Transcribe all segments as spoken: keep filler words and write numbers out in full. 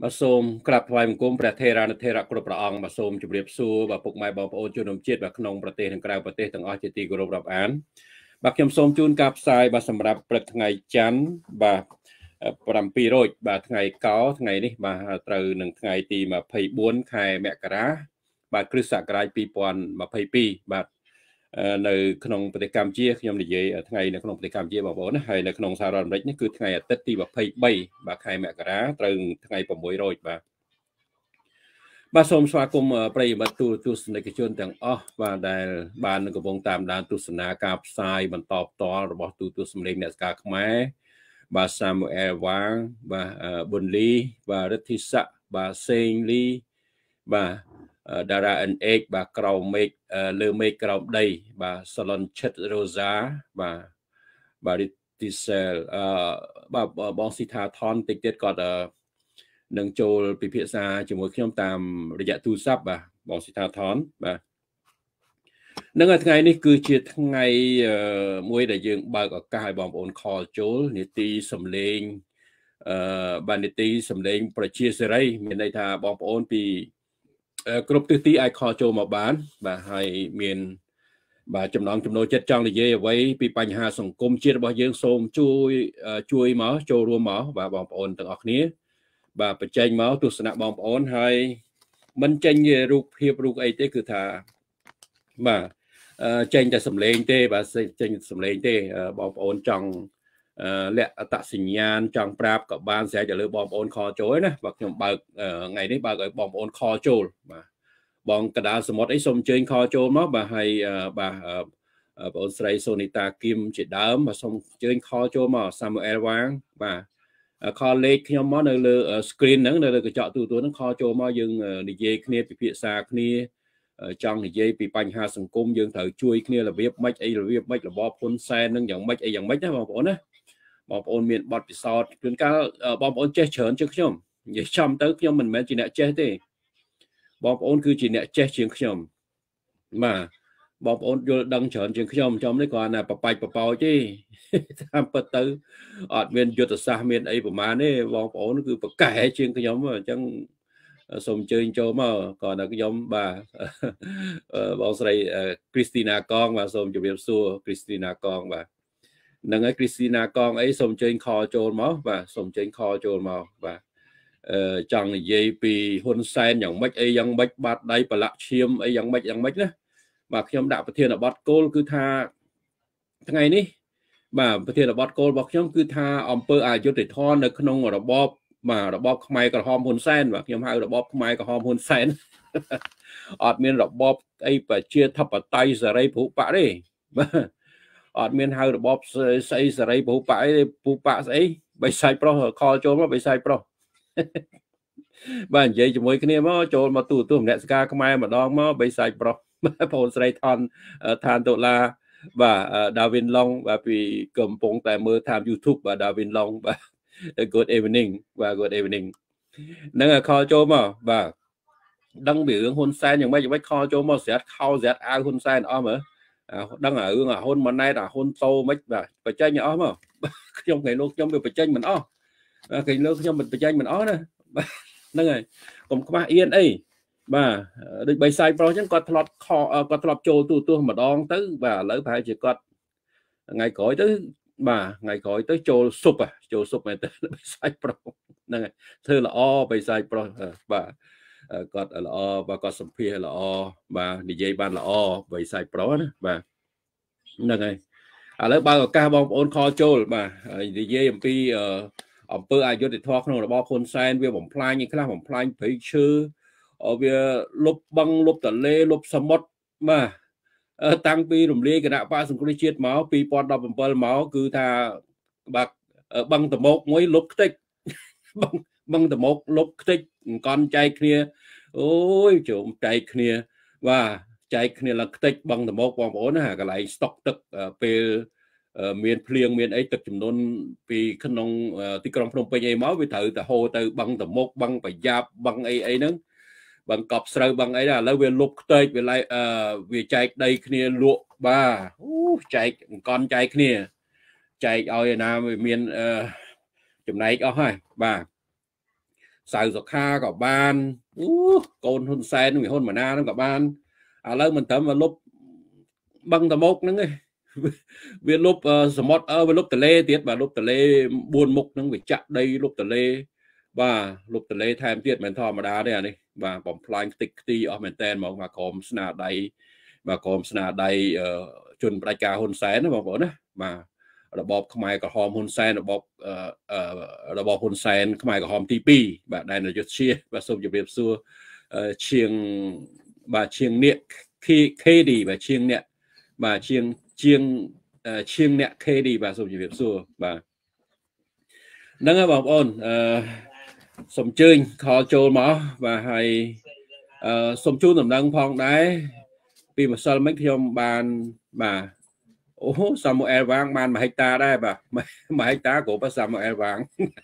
bà xôm cặp hoài mình cũngประเทศราประเทศกรบประองbà xômจุดเรียบสู้bàปุกไม้bàปโอนจุนมจิตbàขนมประเทศทางกลางประเทศทางออสเตรเลียกรบรับอ่านbàเข็มส้มจูนกับทรายbàสำหรับประไงจันbàปรำปีโรยbàไงเก้าไงนี่bàตรึหนึ่งไงตีมาเพย์บ้วนไข่แมกระbàคริสต์กลายปีปอนมาเพย์ปีbàในขนมปฏิกรรมเจี๊ยขยมดีเย่ไงในขนมปฏิกรรมเจี๊ยบอกว่านะให้ในขนมซาลอนเล็กนี่คือไงเต็ดตีแบบเพย์ใบบาไข่แมกระตรึงไงผมบวยโรยบาบาสมสวากรมปริมาตุตุสในกิจชนแต่งอ๋อบาได้บานกระบงตามดานตุสนากาบทรายบรรทอบต่อระบบตุตุสมเลงเนสกาขมายบาซามูเอลวางบาบุญลีบาฤทธิสะบาเซงลีบาดาราอันเอกบากราวเมกเลือเมกกราวได้บาสลอนเชตโรซาบาบาริติเซลบาบองสิทาทอนติดเด็ดก่อนหนึ่งโจลปีพิษาจมูกขยมตามระยะตูซับบาบองสิทาทอนบานั่งไงนี่คือเชียร์ไงมวยได้ยังบากับกายบอมโอนคอโจลนิตีสำเลงบานิตีสำเลงประเชียสไรมีในทาบอมโอนปีกรุ๊ปตื้อตีไอคอโจมาบ้านบ่าให้เมียนบ่าจำลองจำนวนเจ็ดจังเลยเย่ไว้ปีปัญหาสังคมเชียร์บ่ยังโสมช่วยช่วยหมอโจรวมหมอบ่าบอมโอนต่างออกนี้บ่าปัจจัยหมอตุสนะบอมโอนให้มันเจนเยรูปเพียบรูปไอเต้คือท่าบ่าเจนจะสำเร็จเต้บ่าเจนสำเร็จเต้บอมโอนจังและตัดสัญญาณจังปราบกับบานเสียจะเลือกบอมโอนคอโจยนะบักยมบักไงนี่บักบอมโอนคอโจมาบองกระดาษสมมติไอ้สมเจนคอโจมั้งบ่าให้บ่าบอลสไลโซนิตากิมจิตดำบ่าสมเจนคอโจมาซามูเอลวางบ่าคอเล็กขยมมั้งในเรือสกรีนนั่งในเรือกระจกตัวตัวนั่งคอโจมายังในเย่คเนียปีพิษาคเนียจังในเย่ปีปัญหาสังคมยังถือช่วยคเนียระเบียบไม่ไอ้ระเบียบไม่ระบอบพ้นแซนนั่งอย่างไม่ไอ้อย่างไม่นะบอลนะบอมโอนเมียนบอดปิดซอดจนการบอมโอนเจ๊เฉินจึงขยมอย่าชมtớiขยมมันแม้จีเนเจ๊ที่บอมโอนคือจีเนเจ๊จึงขยมมาบอมโอนโยดังเฉินจึงขยมจอมได้ก่อนนะปะไปปะเปาจีทำประตูอดเมียนยุทธศาสตร์เมียนไอ้ประมาณนี้บอมโอนคือปะไก่จึงขยมจังสมเจริญโจมาก่อนนะขยมบ่าบอมใส่คริสตินากองมาสมจุเบียบซัวคริสตินากองบ่านั่งไอ้คริสตินากองไอ้สมเจริญคอโจลมาบ่าสมเจริญคอโจลมาบ่าจังเยปีฮุนไซน์อย่างไม่ไอ้ยังไม่บาดได้ประหลาดเชียมไอ้ยังไม่ยังไม่นะบ่าขยมด่าประเทศบัตโกลคือท่าทั้งไงนี่บ่าประเทศบัตโกลบอกขยมคือท่าอมเปอร์อายุติดทอนในขนมระบอบมาระบอบขมายกับฮอมฮุนไซน์บ่าขยมให้ระบอบขมายกับฮอมฮุนไซน์อดเมียนระบอบไอ้ปะเชียทับปะไตสไรผูปะเลยอดเมียนให้ระบบใส่สไรผูปะผูปะใส่ใบใส่โปรคอโจมาใบใส่โปรบ้านใหญ่จมวยกันเนี่ยมาโจมาตู่ตู่เนี่ยสกาขมายมาดองมาใบใส่โปรพอใส่ทอนทานตัวลาบ่าดาวินลองบ่าปีกำปงแต่เมื่อทำยูทูบบ่าดาวินลองบ่า good evening บ่า good evening นั่นคอโจมาบ่าดังเบี่ยงฮุนไซน์อย่างไม่จะไม่คอโจมาเสียเข้าเสียอาฮุนไซน์อ้อมเหรอดังở ở hôn mà nay là hôn sâu mấy và phải chơi nhỏ mà trong ngày luôn trong việc phải chơi mình ó cái lúc trong mình phải chơi mình ó nè nâng này còn các bạn yên ấy mà được bay sai pro chứ còn lọt kho còn lọt trâu tu tu mà đón tới và lỡ phải chỉ còn ngày cõi tới mà ngày cõi tới trâu sụp à trâu sụp này tới bay sai pro nâng này thưa là o bay sai pro và còn là o và còn sầm phê là o và đi dây ban là o vậy sai pro nữa và là này à lấy bao ca bom ôn kho trôi mà đi dây em pi ở bờ ai vô thì thoát không là bao con sai về bom play như cái nào bom play phải chưa ở về lốp băng lốp tận lê lốp sầm mót mà tăng pi đồng lê cái đạo ba sừng cái chết máu pi pon đập bầm máu cứ tha bạc băng tầm một mấy lốp tích băng băng tầm một lốp tích con trai kia ôi trộm trai kia và trai kia là tích băng tầm một bóng bốn hả cái lại stock tức về miền Phiên miền ấy tập trung nôn vì khăn nông thì còn không phải gì máu vì thử từ hồ từ băng tầm một băng phải giáp băng ấy ấy nữa bằng cọp sợi băng ấy là lấy về lục tây về lại vì trai đây kia lụa ba trai con trai kia trai ơi nào miền chùm này có hai ba xài giọt kha có ban ú côn hôn sen người hôn mà na nó có ban à lâu mình tấm mà lúc băng tầm mốc nữa viên lúc smart ở lúc tờ lê tiết và lúc tờ lê buồn mục nó bị chặt đây lúc tờ lê và lúc tờ lê tham tiết mình thò mà đá đây này và bóng flying stick ti ở mình tên mà mà còn sna đây mà còn sna đây chun đại ca hôn sen nó bảo nữa màระบบขมายกับฮอมฮุนไซน์ระบบเอ่อเอ่อระบบฮุนไซน์ขมายกับฮอมทีปีแบบได้ในจุดเชียแบบสมจะเปรียบสู้เอ่อเชียงแบบเชียงเนี่ยคีเคดีแบบเชียงเนี่ยแบบเชียงเชียงเอ่อเชียงเนี่ยเคดีแบบสมจะเปรียบสู้แบบนั่นก็บอกอ่อนเอ่อสมชื่นขอโจมหมอvà hayเอ่อสมชูนสำนักพองได้ปีมาซอลไม่ที่ยมบานมาโอ้ซามูเอลวางมันมาให้ตาได้ป่ะมามาให้ตาcủaพระซามูเอลวาง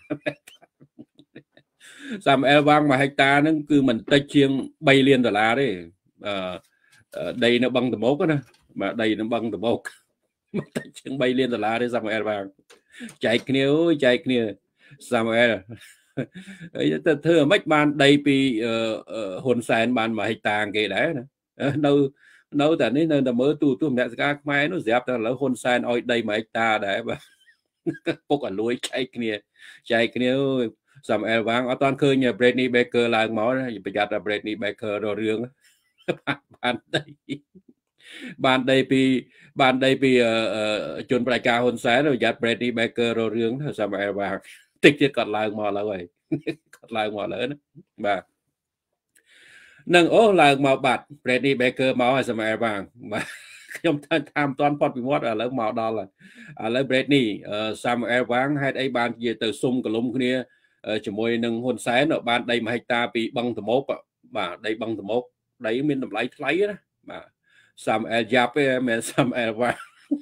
ซามูเอลวางมาให้ตานั่นคือมันตะเชียงใบเลียนตลาดิđây nó băng tầm mốc đó mà đây nó băng tầm mốcมันตะเชียงใบเลียนตลาดิซามูเอลวางใจเนี้ยใจเนี้ยซามูเอลแต่เธอไม่บานđâyปีhồn sànบานมาให้ตาเกได้นะđâu đâuแต่นี่เนี่ยmới tu tu mẹ các máy nó dẹp ra là hôn san oi đây mà ta để mà bốc ở lối chạy kia chạy kia sầm el vang ở toàn khơi nhà Bradley Baker là máu bây giờ là Bradley Baker rồi riêng ban đây ban đây pi ban đây pi chôn đại ca hôn san rồi giặt Bradley Baker rồi riêng sầm el vang tích chỉ còn lại mò là vậy còn lại mò lớn và nâng ô là màu bạc Bradley Baker máu hay sao vàng mà trong tham toán pot bị mất ở lớp màu đó là ở lớp Bradley Samuel vàng hay ấy ban về từ sung của lông kia chỉ môi nâng hôn sáng ở ban đây mà hay ta bị băng từ mốc mà đây băng từ mốc đấy mình làm lấy lấy đó mà Samuel giáp ấy mà Samuel vàng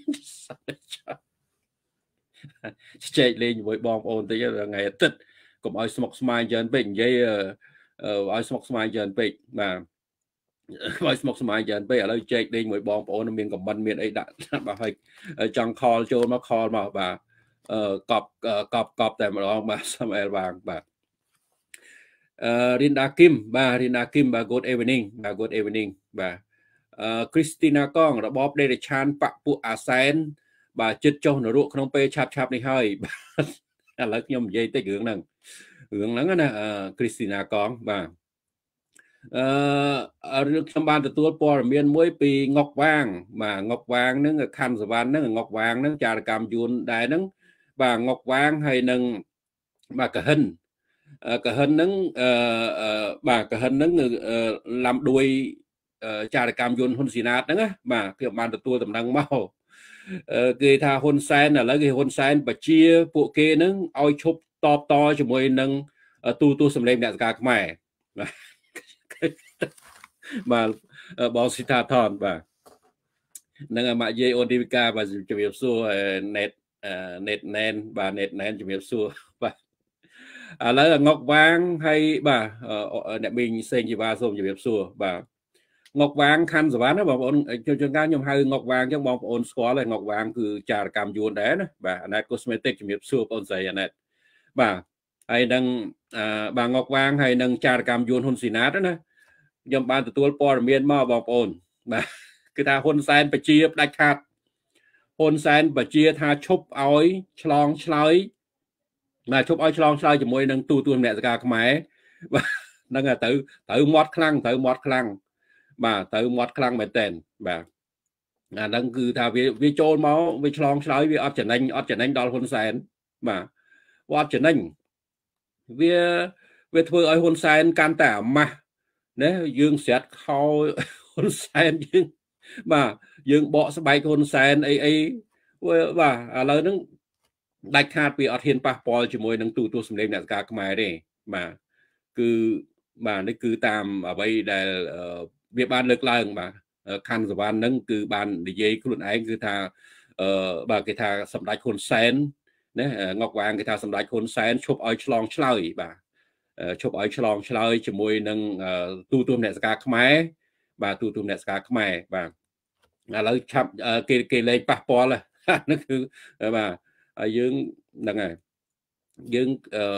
chạy lên với bom ôn tới là ngày tết cũng ai smoke smile cho anh bệnh dây ai smoke smile cho anh bệnh mà ai smoke smile cho anh bệnh ở đây chạy đi với bom ôn nó miền cầm bắn miền ấy đã bảo hay trong call cho nó call mà và cọp cọp cọp tại mà đó mà Samuel vàng và Rinda Kim bà Rinda Kim bà good evening bà good evening và Christina Kong đã bóp đây để chan bạc phụ asen bà chết cho nó ruộng không pe chạp chạp này hơi là nhom dây tới hướng nằng hướng nắng nè Christina Kong và trong ban từ tuột bò miền muối pì ngọc vàng mà ngọc vàng nó khăn sờ van nó ngọc vàng nó trà cam dùn đài nó và ngọc vàng hay nâng bà cả hình cả hình nó bà cả hình nó làm đuôi trà cam dùn hôn xì nát đó mà cái ban từ tuột tầm năng mau cái tha hôn sen là lấy cái hôn sen và chia bộ kê nó oi chụp to to cho môi nâng tu tu sầm lên đại cả mày mà bao xịt thon và nâng mà dây Olivia và chụp việc xua net net nen và net nen chụp việc xua và à lấy là ngọc vàng hay bà để mình xem gì ba xôm chụp việc xua và ngọc vàng khăn rồi bán nó bảo ôn cho cho cá nhom hai ngọc vàng trong bóng ôn squat là ngọc vàngคือtrà cam yuan đấy đó và net cosmetic chụp việc xua ôn giày net và hay nâng bà ngọc vàng hay nâng trà cam yuan hôn xì nát đó nè nhầm ban từ tuột bò miền mà bóng ôn mà cái ta hôn sen phải chia đại khát hôn sen phải chia tha chụp áo chlong chloi mà chụp áo chlong chloi chỉ môi nâng tu tu mẹ cả máy và nâng là tự tự mót khăng tự mót khăng mà tự mót khăng mẹ tên và là nâng cứ thà vì vì trôn máu vì chlong chloi vì áp trận anh áp trận anh đó hôn sen mà áp trận anh vì vì thôi ở hôn sen can tả mà nếu dương xét khâu hôn sen dương mà dương bỏ sắp bay hôn sen ấy ấy và lời nó đại hạt vì ở thiên pa pol chỉ môi nâng tu tu sầm lên là cả cái đây mà cứ mà nó cứ tam ở đây là việc ban lực lượng mà khăn rồi ban nâng cứ ban để dây cái luận anh cứ tha bà cái tha sầm đại hôn sen đấy ngọc vàng cái tha sầm đại hôn sen chụp oi chlong chloi bà chụp oi chlong chloi chỉ môi nâng tu tu nè cả cái bà tu tu nè cả cái và là lấy chậm cái cái lấy pa pol là nó cứ mà ở dương là ngày dương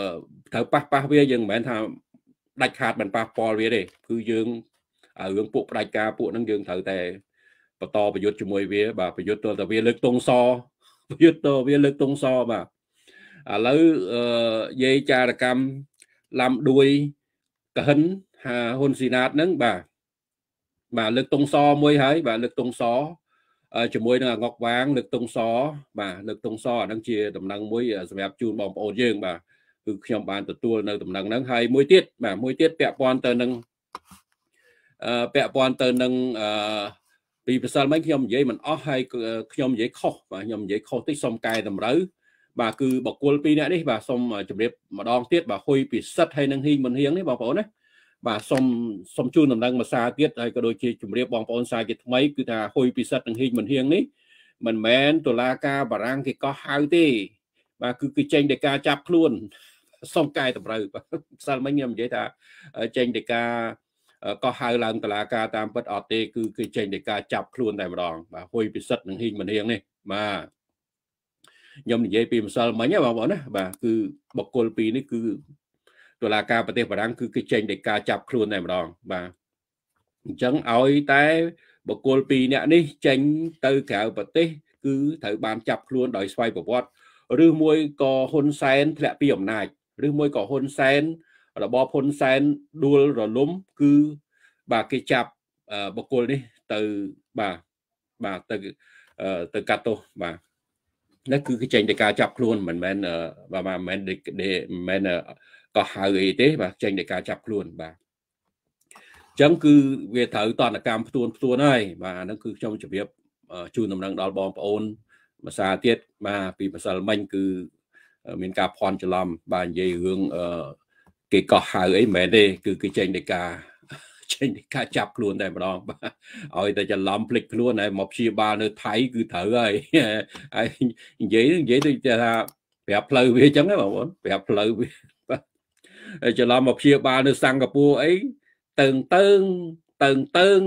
thở pa pa về dương mẹ tham đại hạt mình pa pol về đây cứ dương ở hướng bộ đại ca bộ năng dương thở tại và toประยุทธ์ជាមួយវាបាទប្រយុទ្ធទៅវាលើកទងសប្រយុទ្ធទៅវាលើកទងសបាទឥឡូវយាយចារកម្មឡាំដួយកហិនហ៊ុនស៊ីណាតហ្នឹងបាទបាទលើកទងសមួយហើយបាទលើកទងសជាមួយនឹងងុកវាងលើកទងសបាទលើកទងសអាហ្នឹងជាដំណឹងមួយសម្រាប់ជូនបងប្អូនយើងបាទគឺខ្ញុំបានទទួលនៅដំណឹងហ្នឹងហើយមួយទៀតបាទមួយទៀតពាក់ព័ន្ធទៅនឹងអឺពាក់ព័ន្ធទៅនឹងអឺពីប្រសិលមិញខ្ញុំនិយាយមិនអស់ហើយខ្ញុំនិយាយខុសបាទខ្ញុំនិយាយខុសតិចសូមកែតម្រូវបាទគឺបកគលពីរនាក់នេះបាទសូមជម្រាបម្ដងទៀតបាទហ៊ុយពិសិដ្ឋហើយនឹងហ៊ីងមុនហៀងនេះបងប្អូនណាបាទសូមសូមជូនដំណឹងមួយសារទៀតហើយក៏ដូចជាជម្រាបបងប្អូនសារជាថ្មីគឺថាហ៊ុយពិសិដ្ឋនិងហ៊ីងមុនហៀងនេះមិនមែនតុលាការបារាំងគេកោះហៅទេបាទគឺគឺចេញដោយការចាប់ខ្លួនសូមកែតម្រូវបាទផ្សាល់មិញខ្ញុំនិយាយថាចេញដោយការក៏ហៅឡើងតុលាការតាមពិតអត់ទេគឺគឺចេញដោយការចាប់ខ្លួនតែម្ដងបាទហ៊ុយពិសិដ្ឋនិងហ៊ីងមុនហៀងនេះបាទខ្ញុំនិយាយពីម្សិលមិញបងប្អូនណាបាទគឺបុគ្គលពីរនេះគឺតុលាការប្រទេសបារាំងគឺគេចេញដោយការចាប់ខ្លួនតែម្ដងបាទអញ្ចឹងឲ្យតែបុគ្គលពីរនាក់នេះចេញទៅក្រៅប្រទេសគឺត្រូវបានចាប់ខ្លួនដោយស្វ័យប្រវត្តិឬមួយក៏ហ៊ុនសែនធ្លាក់ពីអំណាចឬមួយក៏ហ៊ុនសែនរបបហ៊ុនសែនដួលរលំគឺបាទគេចាប់បុគ្គលនេះទៅបាទបាទទៅទៅកាត់ទោសបាទនេះគឺគេចេញទៅការចាប់ខ្លួនមិនមែនបាទមិនមែនមិនមែនក៏ហៅអីទេបាទចេញទៅការចាប់ខ្លួនបាទអញ្ចឹងគឺវាត្រូវតនកម្មផ្ទួនផ្ទួនហើយបាទហ្នឹងគឺខ្ញុំជម្រាបជូនដំណឹងដល់បងប្អូនភាសាទៀតបាទពីម្សិលមិញគឺមានការភ័ន្តច្រឡំបាទនិយាយរឿងគេកោះហៅអីមិនមែនទេគឺគេចេញទៅការចេញទៅការចាប់ខ្លួនតែម្ដងបាទឲ្យតែច្រឡំភ្លេចខ្លួនហើយមកព្យាបាលនៅថៃគឺត្រូវហើយហើយនិយាយនិយាយដូចថាប្រាប់ផ្លូវវាអញ្ចឹងណាបងប្អូនប្រាប់ផ្លូវវាបាទច្រឡំមកព្យាបាលនៅសិង្ហបុរីអីតើងតើងតើងតើង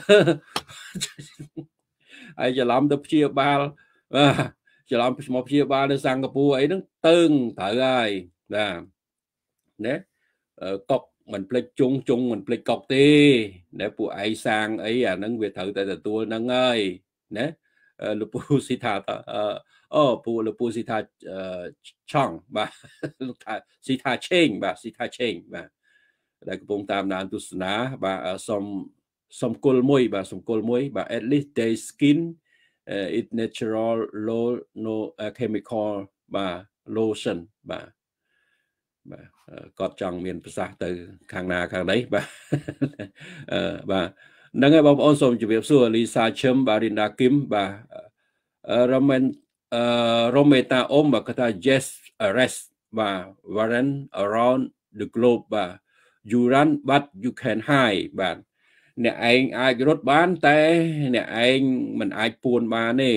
ហើយច្រឡំទៅព្យាបាលបាទច្រឡំមកព្យាបាលនៅសិង្ហបុរីអីហ្នឹងតើងត្រូវហើយបាទណាកុកមិនភ្លេចជងជងមិនភ្លេចកុកទេដែលពួកឯងសាងអីអាហ្នឹងវាត្រូវតែទទួលហ្នឹងហើយណាលោកពូស៊ីថាអូពូលោកពូស៊ីថាឆងបាទលោកថាស៊ីថាឆេងបាទស៊ីថាឆេងបាទដែលកំពុងតាមដានទស្សនាបាទសុំសុំគុលមួយបាទសុំគុលមួយបាទ at least their skin uh, it natural low no uh, chemical បាទ lotion បាទបាទគាត់ចង់មានប្រសាសន៍ទៅខាងណាខាងណីបាទអឺបាទហ្នឹងហើយបងប្អូនសូមជម្រាបសួរលីសាឈឹមបាទរីណាគឹមបាទរ៉ូមែនអឺរ៉ូមេតាអ៊ុំបាទគាត់ថា yes arrest បាទ warrant around the globe បាទ you run but you can hide បាទអ្នកឯងអាចរត់បានតែអ្នកឯងមិនអាចពួនបានទេ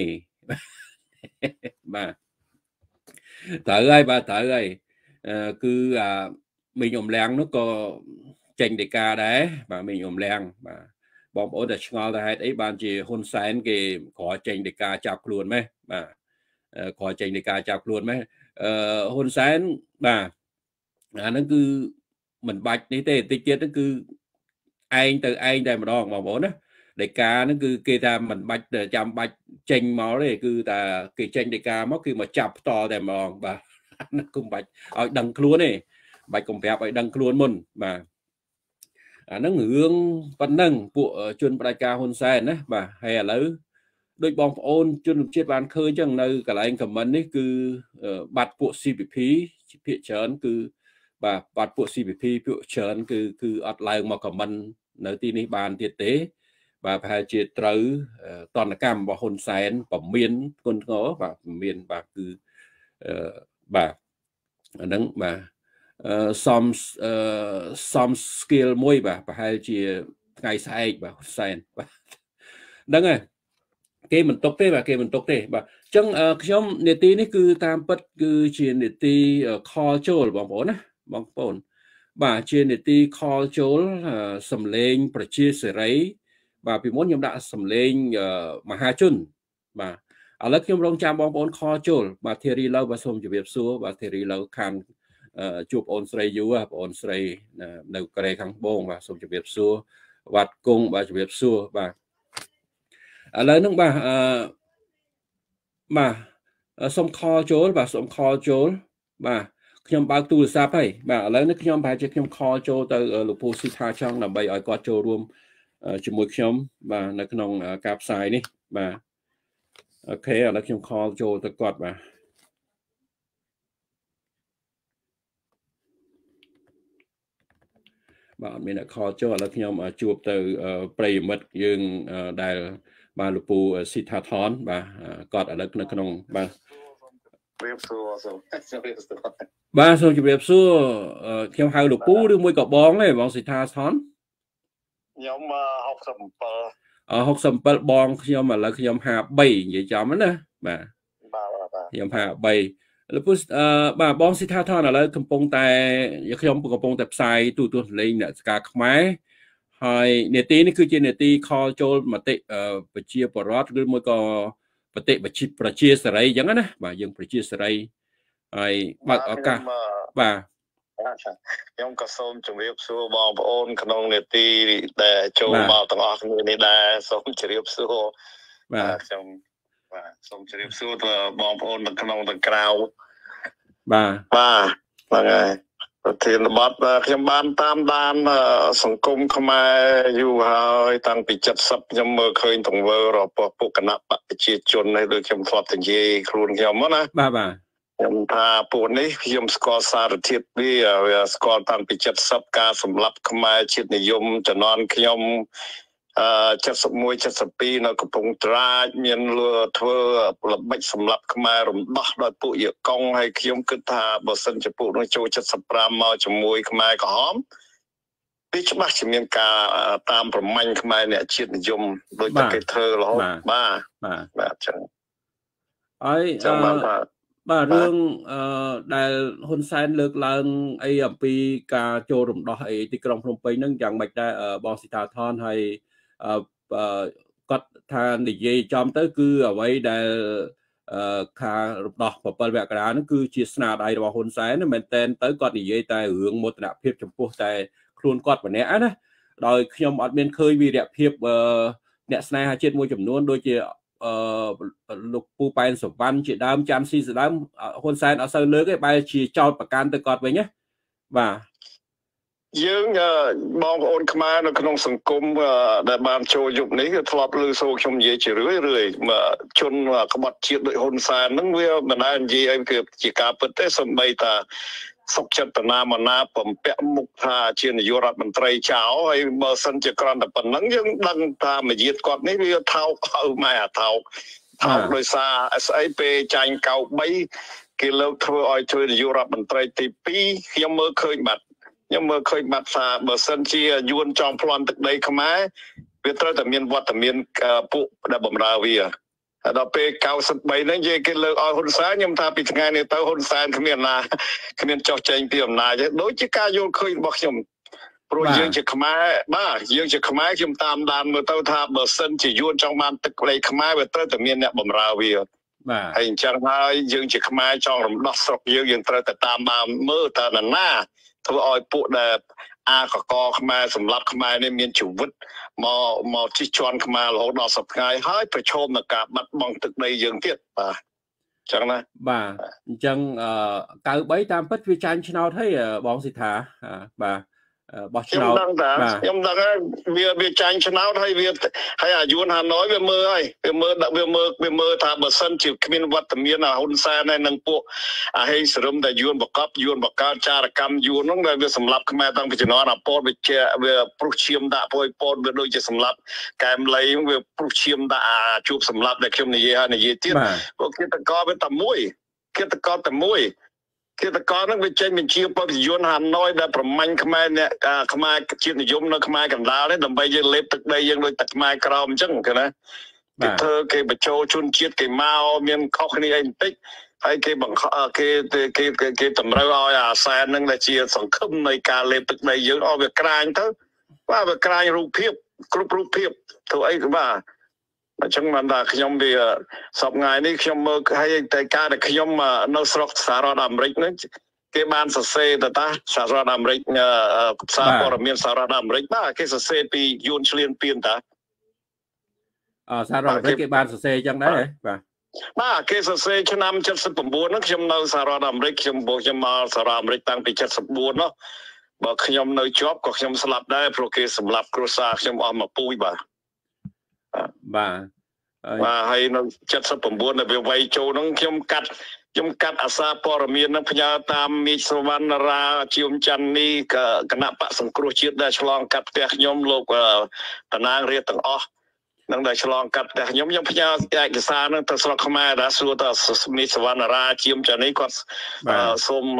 បាទត្រូវហើយបាទត្រូវហើយគឺអាមីងអ៊ំលៀងនោះក៏ចេញដីកាដែរបាទមីងអ៊ំលៀងបាទបងប្អូនតែឆ្ងល់ថាហេតុអីបានជាហ៊ុនសែនគេក្រចេញដីកាចាប់ខ្លួនម៉េះបាទក្រចេញដីកាចាប់ខ្លួនម៉េះអឺហ៊ុនសែនបាទអាហ្នឹងគឺមិនបាច់នេះទេតិចទៀតហ្នឹងគឺឯងទៅឯងតែម្ដងបងប្អូនណាដីកាហ្នឹងគឺគេថាមិនបាច់ចាំបាច់ចេញមកទេគឺថាគេចេញដីកាមកគឺមកចាប់ផ្ទាល់តែម្ដងបាទណាគុំបាច់ឲ្យដឹងខ្លួនទេបាច់កុំប្រាប់ឲ្យដឹងខ្លួនមុនបាទអាហ្នឹងរឿងប៉ុណ្ណឹងពួកជនផ្ដាច់ការហ៊ុនសែនណាបាទហើយឥឡូវដូចបងប្អូនជនជាតិបានឃើញចឹងនៅកន្លែងខមមិននេះគឺបាត់ពួក ซี พี พี ភាគច្រើនគឺបាទបាត់ពួក ซี พี พี ពួកច្រើនគឺគឺអត់ឡើងមកខមមិននៅទីនេះបានទៀតទេបាទប្រហែលជាត្រូវតនកម្មរបស់ហ៊ុនសែនប្រមានគុណធ្ងរបាទប្រមានបាទគឺអឺបាទអាហ្នឹងបាទអឺសំអឺសំ skill មួយបាទប្រហែលជាថ្ងៃស្អែកបាទហ៊ុនសែនបាទហ្នឹងហើយគេមិនຕົកទេបាទគេមិនຕົកទេបាទអញ្ចឹងខ្ញុំនេតិនេះគឺតាមពិតគឺជានេតិខលចូលបងប្អូនណាបងប្អូនបាទជានេតិខលចូលសំលេងប្រជាសេរីបាទពីមុនខ្ញុំដាក់សំលេងមហាជនបាទឥឥឡូវខ្ញុំរងចាំបងប្អូនខលចូលបាទធីរីឡូវបាទសូមជម្រាបសួរបាទធីរីឡូវខាងជួបបងស្រីយូបងអូនស្រីនៅកូរ៉េខាងត្បូងបាទសូមជម្រាបសួរវត្តគង់បាទជម្រាបសួរបាទឥឡូវហ្នឹងបាទអឺបាទសូមខលចូលបាទសូមខលចូលបាទខ្ញុំបើកទូរស័ព្ទហើយបាទឥឡូវនេះខ្ញុំប្រហែលជាខ្ញុំខលចូលទៅលោកពូស៊ីថាចង់ដើម្បីឲ្យគាត់ចូលរួមជាមួយខ្ញុំបាទនៅក្នុងការផ្សាយនេះបាទអូខេឥឡូវខ្ញុំខលចូលទៅគាត់បាទបាទអត់មានអ្នកខលចូលឥឡូវខ្ញុំជួបទៅប្រិយមិត្តយើងដែលបាទលោកពូស៊ីថាថនបាទគាត់ឥឡូវនៅក្នុងបាទជម្រាបសួរសូមជម្រាបសួរបាទសូមជម្រាបសួរខ្ញុំហៅលោកពូឬមួយក៏បងទេបងស៊ីថាថនខ្ញុំហកសិប7 អហកសិប7បងខ្ញុំឥឡូវខ្ញុំហាប់បីនិយាយចំណាបាទបាទបាទខ្ញុំហាប់បីលោកពូអឺបាទបងស៊ីថាថនឥឡូវកំពុងតែខ្ញុំកំពុងតែផ្សាយទូទស្សន៍លេងអ្នកស្ការខ្មែរហើយនេតិនេះគឺជានេតិខលចូលមតិប្រជាពលរដ្ឋឬមួយក៏មតិប្រជាសេរីអញ្ចឹងណាបាទយើងប្រជាសេរីហើយបើកឱកាសបាទខ្ញុំក៏សូមជម្រាបសួរបងប្អូនក្នុងនេតិដែលចូលមកទាំងអស់គ្នានេះដែរសូមជម្រាបសួរបាទខ្ញុំបាទសូមជម្រាបសួរទៅបងប្អូនទាំងក្នុងទាំងក្រៅបាទបាទហ្នឹងហើយប្រធានបទខ្ញុំបានតាមដានសង្គមខ្មែរយូរហើយតាំងពីเจ็ดสิบខ្ញុំមើលឃើញទង្វើរបស់ពួកគណៈបកប្រជាជននេះដូចខ្ញុំធ្លាប់និយាយខ្លួនខ្ញុំណាបាទបាទខ្ញុំថាពួកនេះខ្ញុំស្គាល់សារធាតុវាវាស្គាល់តាំងពីเจ็ดสิบការសម្លាប់ខ្មែរជាតិនិយមជំនាន់ខ្ញុំអឺเจ็ดสิบเอ็ด เจ็ดสิบสองនៅកំពង់ត្រាចមានលួធ្វើល្បិចសម្លាប់ខ្មែររំដោះដោយពួកយាកុងហើយខ្ញុំគិតថាបើសិនជាពួកនោះចូលเจ็ดสิบห้าមកជាមួយខ្មែរក្រហមវាច្បាស់ជាមានការតាមប្រមាញ់ខ្មែរអ្នកជាតិនិយមដោយតែគេធ្វើរហូតបាទបាទបាទអញ្ចឹងហើយចឹងបានថាបាទរឿងអឺដែលហ៊ុនសែនលើកឡើងអីអំពីការចូលរំដោះអីទីក្រុងភ្នំពេញហ្នឹងយ៉ាងម៉េចដែរបងស៊ីតាថនហើយអឺគាត់ថានិយាយចំទៅគឺអ្វីដែលអឺខារំដោះbảyមករាហ្នឹងគឺជាស្នាដៃរបស់ហ៊ុនសែនមែនតែនទៅគាត់និយាយតែរឿងមោទនភាពចំពោះតែខ្លួនគាត់ម្នាក់ណាដោយខ្ញុំអត់មានឃើញវីរៈភាពអ្នកស្នេហាជាតិមួយចំនួនដូចជាអឺលោកពូប៉ែនសវណ្ណជាដើមចាំស៊ីស្ដើមហ៊ុនសែនអត់សូវលើកទេបែរជាចោតប្រកាន់ទៅគាត់វិញណាបាទយើងបងប្អូនខ្មែរនៅក្នុងសង្គមដែលបានចូលយុគនេះគឺធ្លាប់ឮសូរខ្ញុំនិយាយជារឿយរឿយជនក្បត់ជាតិដូចហ៊ុនសែនហ្នឹងវាមិនដែលនិយាយអីគឺជាការពិតទេសូម្បីតាសុខចិត្តតាណាមណាបំពាក់មុខថាជានាយករដ្ឋមន្ត្រីចៅហើយបើសិនជាក្រំតែប៉ុណ្ណឹងយើងដឹងថាមយាទគាត់នេះវាថោកឲ្យម៉ែអាថោកថោកដោយសារស្អីពេលចាញ់កៅបីគេលើកធ្វើឲ្យជួយនាយករដ្ឋមន្ត្រីទីពីរខ្ញុំមើលឃើញបាត់ខ្ញុំមើលឃើញបាត់ថាបើសិនជាយួនចង់ប្លន់ទឹកដីខ្មែរវាត្រូវតែមានវត្តមានពួកដែលបម្រើវាដល់ពេលเก้าสิบสามហ្នឹងនិយាយគេលើកឲ្យហ៊ុនសែនខ្ញុំថាពីថ្ងៃនេះទៅហ៊ុនសែនគ្មានណាគ្មានចោះចែងពីអំណាចទេដូចជាការយល់ឃើញរបស់ខ្ញុំព្រោះយើងជាខ្មែរបាទយើងជាខ្មែរខ្ញុំតាមដានមើលទៅថាបើសិនជាយួនចង់បានទឹកដីខ្មែរវាត្រូវតែមានអ្នកបម្រើវាបាទហើយអញ្ចឹងហើយយើងជាខ្មែរចង់រំដោះស្រុកយើងយើងត្រូវតែតាមបានមើលតើណាណាធ្វើឲ្យពួកដែលអាកកខ្មែរសម្រាប់ខ្មែរនេះមានជីវិតមកមកជិះជាន់ខ្មែររហូតដល់សប្តាហ៍ហើយប្រឈមនឹងការបាត់បង់ទឹកដីយើងទៀតបាទអញ្ចឹងណាបាទអញ្ចឹងអឺเก้าสิบสามតាមពិតវាចាញ់ឆ្នោតហើយបងសិដ្ឋាបាទបោះឆ្នោតខ្ញុំដឹងថាខ្ញុំដឹងវាវាចាញ់ឆ្នោតហើយវាហើយអាយួនហាណូយវាមើលហើយវាមើលវាមើលវាមើលថាបើសិនជាគ្មានវត្តមានហ៊ុនសែនហើយនឹងពួកអាហេងសរឹមដែលយួនបកបយួនបកកើតចារកម្មយួនហ្នឹងដែលវាសម្លាប់ខ្មែរតាំងពីជំនាន់អាពតវាជាវាព្រុសឈាមដាក់ពុយពតវាដូចជាសម្លាប់កែមលីវាព្រុសឈាមដាក់អាជួបសម្លាប់ដែលខ្ញុំនិយាយហើយនិយាយទៀតពួកគិតកោវាតែមួយគិតកោតែមួយគិតកោហ្នឹងវាចេញបញ្ជាបព្វយន្តហាណូយដែលប្រមាញ់ខ្មែរអ្នកខ្មែរជាតិនិយមនៅខ្មែរកណ្ដាលនេះដើម្បីយើងលេបទឹកដីយើងដូចតែខ្មែរក្រមអញ្ចឹងគេណាគេធ្វើគេបញ្ចូលជនជាតិគេមកមានខុសគ្នាអីបន្តិចហើយគេបង្ខំគេគេគេតម្រូវឲ្យអាសែនហ្នឹងដែលជាសង្ឃឹមនៃការលេបទឹកដីយើងឲ្យវាក្រាញទៅបាទវាក្រាញរូបភាពគ្រប់រូបភាពធ្វើអីក៏បាទចឹងមិនថាខ្ញុំវាសពថ្ងៃនេះខ្ញុំមើលឲ្យតែការដែលខ្ញុំនៅស្រុកសហរដ្ឋអាមេរិកហ្នឹងគេបានសរសេរទៅតាសហរដ្ឋអាមេរិកសារព័ត៌មានសហរដ្ឋអាមេរិកបាទគេសរសេរពីយួនឆ្លៀនពៀនតាអសហរដ្ឋអាមេរិកគេបានសរសេរចឹងដែរបាទបាទគេសរសេរឆ្នាំ เจ็ดสิบเก้า ហ្នឹងខ្ញុំនៅសហរដ្ឋអាមេរិកខ្ញុំបោះខ្ញុំមកសហរដ្ឋអាមេរិកតាំងពី เจ็ดสิบเก้า នោះបើខ្ញុំនៅជាប់ក៏ខ្ញុំស្លាប់ដែរព្រោះគេសម្លាប់គ្រួសារខ្ញុំអស់មកពូជបាទបាទបាទហើយនៅ เจ็ดสิบเก้า នៅវាវាយចូលហ្នឹងខ្ញុំកាត់ខ្ញុំកាត់អាសាព័ត៌មាននឹងផ្ញើតាមមេឃសវណ្ណរាជាមច័ន្ទនេះគណៈបកសង្គ្រោះជាតិដែលឆ្លងកាត់ផ្ទះខ្ញុំលោកតំណាងរាស្ត្រទាំងអស់នឹងដែលឆ្លងកាត់ផ្ទះខ្ញុំខ្ញុំផ្ញើឯកសារនឹងទៅស្រុកខ្មែរដែរសួរទៅមេឃសវណ្ណរាជាមច័ន្ទនេះគាត់សូម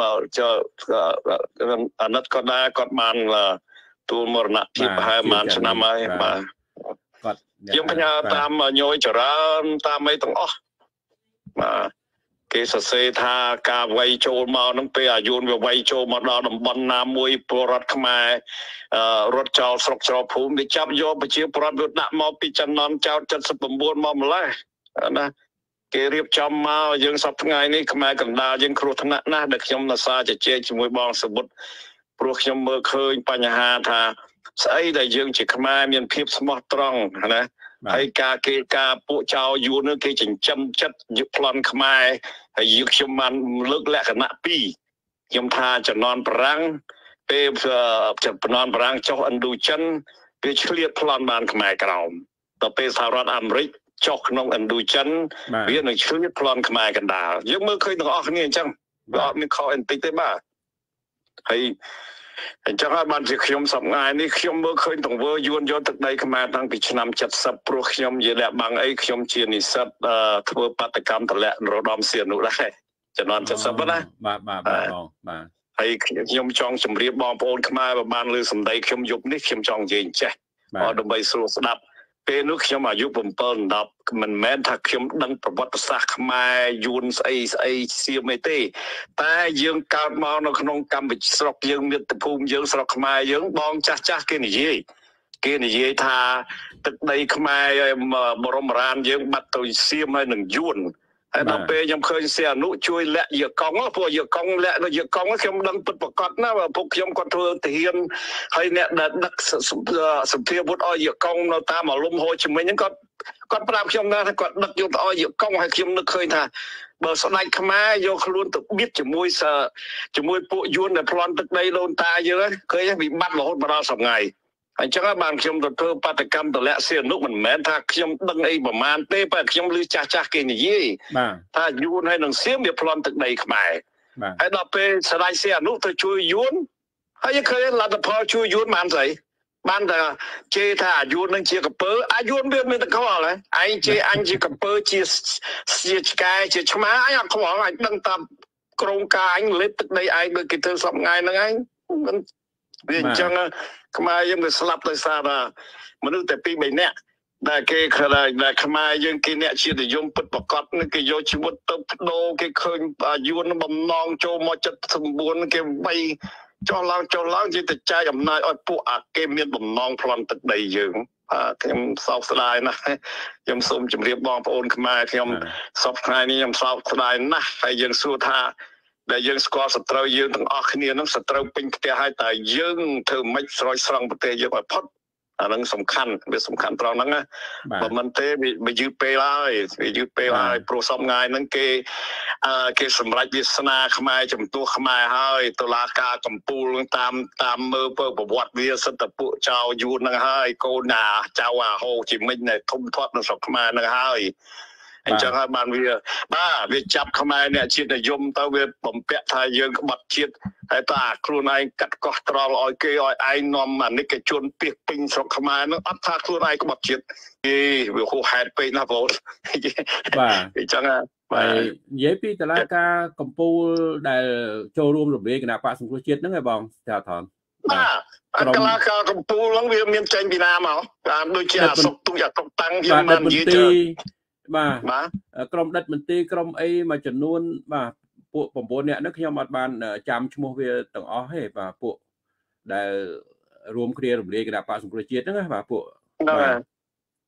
អាណិតគាត់ដែរគាត់បានទូលមរណភាពប្រហែលប្រហែលឆ្នាំហើយបាទគាត់ខ្ញុំផ្ញើតាមញយចរើនតាមអីទាំងអស់បាទគេសរសេរថាការវាយចូលមកនឹងពេលអាយុវាវាយចូលមកដល់តំបន់ណាមួយពលរដ្ឋខ្មែររត់ចោលស្រុកច្រភូមិវាចាប់យកប្រជាពលរដ្ឋវាដាក់មកពីចំណន់ចោត เจ็ดสิบเก้า មកម្លេះណាគេរៀបចំមកយើងសពថ្ងៃនេះខ្មែរកណ្ដាលយើងគ្រោះថ្នាក់ណាស់ដែលខ្ញុំនៅសារជជែកជាមួយបងសវុតព្រោះខ្ញុំមើលឃើញបញ្ហាថាស្អីដែលយើងជាខ្មែរមានភាពស្មោះត្រង់ណាហើយការគេការពួកចៅយួននឹងគេចិញ្ចឹមចិត្តយកប្លន់ខ្មែរហើយយើងខ្ញុំបានលើកលក្ខណៈពីរខ្ញុំថាចំនួនប្រាំងពេលចំនួនប្រាំងចុះឥណ្ឌូចិនវាឆ្លៀតប្លន់បានខ្មែរក្រោមដល់ពេលសហរដ្ឋអាមេរិកចុះក្នុងឥណ្ឌូចិនវានឹងឆ្លៀតប្លន់ខ្មែរកណ្ដាលយើងមើលឃើញទាំងអស់គ្នាអញ្ចឹងវាអត់មានខុសអីបន្តិចទេបាទហើយអញ្ចឹងហើយបានជាខ្ញុំសប្តាហ៍នេះខ្ញុំមើលឃើញទង្វើយួនយកទឹកដីខ្មែរតាំងពីឆ្នាំ เจ็ดสิบ ព្រោះខ្ញុំនិយាយលាក់បាំងអីខ្ញុំជានិស្សិតធ្វើបាតកម្មតម្លាក់នរោត្តមសីហនុដែរចំនួន เจ็ดสิบ ណាបាទបាទបាទបាទហើយខ្ញុំចង់ជម្រាបបងប្អូនខ្មែរបើបានលើសម្ដីខ្ញុំយប់នេះខ្ញុំចង់និយាយចេះដើម្បីស្រួលស្ដាប់ពេលនោះខ្ញុំអាយុseven tenមិនមែនថាខ្ញុំដឹងប្រវត្តិសាស្ត្រខ្មែរយួនស្អីស្អីសៀមអីទេតែយើងកើតមកនៅក្នុងកម្ពុជាស្រុកយើងមាតុភូមិយើងស្រុកខ្មែរយើងបងចាស់ចាស់គេនិយាយគេនិយាយថាទឹកដីខ្មែរបរមរានយើងបាត់ទៅសៀមហើយនឹងយួនហើយដល់ពេលខ្ញុំឃើញសៀអនុជួយលាក់យាកង់ព្រោះយាកង់លាក់នៅយាកង់ខ្ញុំដឹងពិតប្រាកដណាពុកខ្ញុំគាត់ធ្វើទាហានហើយអ្នកដែលដឹកសម្ភារវុធឲ្យយាកង់នៅតាមអាលុំហូជីមិញហ្នឹងគាត់គាត់ប្រាប់ខ្ញុំថាគាត់ដឹកយកទៅឲ្យយាកង់ហើយខ្ញុំនឹកឃើញថាបើស្ដេចខ្មែរយកខ្លួនទៅបៀតជាមួយជាមួយពួកយួនដែលប្លន់ទឹកដីដូនតាយើងឃើញវិបត្តិរហូតមកដល់សប្តាហ៍អញ្ចឹងបានខ្ញុំទៅធ្វើបាតកម្មតម្លាក់សៀនុមិនមែនថាខ្ញុំដឹងអីប្រមាណទេតែខ្ញុំឮចាស់ចាស់គេនិយាយថាយួនហើយនឹងសៀមវាប្លន់ទឹកដីខ្មែរហើយដល់ពេលស្ដេចសៀនុទៅជួយយួនហើយឃើញលទ្ធផលជួយយួនបានស្អីបានតែជេរថាអាយុនឹងជាកពើអាយុវាមានតែខ្វល់ហើយឯងជេរអញជាកពើជាជាឆ្កែជាឆ្មាអញអត់ខ្វល់អញដឹងតាមក្រមការអញលេបទឹកដីឯងដូចគេធ្វើសពថ្ងៃហ្នឹងឯងវាអញ្ចឹងខ្មែរយើងវាស្លាប់ដោយសារថាមនុស្សតែពីរបីនាក់ដែលគេដែលខ្មែរយើងគេអ្នកជាតិនិយមពិតប្រកបគេយកជីវិតទៅបដូរគេឃើញអាយុនឹងបំណងចូលមក칠십九គេបីចុះឡើងចុះឡើងជាតែចែកអំណាចឲ្យពួកអាគេមានបំណងប្លន់ទឹកដីយើងខ្ញុំសោកស្ដាយណាស់ខ្ញុំសូមជម្រាបបងប្អូនខ្មែរខ្ញុំសពថ្ងៃនេះខ្ញុំសោកស្ដាយណាស់ហើយយើងសួរថាដែលយើងស្គាល់សត្រូវយើងទាំងអស់គ្នានឹងសត្រូវពេញផ្ទះហើយតែយើងធ្វើម៉េចស្រោចស្រង់ប្រទេសយើងឲ្យផុតអានឹងសំខាន់វាសំខាន់ត្រង់ហ្នឹងណាបើមិនទេវាយឺតពេលហើយវាយឺតពេលហើយព្រោះសពថ្ងៃហ្នឹងគេគេសម្រេចវាសនាខ្មែរចំពោះខ្មែរហើយតុលាការកំពូលតាមតាមមើលប្រវត្តិវាសិទ្ធិពួកចៅយួនហ្នឹងហើយកូនណាចៅអាហូជីមិញដែលធំធាត់នៅស្រុកខ្មែរហ្នឹងហើយអញ្ចឹងហើយបានវាបាទវាចាប់ខ្មែរអ្នកជាតិនិយមទៅវាបំពាក់ថាយើងក្បត់ជាតិហើយតើខ្លួនឯងកាត់កោះត្រល់ឲ្យគេឲ្យឯងនាំអានិកជនពីពេញស្រុកខ្មែរនឹងអត់ថាខ្លួនឯងក្បត់ជាតិទេវាហួសហេតុពេកណាបងបាទអញ្ចឹងបាទនិយាយពីតឡាការកម្ពុជាដែលចូលរួមរំលាយគណៈបកសង្គ្រោះជាតិហ្នឹងឯងបងចាថនបាទតឡាការកម្ពុជាហ្នឹងវាមានចេញពីណាមកតាមដូចជាអសុកទុយអសុកតាំងយើងបាននិយាយទៅបាទក្រុមដិតមន្ត្រីក្រុមអីមួយចំនួនបាទពួកnineនាក់ហ្នឹងខ្ញុំអត់បានចាំឈ្មោះវាទាំងអស់ទេបាទពួកដែលរួមគ្នារំលាយគណៈបកសង្គ្រោះជាតិហ្នឹងបាទពួកបាទ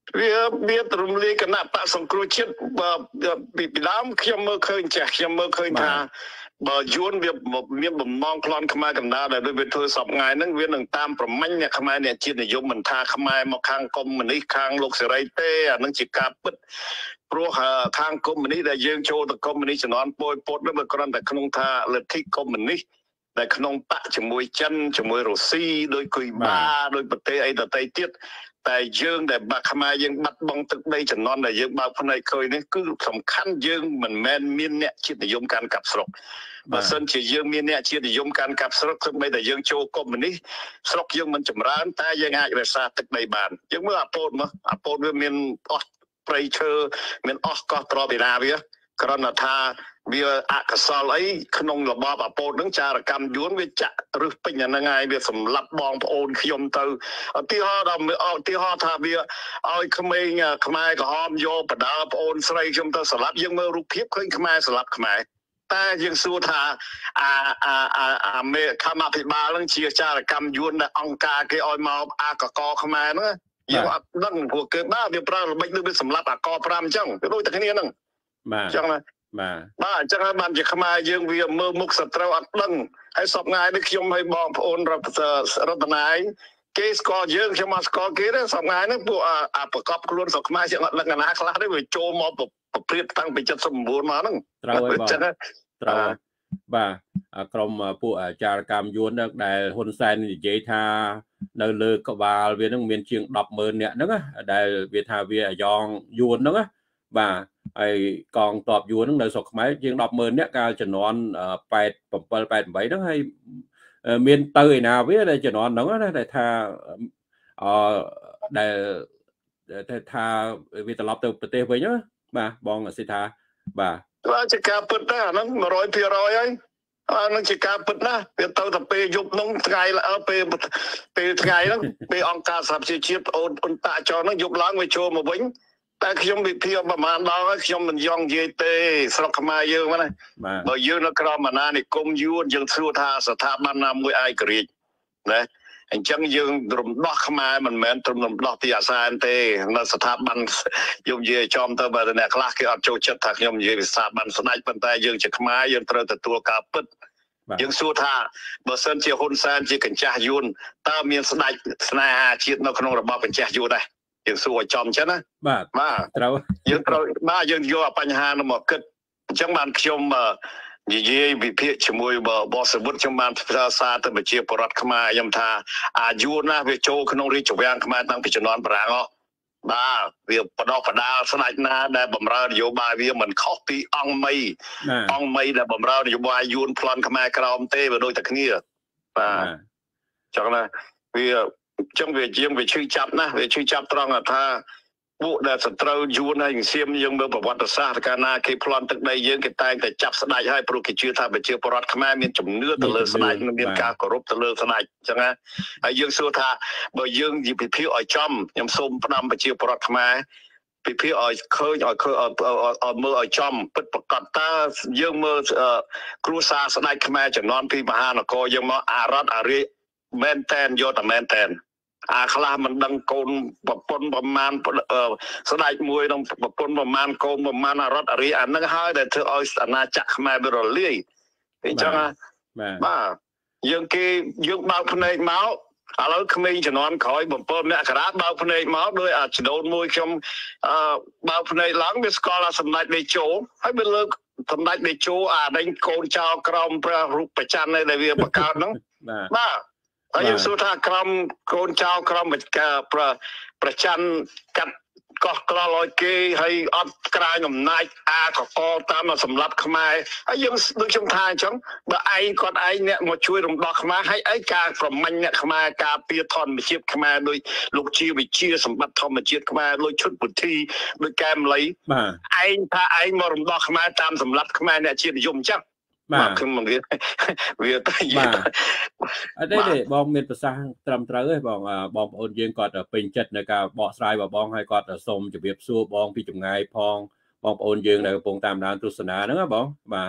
វាវាទ្រំលាយគណៈបកសង្គ្រោះជាតិពីពីដើមខ្ញុំមើលឃើញចាស់ខ្ញុំមើលឃើញថាបើយួនវាមានបំណងក្លន់ខ្មែរកណ្ដាលដែលវាធ្វើសពថ្ងៃហ្នឹងវានឹងតាមប្រមាញ់អ្នកខ្មែរអ្នកជាតិនិយមមិនថាខ្មែរមកខាងកុម្មុយនីសខាងលោកសេរីទេអានឹងជាការពិតព្រោះខាងកុម្មុយនីសដែលយើងចូលទៅកុម្មុយនីសជំនាន់ប៉ុលពតនោះវាគ្រាន់តែក្នុងថាលទ្ធិកុម្មុយនីសដែលក្នុងបកជាមួយចិនជាមួយរុស្ស៊ីដោយគុយបាដោយប្រទេសអីដទៃទៀតតែយើងដែលបាក់ខ្មែរយើងបាត់បង់ទឹកដីចំនួនដែលយើងបើកភ្នែកឃើញនេះគឺសំខាន់យើងមិនមែនមានអ្នកជាតិនិយមកាន់កាប់ស្រុកបើសិនជាយើងមានអ្នកជាតិនិយមកាន់កាប់ស្រុកគឺបីតែយើងចូលកុម្មុយនីសស្រុកយើងមិនចម្រើនតែយើងអាចរក្សាទឹកដីបានយើងមើលអាពោតមកអាពោតវាមានអស់ព្រៃឈើមានអស់កោះត្រពីណាវាគ្រាន់តែថាវាអកុសលអីក្នុងរបបអាពោតនឹងចារកម្មយួនវាចាក់រឹសពេញអាហ្នឹងហើយវាសម្លាប់បងប្អូនខ្ញុំទៅឧទាហរណ៍ដល់ឧទាហរណ៍ថាវាឲ្យក្មេងខ្មែរក្រហមយកបដាប្អូនស្រីខ្ញុំទៅសម្លាប់យើងមើលរូបភាពឃើញខ្មែរសម្លាប់ខ្មែរតែយើងសួរថាអាអាអាអាមេកម្មាភិបាលនឹងជាចារកម្មយួនដែលអង្គការគេឲ្យមកអាកកខ្មែរហ្នឹងយើងអត់ដឹងព្រោះគេបាទវាប្រើល្បិចដូចវាសម្លាប់អាក5អញ្ចឹងវាដូចតែគ្នាហ្នឹងបាទអញ្ចឹងណាបាទបាទអញ្ចឹងហើយបានជាខ្មែរយើងវាមើលមុខសត្រូវអត់ដឹងហើយសពថ្ងៃនេះខ្ញុំឲ្យបងប្អូនរតនាយគេស្គាល់យើងខ្ញុំមកស្គាល់គេទេសពថ្ងៃនេះពួកអាប្រកបខ្លួនស្រុកខ្មែរជាអត់ដឹងណាខ្លះទេវាចូលមកប្រព្រាតតាំងពី79មកហ្នឹងត្រូវហើយបងត្រូវបាទក្រុមពួកអាចារកម្មយួនដែលហ៊ុនសែននិយាយថានៅលើក្បាលវានឹងមានជាង ដប់ម៉ឺន នាក់ហ្នឹងដែលវាថាវាអាយ៉ងយួនហ្នឹងបាទហើយកងទ័ពយួនហ្នឹងនៅស្រុកខ្មែរជាង ដប់ម៉ឺន នាក់កាលជំនាន់87 88ហ្នឹងហើយមានទៅឯណាវាដែលជំនាន់ហ្នឹងណាដែលថាអឺដែលថាវាត្រឡប់ទៅប្រទេសវិញបាទបងសិដ្ឋាបាទបាទជាការពិតណាអាហ្នឹង 100% ហើយអានឹងជាការពិតណាវាទៅតែពេលយប់ហ្នឹងថ្ងៃពេលពេលថ្ងៃហ្នឹងពេលអង្គការសហប្រជាជាតិអូនអ៊ុនតាចរហ្នឹងយប់ឡើងវាចូលមកវិញតែខ្ញុំវិភាគប្រហែលដល់ហើយខ្ញុំមិនយងនិយាយទេស្រុកខ្មែរយើងហ្នឹងណាបើយើងនៅក្រោមអាណានិគមយួនយើងសួរថាស្ថាប័នណាមួយឯករាជ្យណាអញ្ចឹងយើងរំដោះខ្មែរមិនមែនត្រឹមរំដោះទីអាសែនទេនៅស្ថាប័នខ្ញុំនិយាយចំទៅបើអ្នកខ្លះគេអត់ចូលចិត្តថាខ្ញុំនិយាយពីស្ថាប័នស្ដេចប៉ុន្តែយើងជាខ្មែរយើងត្រូវទទួលការពិតយើងសួរថាបើសិនជាហ៊ុនសែនជាកញ្ចាស់យួនតើមានស្ដេចស្នេហាជាតិនៅក្នុងរបបកញ្ចាស់យួនដែរយើងសួរឲ្យចំចឹងណាបាទបាទត្រូវយើងត្រូវបាទយើងយកបញ្ហានោះមកគិតអញ្ចឹងបានខ្ញុំនិយាយវិភាគជាមួយបោះសវុតខ្ញុំបានផ្សាយសារទៅប្រជាពលរដ្ឋខ្មែរខ្ញុំថាអាយួនណាវាចូលក្នុងរាជវាំងខ្មែរតាំងពីជំនាន់បារាំងអស់បាទវាបដោះបដាលស្ដេចណាដែលបំរើនយោបាយវាមិនខុសពីអង្គមីអង្គមីដែលបំរើនយោបាយយួនប្លន់ខ្មែរក្រោមទេវាដូចតែគ្នាបាទចឹងណាវាចឹងវាជាងវាឈឺចាប់ណាស់វាឈឺចាប់ត្រង់ថាពួកដែលសត្រូវយួនហើយសៀមយើងមើលប្រវត្តិសាស្ត្រកាលណាគេប្លន់ទឹកដីយើងគេតែងតែចាប់ស្ដេចហើយព្រោះគេជឿថាប្រជាពលរដ្ឋខ្មែរមានជំនឿទៅលើស្ដេចមានការគោរពទៅលើស្ដេចចឹងណាហើយយើងសួរថាបើយើងនិយាយពិភាក្សាឲ្យចំខ្ញុំសូមផ្ដាំប្រជាពលរដ្ឋខ្មែរពិភាក្សាឲ្យឃើញឲ្យឃើញឲ្យមើលឲ្យចំពិតប្រកបតើយើងមើលគ្រួសារស្ដេចខ្មែរចំនួនពីមហានគរយើងមកអារ៉ាត់អារីមែនតែនយកតែមែនតែនអាខ្លះមិនដឹងកូនប្រពន្ធប្រមាណស្ដេចមួយនឹងប្រពន្ធប្រមាណកូនប្រមាណអរដ្ឋអរិយអានឹងហើយដែលធ្វើឲ្យអាណាចក្រខ្មែរវារលាយអញ្ចឹងបាទយើងគេយើងបើកភ្នែកមកឥឡូវក្មេងជំនាន់ក្រោយbảyមករាបើកភ្នែកមកដោយអាចដូនមួយខ្ញុំអឺបើកភ្នែកឡើងវាស្គាល់អាសម្ដេចតេជោហើយវាលើកសម្ដេចតេជោអាដេញកូនចៅក្រមព្រះរូបប្រច័នដែលវាបង្កើតហ្នឹងបាទហើយយើងសួរថាក្រមកូនចៅក្រមប្រប្រច័នកាត់កោះក្រឡឲ្យគេហើយអត់ក្រាញអំណាចអាកកតាមសម្រាប់ខ្មែរហើយយើងដូចខ្ញុំថាអញ្ចឹងបើឯងគាត់ឯងអ្នកមកជួយរំដោះខ្មែរហើយអីការប្រមាញ់អ្នកខ្មែរការពារធម្មជាតិខ្មែរដោយលោកជាវិជាសម្បត្តិធម្មជាតិខ្មែរលោកឈុតពុទ្ធីដោយកែមលីបាទឯងថាឯងមករំដោះខ្មែរតាមសម្រាប់ខ្មែរអ្នកជាតិនិយមអញ្ចឹងបាទខ្ញុំមិនវាវាទៅបាទអត់ទេទេបងមានប្រសាសន៍ត្រឹមត្រូវទេបងបងប្អូនយើងគាត់ពេញចិត្តនៅការបកស្រាយរបស់បងហើយគាត់សូមជម្រាបសួរបងពីចម្ងាយផងបងប្អូនយើងដែលកំពុងតាមដានទស្សនាហ្នឹងណាបងបាទ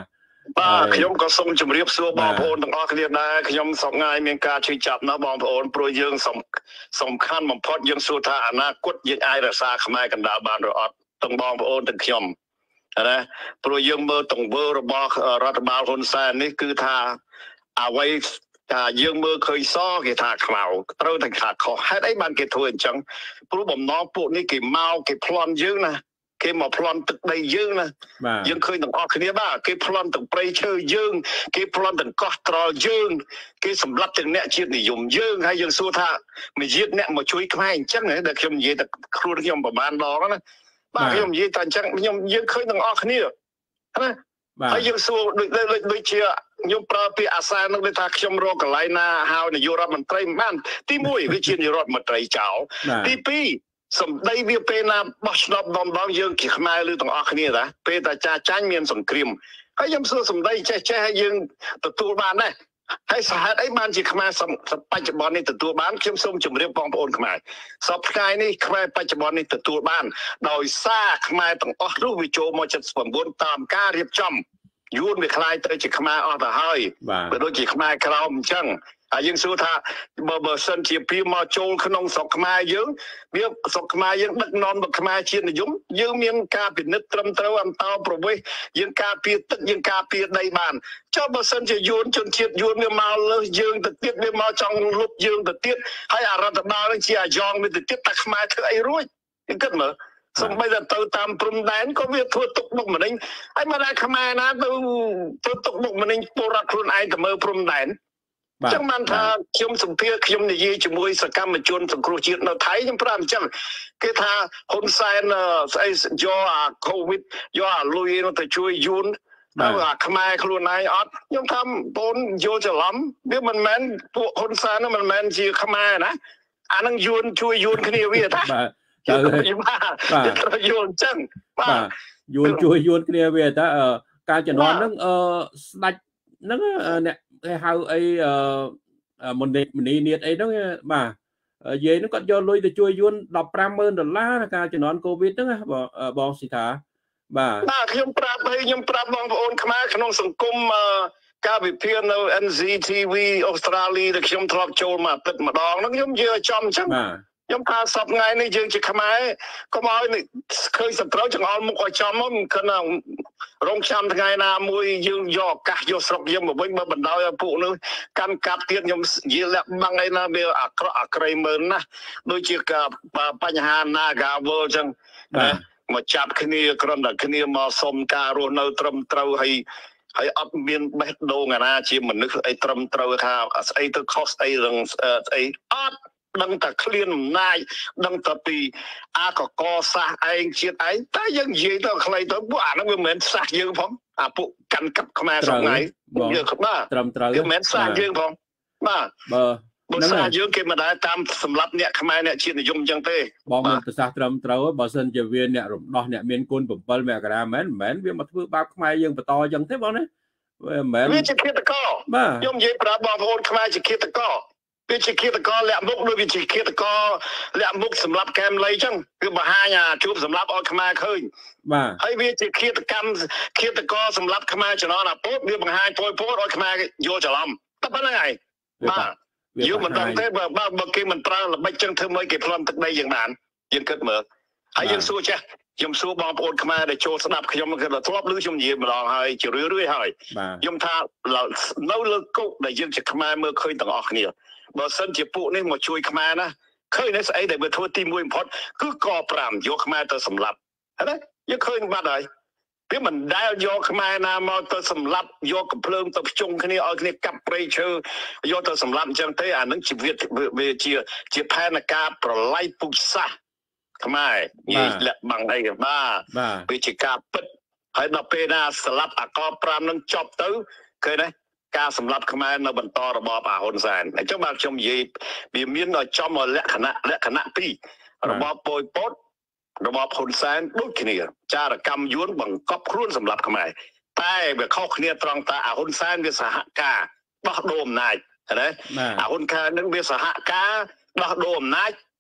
បាទខ្ញុំក៏សូមជម្រាបសួរបងប្អូនទាំងអស់គ្នាដែរខ្ញុំសប្ងាយមានការជួយចាប់ណាបងប្អូនព្រោះយើងសំខាន់បំផុតយើងសួរថាអនាគតយើងអាចរក្សាខ្មែរកណ្ដាលបានឬអត់ទាំងបងប្អូនទាំងខ្ញុំណាព្រោះយើងមើលទង្វើរបស់រដ្ឋបាលហ៊ុនសែននេះគឺថាអ្វីថាយើងមើលឃើញសគេថាខ្មៅត្រូវតែថាខុសហេតុអីបានគេធ្វើអញ្ចឹងព្រោះបំណងពួកនេះគេមកគេប្លន់យើងណាគេមកប្លន់ទឹកដីយើងណាយើងឃើញទាំងអស់គ្នាបាទគេប្លន់ទាំងព្រៃឈើយើងគេប្លន់ទាំងកោះត្រល់យើងគេសម្លាប់ទាំងអ្នកជាតិនិយមយើងហើយយើងសួរថាមួយជាតិអ្នកមកជួយខ្មែរអញ្ចឹងដែលខ្ញុំនិយាយតែខ្លួនខ្ញុំប្រហែលដងណាបាទខ្ញុំនិយាយតែអញ្ចឹងខ្ញុំយើងឃើញទាំងអស់គ្នាណាហើយយើងសួរដូចដូចជាខ្ញុំប្រើពាក្យអាសានឹងថាខ្ញុំរកកន្លែងណាហៅនាយករដ្ឋមន្ត្រីមិនបានទីមួយវាជានាយករដ្ឋមន្ត្រីចោលទីពីរសម្ដីវាពេលណាបោះឆ្នោតដំដងយើងជាខ្មែរឬទាំងអស់គ្នាណាពេលតែចាចាញ់មានសង្គ្រាមហើយខ្ញុំសួរសម្ដីចេះចេះឲ្យយើងទទួលបានដែរហើយសហេតុអីបានជាខ្មែរបច្ចុប្បន្ននេះទទួលបានខ្ញុំសូមជម្រាបបងប្អូនខ្មែរសពថ្ងៃនេះខ្មែរបច្ចុប្បន្ននេះទទួលបានដោយសារខ្មែរទាំងអស់នោះវាចូលមកចិត្តសម្បូរតាមការរៀបចំយួនវាខ្លាយទៅជាខ្មែរអស់ទៅហើយបើដូចជាខ្មែរក្រោមអញ្ចឹងហើយយើងសួរថាបើបើសិនជាពីមកចូលក្នុងស្រុកខ្មែរយើងវាស្រុកខ្មែរយើងដឹកនាំដល់ខ្មែរជាតិនិយមយើងមានការពិនិត្យត្រឹមត្រូវអន្តោប្រវេសន៍យើងការពារទឹកយើងការពារដីបានចុះបើសិនជាយួនជនជាតិយួនវាមកលើសយើងទៅទៀតវាមកចង់លុបយើងទៅទៀតហើយអរដ្ឋបាលនឹងជាអាយ៉ងវាទៅទៀតតែខ្មែរធ្វើអីរួចគិតមើលសំបីតែទៅតាមព្រំដែនក៏វាធ្វើទុកបុកម្នេញហើយមកដល់ខ្មែរណាទៅធ្វើទុកបុកម្នេញពលរដ្ឋខ្លួនឯងទៅមើលព្រំដែនចឹងបានថាខ្ញុំសម្ភារខ្ញុំនិយាយជាមួយសកម្មជនសង្គ្រោះជាតិនៅថៃខ្ញុំប្រាប់អញ្ចឹងគេថាហ៊ុនសែនស្អីយកអាកូវីដយកអាលុយទៅជួយយួនដល់អាខ្មែរខ្លួនឯងអត់ខ្ញុំថាបងយល់ច្រឡំវាមិនមែនពួកហ៊ុនសែននោះមិនមែនជាខ្មែរណាអានឹងយួនជួយយួនគ្នាវាថាទៅបាទត្រូវយល់អញ្ចឹងបាទយួនជួយយួនគ្នាវាថាការជំនាន់ហ្នឹងអឺស្ដាច់ហ្នឹងអ្នកគេហៅអីមនីមនីនៀតអីហ្នឹងបាទយាយហ្នឹងគាត់យកលុយទៅជួយយួនដប់ប្រាំម៉ឺនដុល្លារការជំនាន់កូវីដហ្នឹងបងស៊ីថាបាទបាទខ្ញុំប្រាប់ឲ្យខ្ញុំប្រាប់បងប្អូនខ្មែរក្នុងសង្គមការវិភាគនៅ N Z T V អូស្ត្រាលីដែលខ្ញុំធ្លាប់ចូលមកអាទិត្យម្ដងហ្នឹងខ្ញុំនិយាយឲ្យចំអញ្ចឹងខ្ញុំថាសពថ្ងៃនេះយើងជាខ្មែរកុំឲ្យឃើញសត្រូវចង្អុលមុខឲ្យចំមកគណៈរងចាំថ្ងៃណាមួយយើងយកឱកាសយកស្រុកយើងមកវិញបើបណ្ដោយឲ្យពួកនោះកាន់កាប់ទៀតខ្ញុំនិយាយលាក់បាំងអីណាវាអាក្រក់អាក្រៃមើលណាដូចជាបញ្ហា Nagawal អញ្ចឹងណាមកចាប់គ្នាគ្រាន់តែគ្នាមកសុំការរស់នៅត្រឹមត្រូវហើយហើយអត់មានបេះដូងអាណាជាមនុស្សអីត្រឹមត្រូវថាស្អីទៅខុសស្អីរឿងស្អីអត់ដឹងតែឃ្លានអំណាចដឹងតែពីអាកកសាសឯងជាតិឯងតែយើងនិយាយទៅខ្លីទៅពួកអាហ្នឹងវាមិនមែនសាសយើងផងអាពួកកាន់កាប់ខ្មែរសងៃយើងបាទត្រឹមត្រូវវាមិនមែនសាសយើងផងបាទបើបើសាសយើងគេមិនដែលតាមសម្រាប់អ្នកខ្មែរអ្នកជាតិនិយមអញ្ចឹងទេបងមានប្រសាសន៍ត្រឹមត្រូវបើសិនជាវាអ្នករំដោះអ្នកមានគុណbảyមករាមែនមិនមែនវាមកធ្វើបាបខ្មែរយើងបន្តអញ្ចឹងទេបងណាវាមិនមែនវាជាឃាតករខ្ញុំនិយាយប្រាប់បងប្អូនខ្មែរជាឃាតករវាជាឃាតករលាក់មុខដូចវាជាឃាតករលាក់មុខសម្រាប់កែមលីអញ្ចឹងគឺបង្ហាញអាជួបសម្រាប់ឲ្យខ្មែរឃើញបាទហើយវាជាឃាតកម្មឃាតករសម្រាប់ខ្មែរចំណងអាពុតវាបង្ហាញពយពោតឲ្យខ្មែរយល់ច្រឡំតែប៉ុណ្្នឹងហើយបាទយើងមិនដឹងទេបើបើគេមិនប្រើល្បិចអញ្ចឹងធ្វើម៉េចគេប្លន់ទឹកដីយើងបានយើងគិតមើលហើយយើងសួរចេះខ្ញុំសួរបងប្អូនខ្មែរដែលចូលស្ដាប់ខ្ញុំគឺថាធ្លាប់ឮខ្ញុំនិយាយម្ដងហើយជារឿយរឿយហើយខ្ញុំថានៅលើគុកដែលយើងជាខ្មែរមើលឃើញទាំងអស់គ្នាបើសិនជាពួកនេះមកជួយខ្មែរណាឃើញនេះស្អីដែលវាធ្វើទីមួយបំផុតគឺកប្រាំយកខ្មែរទៅសម្លាប់ណាយើងឃើញបាត់ហើយវាមិនដែលយកខ្មែរណាមកទៅសម្លាប់យកកំភ្លើងទៅភ្ជុងគ្នាឲ្យគ្នាកាប់ព្រៃឈើយកទៅសម្លាប់អញ្ចឹងទេអានឹងជីវិតវាជាជាផែនការប្រឡ័យពុជសាសខ្មែរនិយាយលាក់បាំងអីបាទវាជាការពិតហើយដល់ពេលណាស្លាប់អាកប្រាំនឹងចប់ទៅឃើញទេការសម្លាប់ខ្មែរនៅបន្តរបបអាហ៊ុនសែនអញ្ចឹងបាទខ្ញុំនិយាយវាមានចំលក្ខណៈលក្ខណៈពីររបបប៉ុលពតរបបហ៊ុនសែនដូចគ្នាចារកម្មយួនបង្កប់ខ្លួនសម្រាប់ខ្មែរតែវាខុសគ្នាត្រង់ថាអាហ៊ុនសែនវាសហការដោះដូរអំណាចណាអាហ៊ុនខែនឹងវាសហការដោះដូរអំណាច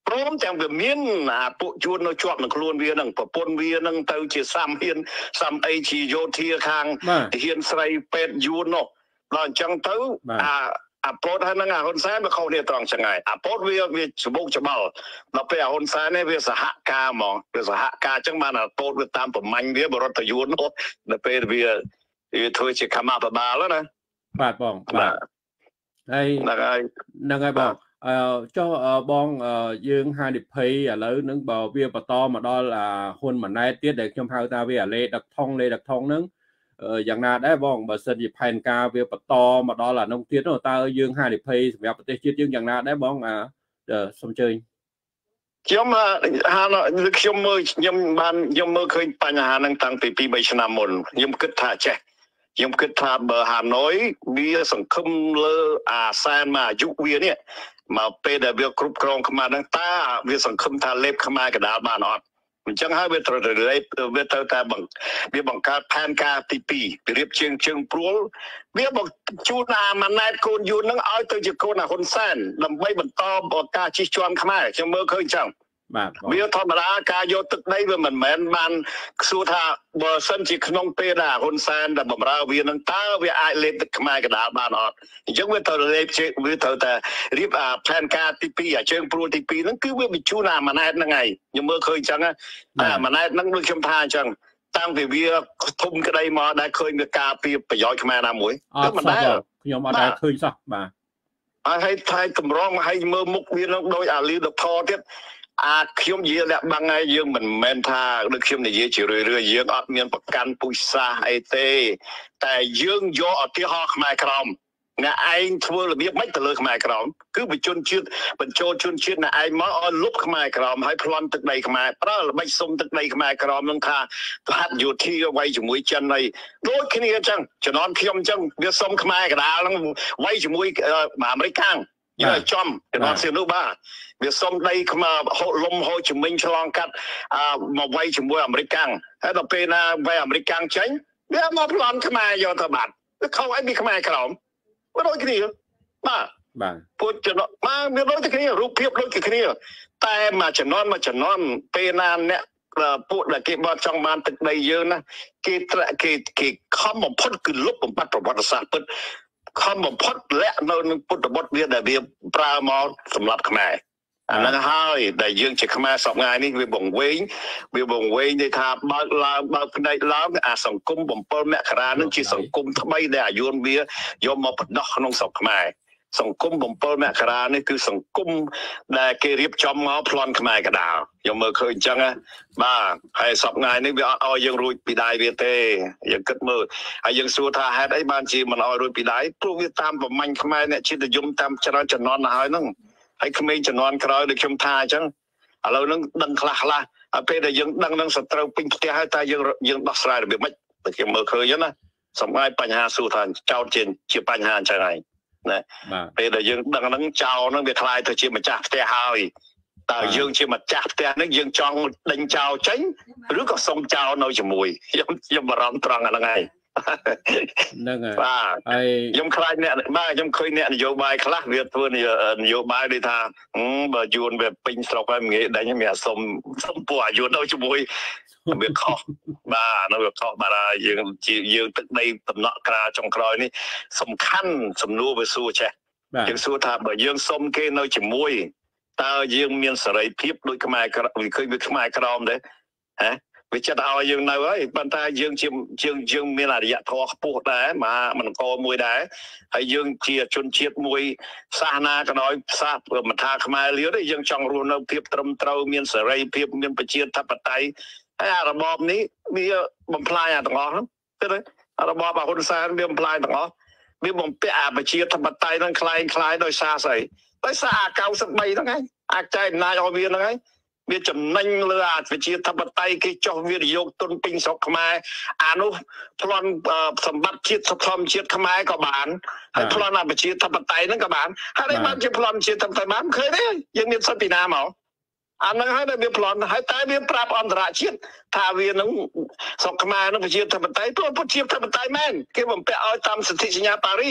ព្រមទាំងវាមានអាពួកជួននៅជាប់នឹងខ្លួនវានឹងប្រពន្ធវានឹងទៅជាសាមហ៊ានសាមអីជាយោធាខាងហ៊ានស្រីពេទ្យយួននោះដល់អញ្ចឹងទៅអាអាពតហើយនឹងអាហ៊ុនសែនវាខុសគ្នាត្រង់ចឹងហើយអាពតវាវាច្បុកច្បល់ដល់ពេលអាហ៊ុនសែននេះវាសហការហ្មងវាសហការអញ្ចឹងបានអាពតវាតាមប្រមាញ់វាបរដ្ឋយួននោះដល់ពេលវាវាធ្វើជាកម្មាភិបាលណាបាទបងបាទហើយហ្នឹងហើយហ្នឹងហើយបងអឺចុះបងយើងហានិភ័យឥឡូវហ្នឹងបើវាបន្តមកដល់ហ៊ុនម៉ាណែតទៀតដែលខ្ញុំហៅថាវាអាលេដឹកថងលេដឹកថងហ្នឹងយ៉ាងណាដែរបងបើសិនជាផែនការវាបន្តមកដល់អានោះទៀតតើយើងហានិភ័យសម្រាប់ប្រទេសជាតិយើងយ៉ាងណាដែរបងសូមអញ្ជើញខ្ញុំហាខ្ញុំមើលខ្ញុំបានខ្ញុំមើលឃើញបញ្ហាហ្នឹងតាំងពីពីរបីឆ្នាំមុនខ្ញុំគិតថាចេះខ្ញុំគិតថាបើហាណូយវាសង្ឃឹមលើអាសែនមកអាយុវានេះមកពេលដែលវាគ្រប់គ្រងខ្មែរហ្នឹងតើវាសង្ឃឹមថាលេបខ្មែរកដាលបានអត់អញ្ចឹងហើយវាត្រូវលេបវាត្រូវតែបង្វាបង្កើតផែនការទីពីរពីរៀបជើងជើងព្រួលវាបង្ជូនអាម៉ាណែតកូនយួនហ្នឹងឲ្យទៅជាកូនអាហ៊ុនសែនដើម្បីបន្តការជិះជាន់ខ្មែរខ្ញុំមើលឃើញអញ្ចឹងបាទវាធម្មតាការយកទឹកដីវាមិនមែនបានសួរថាបើសិនជាក្នុងពេលដែលហ៊ុនសែនដែលបំរើវានឹងតើវាអាចលេបទឹកខ្មែរកដាលបានអត់អញ្ចឹងវាត្រូវលេបជើងវាត្រូវតែរៀបអាផែនការទីពីរអាជើងព្រួលទីពីរហ្នឹងគឺវាបញ្ជូនអាម៉ាណែតហ្នឹងហើយខ្ញុំមើលឃើញអញ្ចឹងតែអាម៉ាណែតហ្នឹងដូចខ្ញុំថាអញ្ចឹងតាំងពីវាធំក្តីមកដែលឃើញវាការពារប្រយោជន៍ខ្មែរណាមួយគឺមិនដែរខ្ញុំអត់ដែរឃើញសោះបាទហើយថៃតម្រង់ហើយមើលមុខវានឹងដូចអាលីដផទៀតអាខ្ញុំនិយាយលាក់បាំងហើយយើងមិនមែនថាដូចខ្ញុំនិយាយជារឿយរឿយយើងអត់មានប្រកាន់ពុជសាសអីទេតែយើងយកឧទាហរណ៍ខ្មែរក្រមអ្នកឯងធ្វើរបៀបម៉េចទៅលើខ្មែរក្រមគឺបញ្ជនជាតិបញ្ចូលជនជាតិអ្នកឯងមកឲ្យលុបខ្មែរក្រមហើយប្លន់ទឹកដីខ្មែរប្រើល្បិចសុំទឹកដីខ្មែរក្រមនឹងថាហាត់យោធាវាយជាមួយចិនហើយដូចគ្នាអញ្ចឹងជំនាន់ខ្ញុំអញ្ចឹងវាសុំខ្មែរកដាលនឹងវាយជាមួយអាមេរិកខាងយកឲ្យចំជំនាន់សៀវនោះបាទវាសុំដីខ្មែរហូលំហូជីមិញឆ្លងកាត់មកវាយជាមួយអាមេរិកកាំងហើយដល់ពេលណាវាយអាមេរិកកាំងចេញវាមកប្លន់ខ្មែរយកទៅបាត់វាខុសអីពីខ្មែរក្រមវាដូចគ្នាបាទបាទពួកចំណបាទវាដូចគ្នារូបភាពដូចគ្នាតែមួយចំនួនមួយចំនួនពេលណាអ្នកពួកដែលគេបត់ចង់បានទឹកដីយើងណាគេគេគេខំបំផុតគឺលុបបំបត្តិប្រវត្តិសាស្ត្រពិតខំបំផុតលាក់នៅនឹងពុទ្ធបុត្រវាដែលវាប្រើមកសម្រាប់ខ្មែរអាហ្នឹងហើយដែលយើងជាខ្មែរសពថ្ងៃនេះវាបង្វែងវាបង្វែងន័យថាបើកឡើងបើកផ្នែកឡើងអាសង្គមបំពេញមករានឹងជាសង្គមថ្មីដែលអាយុនវាយកមកបដោះក្នុងស្រុកខ្មែរសង្គមបំពេញមករានេះគឺសង្គមដែលគេរៀបចំមកប្លន់ខ្មែរកដាលខ្ញុំមើលឃើញអញ្ចឹងបាទហើយសពថ្ងៃនេះវាអត់ឲ្យយើងរួចពីដៃវាទេយើងគិតមើលហើយយើងសួរថាហេតុអីបានជាមិនឲ្យរួចពីដៃព្រោះវាតាមប្រមាញ់ខ្មែរអ្នកជាតិនិយមតាមច្រើនចំនួនទៅហើយហ្នឹងហើយក្មេងជំនាន់ក្រោយដូចខ្ញុំថាអញ្ចឹងឥឡូវហ្នឹងដឹងខ្លះខ្លះហើយពេលដែលយើងដឹងនឹងសត្រូវពេញផ្ទះហើយតើយើងយើងដោះស្រាយរបៀបម៉េចតែខ្ញុំមើលឃើញណាសម្រាប់បញ្ហាសួរថាចោតជាជាបញ្ហាអញ្ចឹងហើយណាពេលដែលយើងដឹងហ្នឹងចោលហ្នឹងវាคล้ายទៅជាម្ចាស់ផ្ទះហើយតើយើងជាម្ចាស់ផ្ទះហ្នឹងយើងចង់ដេញចោលចេញឬក៏សុំចោលនៅជាមួយខ្ញុំខ្ញុំបារម្ភត្រង់អាហ្នឹងហើយហ្នឹងហើយបាទហើយខ្ញុំខ្លាចអ្នកបាទខ្ញុំឃើញអ្នកនយោបាយខ្លះវាធ្វើនយោបាយដូចថាបើយួនវាពេញស្រុកហើយងាយដេញវាសុំសុំពួកអាយុនៅជាមួយវាខុសបាទនៅវាខុសបាទយើងជាយើងទឹកដីតំណក់ក្រាចុងក្រោយនេះសំខាន់សំណួរវាសួរចេះយើងសួរថាបើយើងសុំគេនៅជាមួយតើយើងមានសេរីភាពដូចខ្មែរវាឃើញវាខ្មែរក្រមដែរហ៎វាចិត្តឲ្យយើងនៅហើយប៉ុន្តែយើងជាយើងយើងមានអរិយធម៌ខ្ពស់ដែរមកមនកមួយដែរហើយយើងជាជនជាតិមួយសាសនាក៏ដោយសាសមិនថាខ្មែរលៀនទេយើងចង់រស់នៅភាពត្រឹមត្រូវមានសេរីភាពមានប្រជាធិបតេយ្យហើយអារបបនេះវាបំផ្លាញអាទាំងអស់ហ្នឹងទេរបបអាហ៊ុនសែនវាបំផ្លាញទាំងអស់វាបំពាក់អាប្រជាធិបតេយ្យហ្នឹងคล้ายคล้ายដោយសារស្អីដោយសារអាកៅសិបបីហ្នឹងឯងអាចចែកអំណាចឲ្យវាហ្នឹងឯងវាចំណេញលើអាប្រជាធិបតេយ្យគេចោះវិនិយោគទុនពេញស្រុកខ្មែរអានោះប្លន់សម្បត្តិជាតិធម្មជាតិខ្មែរក៏បានហើយប្លន់អាប្រជាធិបតេយ្យហ្នឹងក៏បានហើយបានជាប្លន់ជាធិបតេយ្យបានឃើញទេយើងមានសិទ្ធិពីណាមកអាហ្នឹងហើយដែលវាប្លន់ហើយតែវាប្រាប់អន្តរជាតិថាវានឹងស្រុកខ្មែរនឹងប្រជាធិបតេយ្យព្រោះប្រជាធិបតេយ្យមែនគេបំពាក់ឲ្យតាមសន្ធិសញ្ញាប៉ារី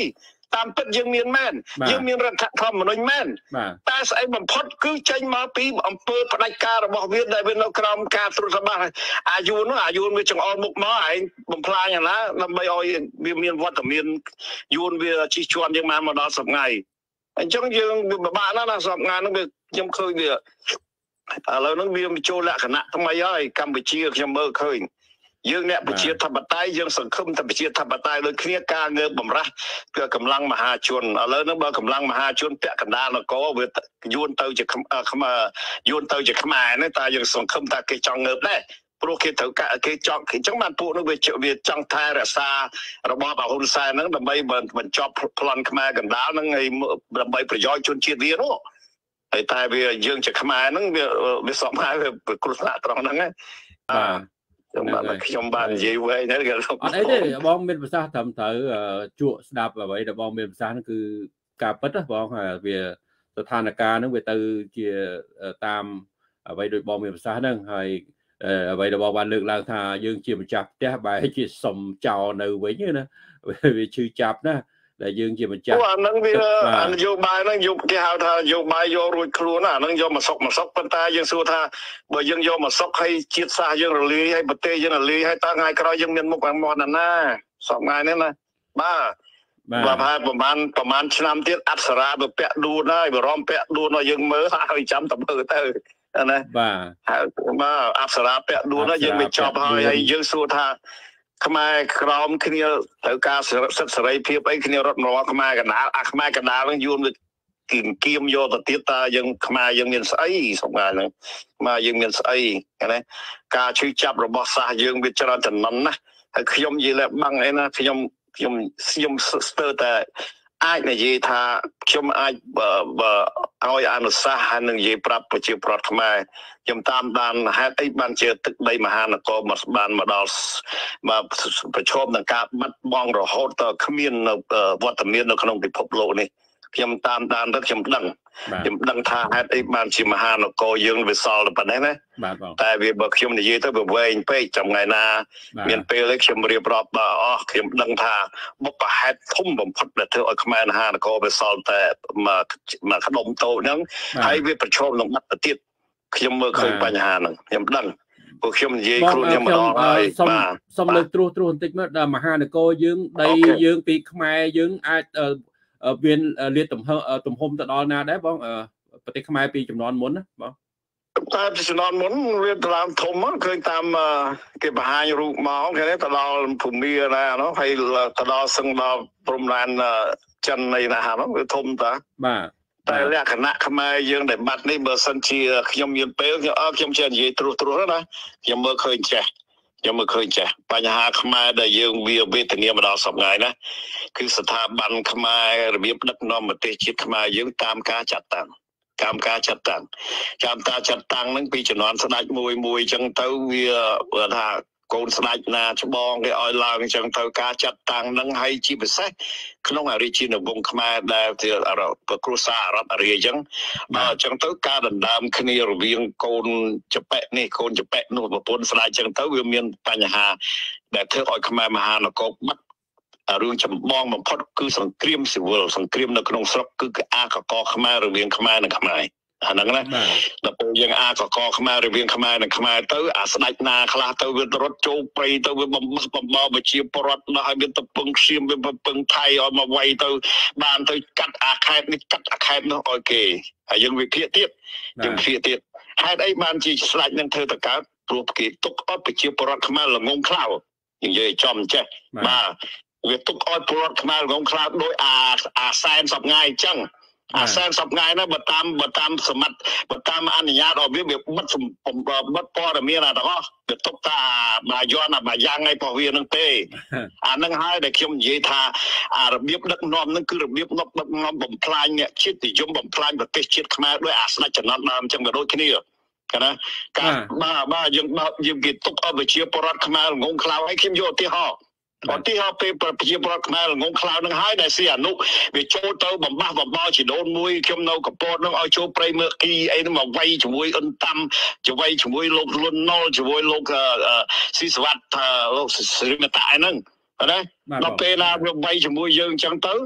តាមពិតយើងមានមែនយើងមានរដ្ឋធម្មនុញ្ញមែនតែស្អីបំផុតគឺចេញមកពីអំពើផ្ដាច់ការរបស់វាដែលវានៅក្រោមការត្រួតត្រាបាទអាយុនោះអាយុវាចង្អុលមុខមកឯងបំផ្លាញអាណាដើម្បីឲ្យវាមានវត្តមានយួនវាជិះជាន់យើងមកដល់សប្ងៃអញ្ចឹងយើងវាពិបាកណាស់ណាសប្ងៃនោះវាខ្ញុំឃើញវាឥឡូវហ្នឹងវាចូលលក្ខណៈថ្មីហើយកម្ពុជាខ្ញុំមើលឃើញយើងអ្នកប្រជាធិបតេយ្យយើងសង្ឃឹមតែប្រជាធិបតេយ្យដូចគ្នាការងើបបំរាស់គឺកម្លាំងមហាជនឥឡូវហ្នឹងបើកម្លាំងមហាជនពាក់កណ្ដាលនគរវាយួនទៅជាខ្មែរយួនទៅជាខ្មែរហ្នឹងតែយើងសង្ឃឹមថាគេចង់ងើបដែរព្រោះគេត្រូវការគេចង់អញ្ចឹងបានពួកនោះវាវាចង់ថែរក្សារបបហ៊ុនសែនហ្នឹងដើម្បីបញ្ចប់ប្លន់ខ្មែរកណ្ដាលហ្នឹងឲ្យដើម្បីប្រយោជន៍ជនជាតិវានោះហើយតែវាយើងជាខ្មែរហ្នឹងវាវាសមហើយវាគ្រោះថ្នាក់ត្រង់ហ្នឹងណាបាទខ្ញុំបាននិយាយវែងហ្នឹងគេអត់អីទេបងមានប្រសាសន៍ត្រឹមត្រូវជក់ស្ដាប់អ្វីដែលបងមានប្រសាសន៍ហ្នឹងគឺការពិតណាបងវាស្ថានភាពហ្នឹងវាទៅជាតាមអ្វីដូចបងមានប្រសាសន៍ហ្នឹងហើយអ្វីដែលបងបានលើកឡើងថាយើងជាម្ចាស់ផ្ទះបែរជាសុំចោលនៅវិញណាវាឈឺចាប់ណាដែលយើងជាម្ចាស់អាហ្នឹងវានយោបាយហ្នឹងយកគេហៅថានយោបាយយករួចខ្លួនអាហ្នឹងយកមកសុកមកសុកប៉ុន្តែយើងសួរថាបើយើងយកមកសុកឲ្យជាតិសាសន៍យើងរលាយឲ្យប្រទេសយើងរលាយឲ្យតើថ្ងៃក្រោយយើងមានមុខមាត់ណាណាសពថ្ងៃនេះណាបាទបាទហើយប្រហែលប្រហែលឆ្នាំទៀតអប្សរាវាពាក់ដួនហើយបរំពាក់ដួនឲ្យយើងមើលឲ្យចាំតមើលទៅណាបាទហើយបាទអប្សរាពាក់ដួនហើយយើងមិនចប់ហើយហើយយើងសួរថាខ្មែរក្រមគ្នាត្រូវការសិទ្ធិសេរីភាពអីគ្នារត់មកខ្មែរកណ្ដាលអាខ្មែរកណ្ដាលហ្នឹងយួនវាគៀមគៀមយកទៅទៀតតើយើងខ្មែរយើងមានស្អីសម្រាប់ហ្នឹងខ្មែរយើងមានស្អីណាការឈឺចាប់របស់សាសយើងវាច្រើនចំណន់ណាហើយខ្ញុំនិយាយលែបាំងអីណាខ្ញុំខ្ញុំខ្ញុំស្ទើរតែអាចនិយាយថាខ្ញុំអាចឲ្យអនុសាសន៍ហើយនឹងនិយាយប្រាប់ប្រជាប្រដ្ឋខ្មែរខ្ញុំតាមដានហេតុអីបានជាទឹកដីមហានគរមកបានមកដល់មកប្រឈមនឹងការបាត់បង់រហូតដល់គ្មាននៅវត្តមាននៅក្នុងពិភពលោកនេះខ្ញុំតាមដានទៅខ្ញុំដឹងខ្ញុំដឹងថាហេតុអីបានជាមហានគរយើងវាសល់តែប៉ុណ្ណេះណាតែវាបើខ្ញុំនិយាយទៅវាវែងពេកចាំថ្ងៃណាមានពេលនេះខ្ញុំរៀបរាប់បើអស់ខ្ញុំដឹងថាបុព្វហេតុធំបំផុតដែលធ្វើឲ្យខ្មែរមហានគរវាសល់តែមកមកក្តុំតូចហ្នឹងហើយវាប្រឈមនឹងបាត់ទៅទៀតខ្ញុំមើលឃើញបញ្ហាហ្នឹងខ្ញុំដឹងពួកខ្ញុំនិយាយខ្លួនខ្ញុំម្ដងហើយបាទសុំលើកត្រួសត្រាសបន្តិចមកដល់មហានគរយើងដីយើងពីខ្មែរយើងអាចមានលាតទំហំទំហំទៅដល់ណាដែរបងប្រទេសខ្មែរពីចំនួនមុនណាបងតែចំនួនមុនវាទៅឡើងធំឃើញតាមគេបង្ហាញរូបមកគេទៅដល់ភូមិណានោះហើយទៅដល់សឹងដល់ព្រំដែនចិននៃណានោះវាធំតាបាទតែលក្ខណៈខ្មែរយើងដែលបាត់នេះបើសិនជាខ្ញុំមានពេលខ្ញុំអើខ្ញុំចេះនិយាយត្រួសត្រាសណាខ្ញុំមើលឃើញចេះខ្ញុំមើលឃើញចេះបញ្ហាខ្មែរដែលយើងវាវេទនាមកដល់សប្តាហ៍ណាគឺស្ថាប័នខ្មែររបៀបដឹកនាំប្រទេសជាតិខ្មែរយើងតាមការចាត់តាំងតាមការចាត់តាំងតាមការចាត់តាំងហ្នឹងពីជំនាន់ស្ដេចមួយមួយអញ្ចឹងទៅវាថាកូនស្ដេចណាច្បងគេឲ្យឡើងអញ្ចឹងទៅការចាត់តាំងហ្នឹងហើយជាពិសេសក្នុងអរិជានវង្សខ្មែរដែលជាគ្រួសារអរដ្ឋអារីអញ្ចឹងបើអញ្ចឹងទៅការដណ្ដើមគ្នារវាងកូនចប៉ែនេះកូនចប៉ែនោះប្រពន្ធស្ដេចអញ្ចឹងទៅវាមានបញ្ហាដែលធ្វើឲ្យខ្មែរមហានគរបាត់រឿងចម្បងបំផុតគឺសង្គ្រាមស៊ីវិលសង្គ្រាមនៅក្នុងស្រុកគឺអាកកខ្មែររវាងខ្មែរនិងខ្មែរអាហ្នឹងណាដល់ពេលយើងអាកកខ្មែររវាងខ្មែរនិងខ្មែរទៅអាស្ដេចណាខ្លះទៅវារត់ចូលព្រៃទៅវាបំបបំបប្រជាពលរដ្ឋដល់ឲ្យវាទៅពឹងឈាមវាពឹងថៃឲ្យមកវាយទៅបានទៅកាត់អាខេតនេះកាត់អាខេតនោះឲ្យគេហើយយើងវិភាគទៀតយើងវិភាគទៀតហេតុអីបានជាស្ដេចនឹងធ្វើទៅកើតព្រោះគេទុកអត់ប្រជាពលរដ្ឋខ្មែរល្ងងខ្លៅនិយាយចំចេះបាទវាទុកឲ្យពលរដ្ឋខ្មែរល្ងងខ្លៅដោយអាអាសែនសប្ងាយអញ្ចឹងអាសែនសប្ងាយណាបើតាមបើតាមសមត្ថបើតាមអនុញ្ញាតឲ្យវាវាបិទបិទព័ត៌មានអាទាំងអស់វាទុកតាបាយ័នអាបាយ៉ាងឯរបស់វានឹងទេអានឹងហើយដែលខ្ញុំនិយាយថាអារបៀបដឹកនាំនឹងគឺរបៀបដឹកនាំបំផ្លាញអ្នកជាតិនិយមបំផ្លាញប្រទេសជាតិខ្មែរដោយអាស្ដេចចំណត់ដើមអញ្ចឹងក៏ដូចគ្នាកណាការបាទបាទយើងបើយើងគេទុកឲ្យប្រជាពលរដ្ឋខ្មែរងងខ្លៅឲ្យខ្ញុំយកឧទាហរណ៍ឧទាហរណ៍ពេលប្រជាពលរដ្ឋខ្មែរងងខ្លៅនឹងហើយដែលស៊ីអនុវាចូលទៅបំបះបំបោជីដូនមួយខ្ញុំនៅកពតនឹងឲ្យចូលព្រៃមើគីអីនឹងមកវាយជាមួយអ៊ុនតាំជួយជាមួយលោកលុនណុលជាមួយលោកស៊ីសវ័តលោកសិរិមតាហ្នឹងណាដល់ពេលណាវាវាយជាមួយយើងអញ្ចឹងទៅ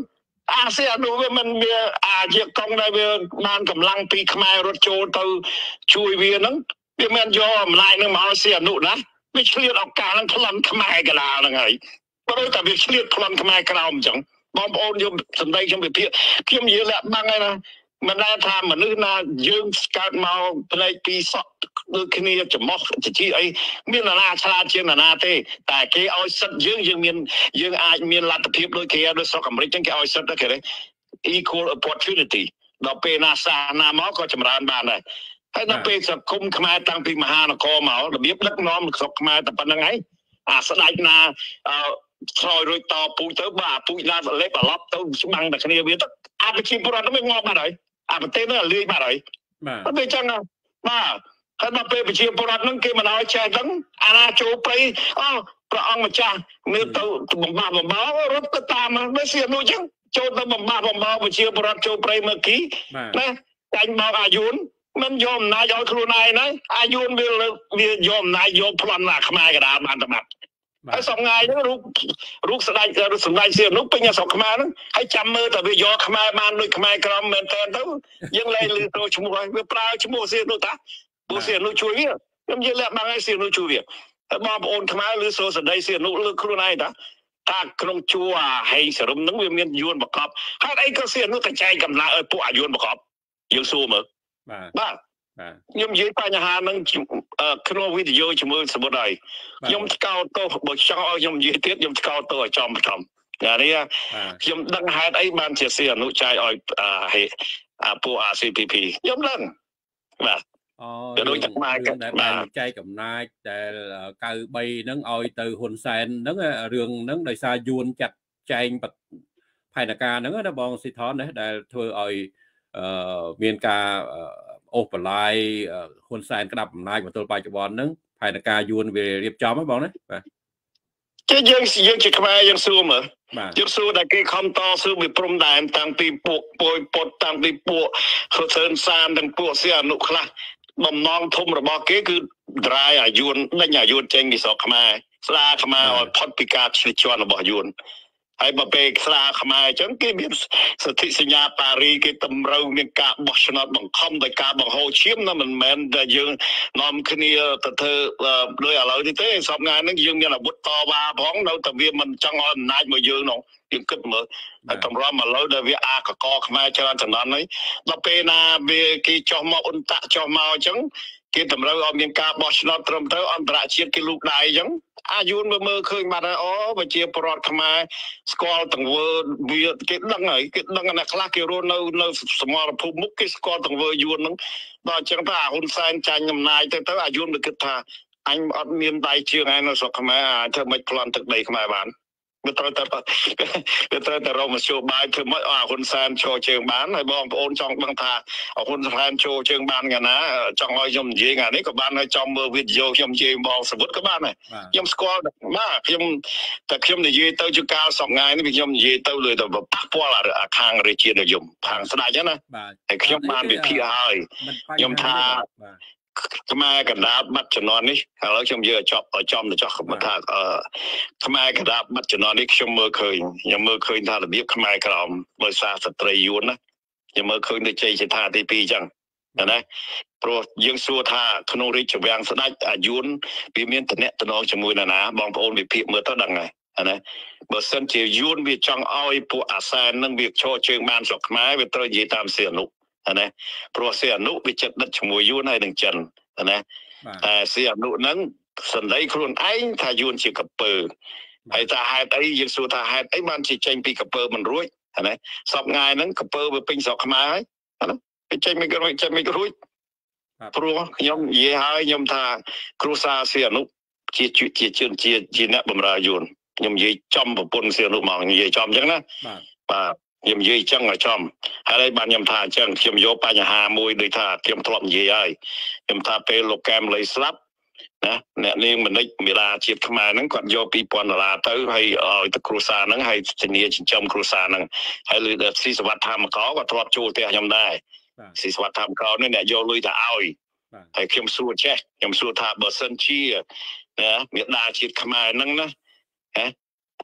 អាស៊ាននោះវាមិនវាអាចកង់ដែលវាបានកម្លាំងពីខ្មែររត់ចូលទៅជួយវាហ្នឹងវាមិនយកអំណាចនឹងមកអាស៊ាននោះណាវាឆ្លៀតឱកាសនឹងប្លន់ខ្មែរកណ្ដាលហ្នឹងហើយព្រោះតែវាឆ្លៀតប្លន់ខ្មែរក្រោមអញ្ចឹងបងប្អូនយកសម្ដីខ្ញុំវិភាគខ្ញុំនិយាយលាក់បាំងហើយណាមិនដែលថាមនុស្សណាយើងស្កើតមកផ្នែកពីសក់ដូចគ្នាចំោះជាអីមានណាឆ្លាតជាងណាទេតែគេឲ្យសិទ្ធយើងយើងមានយើងអាចមានលទ្ធភាពដូចគេដូចស្រុកអាមេរិកចឹងគេឲ្យសិទ្ធគេទេ equal opportunity ដល់ពេលណាសាសនាមកក៏ចម្រើនបានដែរហើយដល់ពេលសង្គមខ្មែរតាំងពីមហានគរមករបៀបដឹកនាំស្រុកខ្មែរតែប៉ុណ្្នឹងហើយអាស្ដេចណាឆ្លោយរួចតពូជទៅបាទពូជណាលេបអាឡប់ទៅច្បាំងតែគ្នាវាទៅអាប្រជាពលរដ្ឋមិនងាប់បាត់ហើយអាប្រទេសនោះលាយបាត់ហើយបាទពេលចឹងបាទហើយដល់ពេលប្រជាពលរដ្ឋហ្នឹងគេមិនឲ្យចេះហ្នឹងអាណាចូលព្រៃអូព្រះអង្គម្ចាស់មើលទៅបំបាបំបោរត់ទៅតាមដូចជានោះចឹងចូលទៅបំបាបំបោប្រជាពលរដ្ឋចូលព្រៃមើលគីណាចាញ់មកអាយុនមិនយកអំណាចឲ្យខ្លួនឯងណាអាយុនវាវាយកអំណាចយកប្លន់ណាខ្មែរកណ្ដាលបានតែបាត់ហើយសំងាយហ្នឹងរូបរូបស្ដេចសម្ដេចសៀមនោះពេញស្រុកខ្មែរហ្នឹងហើយចាំមើលតែវាយកខ្មែរបានដូចខ្មែរក្រមមែនតើទៅយើងលែងលឺទៅឈ្មោះហើយវាប្រើឈ្មោះសៀមនោះតាពួកសៀមនោះជួយវាខ្ញុំនិយាយលាក់បាំងឲ្យសៀមនោះជួយវាហើយបងប្អូនខ្មែរលឺសូស្ដីសៀមនោះលើខ្លួនឯងតាថាក្នុងជួរអាហេងសរឹមហ្នឹងវាមានយួនបកប់ហើយអីក៏សៀមនោះតែចែកកំណើឲ្យពួកអាយួនបកប់យើងសួរមើលបាទបាទខ្ញុំនិយាយបញ្ហាហ្នឹងក្នុងវីដេអូជាមួយសមុទ្រហើយខ្ញុំស្កោតទោសបើចង់ឲ្យខ្ញុំនិយាយទៀតខ្ញុំស្កោតទោសឲ្យចំចំអានេះខ្ញុំដឹងហេតុអីបានជាសៀអនុចាយឲ្យអាពួក អា ซี พี พี ខ្ញុំដឹងបាទអូដូចតែខ្មែរដែលបានចែកកំណាចដែលកៅបីហ្នឹងឲ្យទៅហ៊ុនសែនហ្នឹងរឿងហ្នឹងដោយសារយួនចាត់ចែងផែនការហ្នឹងណាបងស៊ីថនណាដែលធ្វើឲ្យមានការអូសបន្លាយហ៊ុនសែនក្តាប់អំណាចមកទល់បច្ចុប្បន្នហ្នឹងផែនការយួនវារៀបចំហ្នឹងបងណាបាទជាយើងយើងជាខ្មែរយើងសួរមើលយើងសួរតែគេខំតស៊ូពីព្រំដែនតាំងពីពួកពុយពុតតាំងពីពួកហ៊ុនសែនសានទាំងពួកសៀអនុខ្លះបំណងធំរបស់គេគឺត្រាយអាយុនដេញអាយុនចេញពីស្រុកខ្មែរស្ដារខ្មែរឲ្យផុតពីការឈ្លិះជាន់របស់យួនហើយបើពេលស្ដារខ្មែរអញ្ចឹងគេមានសន្ធិសញ្ញាប៉ារីគេតម្រូវមានការបោះឆ្នោតបង្ខំដោយការបង្ហូរឈាមណាមិនមែនតែយើងនាំគ្នាទៅធ្វើដោយឥឡូវនេះទេសពថ្ងៃហ្នឹងយើងមានអាវុធតវ៉ាផងនៅតែវាមិនចង់ឲ្យអំណាចមកយើងនោះយើងគិតមើលហើយតម្រាំឥឡូវដែលវាអាកកខ្មែរច្រើនចំនួនហើយដល់ពេលណាវាគេចោះមកអ៊ុនតាក់ចោះមកអញ្ចឹងគេតម្រូវឲ្យមានការបោះឆ្នោតត្រឹមត្រូវអន្តរជាតិគេលូកដៃអញ្ចឹងអាយុនមើលមើលឃើញបាត់ហើយអូប្រជាពលរដ្ឋខ្មែរស្គាល់ទាំងវើវាគេដឹងហើយគេដឹងថាខ្លះគេរស់នៅនៅសមរភូមិមុខគេស្គាល់ទាំងវើយួនហ្នឹងដល់អញ្ចឹងទៅអាហ៊ុនសែនចាញ់អំណាចទៅទៅអាយុនវាគិតថាអញអត់មានដៃជើងឯនៅស្រុកខ្មែរអាចធ្វើមិនប្លន់ទឹកដីខ្មែរបានវាត្រូវតែវាត្រូវតែរកមធ្យោបាយធ្វើមកអាហ៊ុនសែនចូលជើងបានហើយបងប្អូនចង់ដឹងថាហ៊ុនសែនចូលជើងបានយ៉ាងណាចង់ឲ្យខ្ញុំនិយាយថ្ងៃនេះក៏បានហើយចង់មើលវីដេអូខ្ញុំនិយាយបងសវុតក៏បានដែរខ្ញុំស្គាល់បាទខ្ញុំតែខ្ញុំនិយាយទៅជាកាលសប្ងាយនេះខ្ញុំនិយាយទៅលើទៅប៉ះពាល់អាខាងរាជានិយមខាងស្ដេចណាហើយខ្ញុំបានវិភាគហើយខ្ញុំថាខ្មែរកណ្ដាលបាត់ជំនាន់នេះឥឡូវខ្ញុំយកចប់ចំទៅចោះថាខ្មែរកណ្ដាលបាត់ជំនាន់នេះខ្ញុំមើលឃើញខ្ញុំមើលឃើញថារបៀបខ្មែរក្រមដោយសារស្ត្រីយួនណាខ្ញុំមើលឃើញដូចជ័យជាថាទីពីរអញ្ចឹងណាព្រោះយើងសួរថាក្នុងរាជវាំងស្ដេចអាយុនវាមានតំណែងតំណងជាមួយនរណាបងប្អូនវិភាគមើលទៅដឹងហើយណាបើសិនជាយួនវាចង់ឲ្យពួកអាសែននឹងវាឈរជើងបានស្រុកខ្មែរវាត្រូវនិយាយតាមសៀអនុណាព្រោះសៀអនុវាចិត្តដិតជាមួយយួនហើយនឹងចិនណាតែសៀអនុហ្នឹងសន្តិខ្លួនឯងថាយួនជាកពើហើយថាហេតុអីយើងសួរថាហេតុអីបានជាចេញពីកពើមិនរួចណាសពថ្ងៃហ្នឹងកពើវាពេញស្រុកខ្មែរហើយណាវាចេញមិនរួចចេញមិនរួចព្រោះខ្ញុំនិយាយហើយខ្ញុំថាគ្រូសាសៀអនុជាជាជាជាជាអ្នកបម្រើយួនខ្ញុំនិយាយចំប្រពន្ធសៀអនុមកនិយាយចំអញ្ចឹងណាបាទខ្ញុំនិយាយអញ្ចឹងឲ្យចំហើយបានខ្ញុំថាអញ្ចឹងខ្ញុំយកបញ្ហាមួយដូចថាខ្ញុំធ្លាប់និយាយហើយខ្ញុំថាពេលលោកកែមលីស្លាប់ណាអ្នកនាងមនិចមេដាជាតិខ្មែរហ្នឹងគាត់យកពីរពាន់ដុល្លារទៅហើយឲ្យទៅគ្រួសារហ្នឹងហើយធានាចិញ្ចឹមគ្រួសារហ្នឹងហើយលើស៊ីសវត្ថធម្មកក៏ធ្លាប់ចូលផ្ទះខ្ញុំដែរស៊ីសវត្ថធម្មកនេះអ្នកយកលុយទៅឲ្យហើយខ្ញុំសួរចេះខ្ញុំសួរថាបើសិនជាណាមេដាជាតិខ្មែរហ្នឹងណា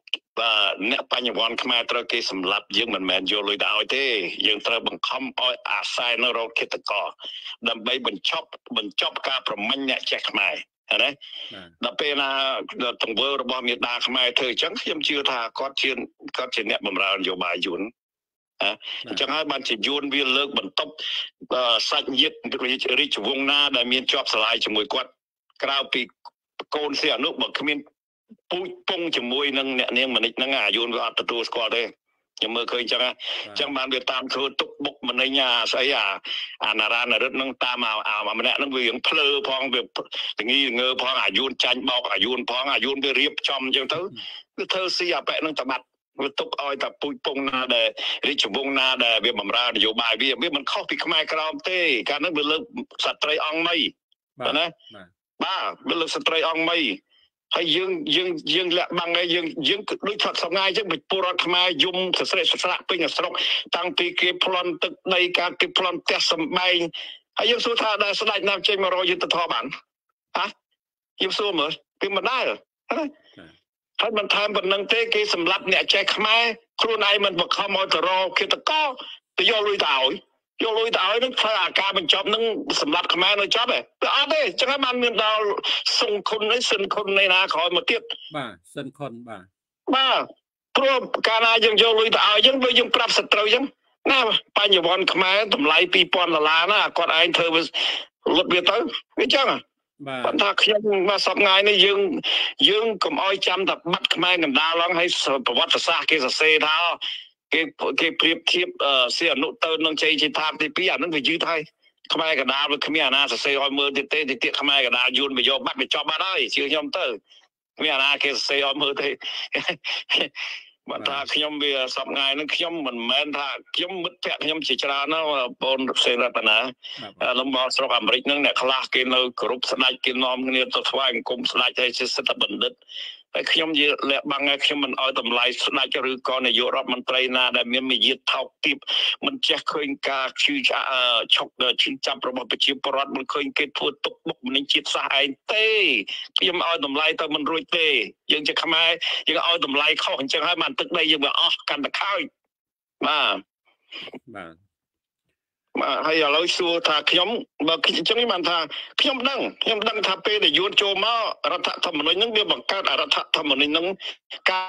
và nèបញ្ញវន្តខ្មែរត្រូវគេសម្លាប់យើងមិនមែនយកលុយទៅឲ្យទេយើងត្រូវបង្ខំឲ្យអាស្រ័យនៅរកឃាតករដើម្បីបញ្ចប់បញ្ចប់ការប្រមាញ់អ្នកចេះខ្មែរណាដល់ពេលណាទង្វើរបស់មេដាខ្មែរធ្វើអញ្ចឹងខ្ញុំជឿថាគាត់ជាគាត់ជាអ្នកបម្រើនយោបាយយួនអញ្ចឹងហើយបានជាយួនវាលើកបន្ទប់សាច់ញាតិរាជវង្សណាដែលមានជាប់ស្រឡាយជាមួយគាត់ក្រៅពីកូនសៀអនុបើគ្មានពូជពងជាមួយនឹងអ្នកនាងមនិចហ្នឹងអាយួនវាអត់ទទួលស្គាល់ទេខ្ញុំមើលឃើញអញ្ចឹងអញ្ចឹងបានវាតាមធ្វើទុកបុកម្នេញអាស្អីអាអាណារ៉ានរិទ្ធហ្នឹងតាមអាម្នាក់ហ្នឹងវារៀងភ្លើផងវាតងីងើផងអាយួនចាញ់បោកអាយួនផងអាយួនវារៀបចំអញ្ចឹងទៅវាធ្វើស៊ីអាប៉ែហ្នឹងតបាត់វាទុកឲ្យតែពូជពងណាដែលរាជវង្សណាដែលវាបម្រើនយោបាយវាវាមិនខុសពីខ្មែរក្រមទេកាលហ្នឹងវាលើកស្ត្រីអង្គមីបាទណាបាទវាលើកស្ត្រីអង្គមីហើយយើងយើងយើងលាក់បាំងឯងយើងយើងដូចថាសងាយអញ្ចឹងពលរដ្ឋខ្មែរយំសស្រិតសស្រាក់ពេញស្រុកតាំងពីគេប្លន់ទឹកដីការគេប្លន់ផ្ទះសម្បែងហើយយើងសួរថាដែលស្ដេចណាចេញមករកយុទ្ធធម៌បានហ៎ខ្ញុំសួរមើលគឺមិនដែរហើយមិនថែមប៉ុណ្្នឹងទេគេសម្លាប់អ្នកចេះខ្មែរខ្លួនឯងមិនបង្ខំឲ្យទៅរកឃាតករទៅយកលុយទៅឲ្យយកលុយទៅឲ្យនឹងធ្វើអាការបញ្ចប់នឹងសម្រាប់ខ្មែរនៅចប់ទេតែអត់ទេចឹងហើយបានមានដល់សង្ឃុននេះសិនខុននៃណាក្រោយមកទៀតបាទសិនខុនបាទបាទព្រោះកាលណាយើងយកលុយទៅឲ្យចឹងវាយើងប្រាប់សត្រូវចឹងណាបញ្ញវន្តខ្មែរតម្លៃពីរពាន់ដុល្លារណាគាត់ឯងធ្វើលុតវាទៅវាចឹងបាទប៉ុន្តែខ្ញុំមកសប្ងាយនេះយើងយើងកុំឲ្យចាំតែបាត់ខ្មែរកណ្ដាលឡើងហើយប្រវត្តិសាស្ត្រគេសរសេរថាគេគេប្រៀបធៀបសៀអនុទៅនឹងជ័យជាថាទីពីរអានឹងវាយឺតហើយខ្មែរកណ្ដាលវាគ្មានអាណាសរសេរឲ្យមើលទៀតទេទៀតខ្មែរកណ្ដាលយួនវាយកបាត់វាចប់បាត់ហើយជឿខ្ញុំទៅគ្មានអាណាគេសរសេរឲ្យមើលទេបើថាខ្ញុំវាសប្ងាយនឹងខ្ញុំមិនមែនថាខ្ញុំមិត្តភក្តិខ្ញុំជាច្រើនណាបងសេនរតនាលំបស្រុកអាមេរិកហ្នឹងអ្នកខ្លះគេនៅគ្រប់ស្ដេចគេនាំគ្នាទៅថ្វាយអង្គមស្ដេចហើយជាសិទ្ធិបណ្ឌិតហើយខ្ញុំជាលាក់បាំងឲ្យខ្ញុំមិនឲ្យតម្លៃស្ដេចឬក៏នាយករដ្ឋមន្ត្រីណាដែលមានមារយាទថោកទាបមិនចេះឃើញការឈឺឆុកឈឺចាប់របស់ប្រជាពលរដ្ឋមិនឃើញគេធ្វើទុកបុកម្នេញជាតិសាសន៍ឯងទេខ្ញុំឲ្យតម្លៃទៅមិនរួចទេយើងជាខ្មែរយើងឲ្យតម្លៃខុសអញ្ចឹងហើយបានទឹកដីយើងវាអស់កាន់តែខើចបាទបាទបាទហើយឥឡូវសួរថាខ្ញុំបើអញ្ចឹងបានថាខ្ញុំដឹងខ្ញុំដឹងថាពេលដែលយួនចូលមករដ្ឋធម្មនុញ្ញហ្នឹងវាបង្កើតរដ្ឋធម្មនុញ្ញហ្នឹងការ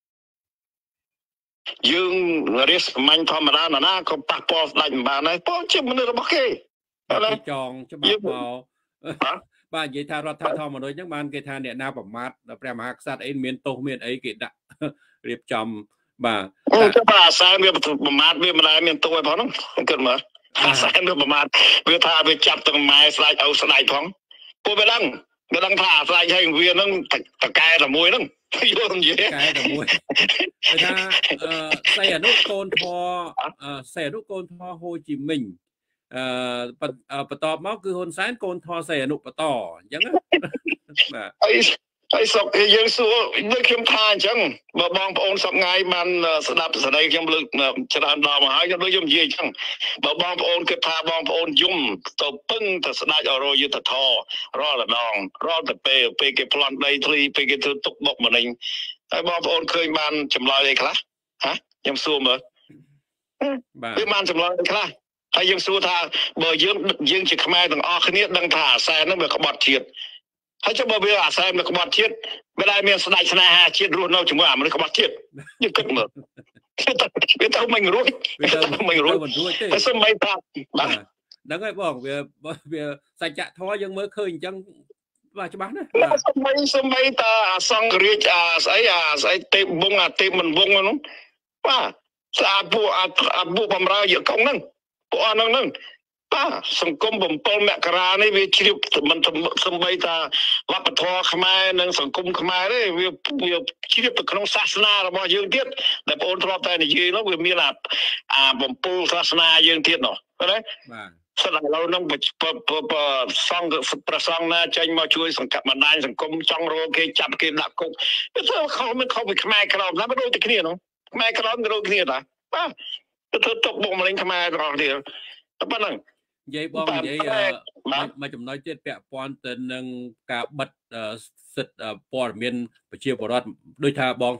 យើងរៀបស្មាញ់ធម្មតាណាណាក៏ប៉ះពាល់ស្ដេចមិនបានដែរព្រោះជាមនុស្សរបស់គេតែចងច្បាប់មកបាទនិយាយថារដ្ឋធម្មនុញ្ញហ្នឹងបានគេថាអ្នកណាប្រមាថដល់ព្រះមហាក្សត្រអីមានទោសមានអីគេដាក់រៀបចំបាទតែបាទអាសាវាប្រមាថវាមិនដែលមានទោសឯផងហ្នឹងគិតមើលអាសាវាប្រមាថវាថាវាចាប់ទាំងម៉ែស្ដេចឪស្ដេចផងពួកវាដឹងវាដឹងថាអាស្ដេចហើយវាហ្នឹងតកែតែមួយហ្នឹងយល់និយាយកែតែមួយគេថាសៃអនុកូនធរសៃអនុកូនធរហូជីមិញអឺបន្តមកគឺហ៊ុនសែនកូនធរសៃអនុបន្តអញ្ចឹងបាទហើយសុកយើងសួរដូចខ្ញុំថាអញ្ចឹងបើបងប្អូនសប្ងាយបានស្ដាប់សេចក្តីខ្ញុំលើកច្រើនដងមកហើយខ្ញុំដូចខ្ញុំនិយាយអញ្ចឹងបើបងប្អូនគិតថាបងប្អូនយំទៅពឹងទៅស្ដេចអរយុទ្ធធររាល់ដងរាល់ទៅពេលពេលគេប្លន់ដីធ្លីពេលគេធ្វើទុកបុកម្នេញហើយបងប្អូនឃើញបានចម្លើយអីខ្លះហ៎ខ្ញុំសួរមើលបាទវាបានចម្លើយអីខ្លះហើយយើងសួរថាបើយើងយើងជាខ្មែរទាំងអស់គ្នាដឹងថាអាសែនហ្នឹងវាក្បត់ជាតិហើយចុះបើវាអាស្រ័យនៅក្បត់ជាតិវាដែលមានស្ដេចស្នេហាជាតិរស់នៅជាមួយអាមនុស្សក្បត់ជាតិយើងគិតមើលវាទៅមិនរួចវាទៅមិនរួចតែសំបីថាបាទហ្នឹងហើយបងវាវាសច្ចធម៌យើងមើលឃើញអញ្ចឹងបាទច្បាស់ណាបាទសំបីសំបីតាអាសង្ឃរាជអាស្អីអាស្អីទេពវងអាទេពមិនវងហ្នឹងបាទស្អាតពួកអាពួកបំរើយកកងហ្នឹងពួកអស់ហ្នឹងហ្នឹងបាទសង្គមbảyមករានេះវាជ្រាបមិនសំបីតាវប្បធម៌ខ្មែរនិងសង្គមខ្មែរទេវាវាជ្រាបទៅក្នុងសាសនារបស់យើងទៀតដែលបងប្អូនធ្លាប់តែនិយាយនោះវាមានអាអាបំពល់សាសនាយើងទៀតនោះណាបាទសិនឥឡូវហ្នឹងសង្ឃប្រសង់ណាចេញមកជួយសង្កាត់បណ្ដាញសង្គមចង់រកគេចាប់គេដាក់គុកទៅធ្វើខុសមិនខុសពីខ្មែរក្រមណាមិនដូចតែគ្នានោះខ្មែរក្រមក៏ដូចគ្នាដែរបាទទៅធ្វើទុកបុកម្នេញខ្មែរទាំងអស់គ្នាតែប៉ុណ្្នឹងនិយាយបងនិយាយមកចំណុចទៀតពាក់ព័ន្ធទៅនឹងការបិទសិទ្ធិព័ត៌មានប្រជាពលរដ្ឋដូចថាបងថា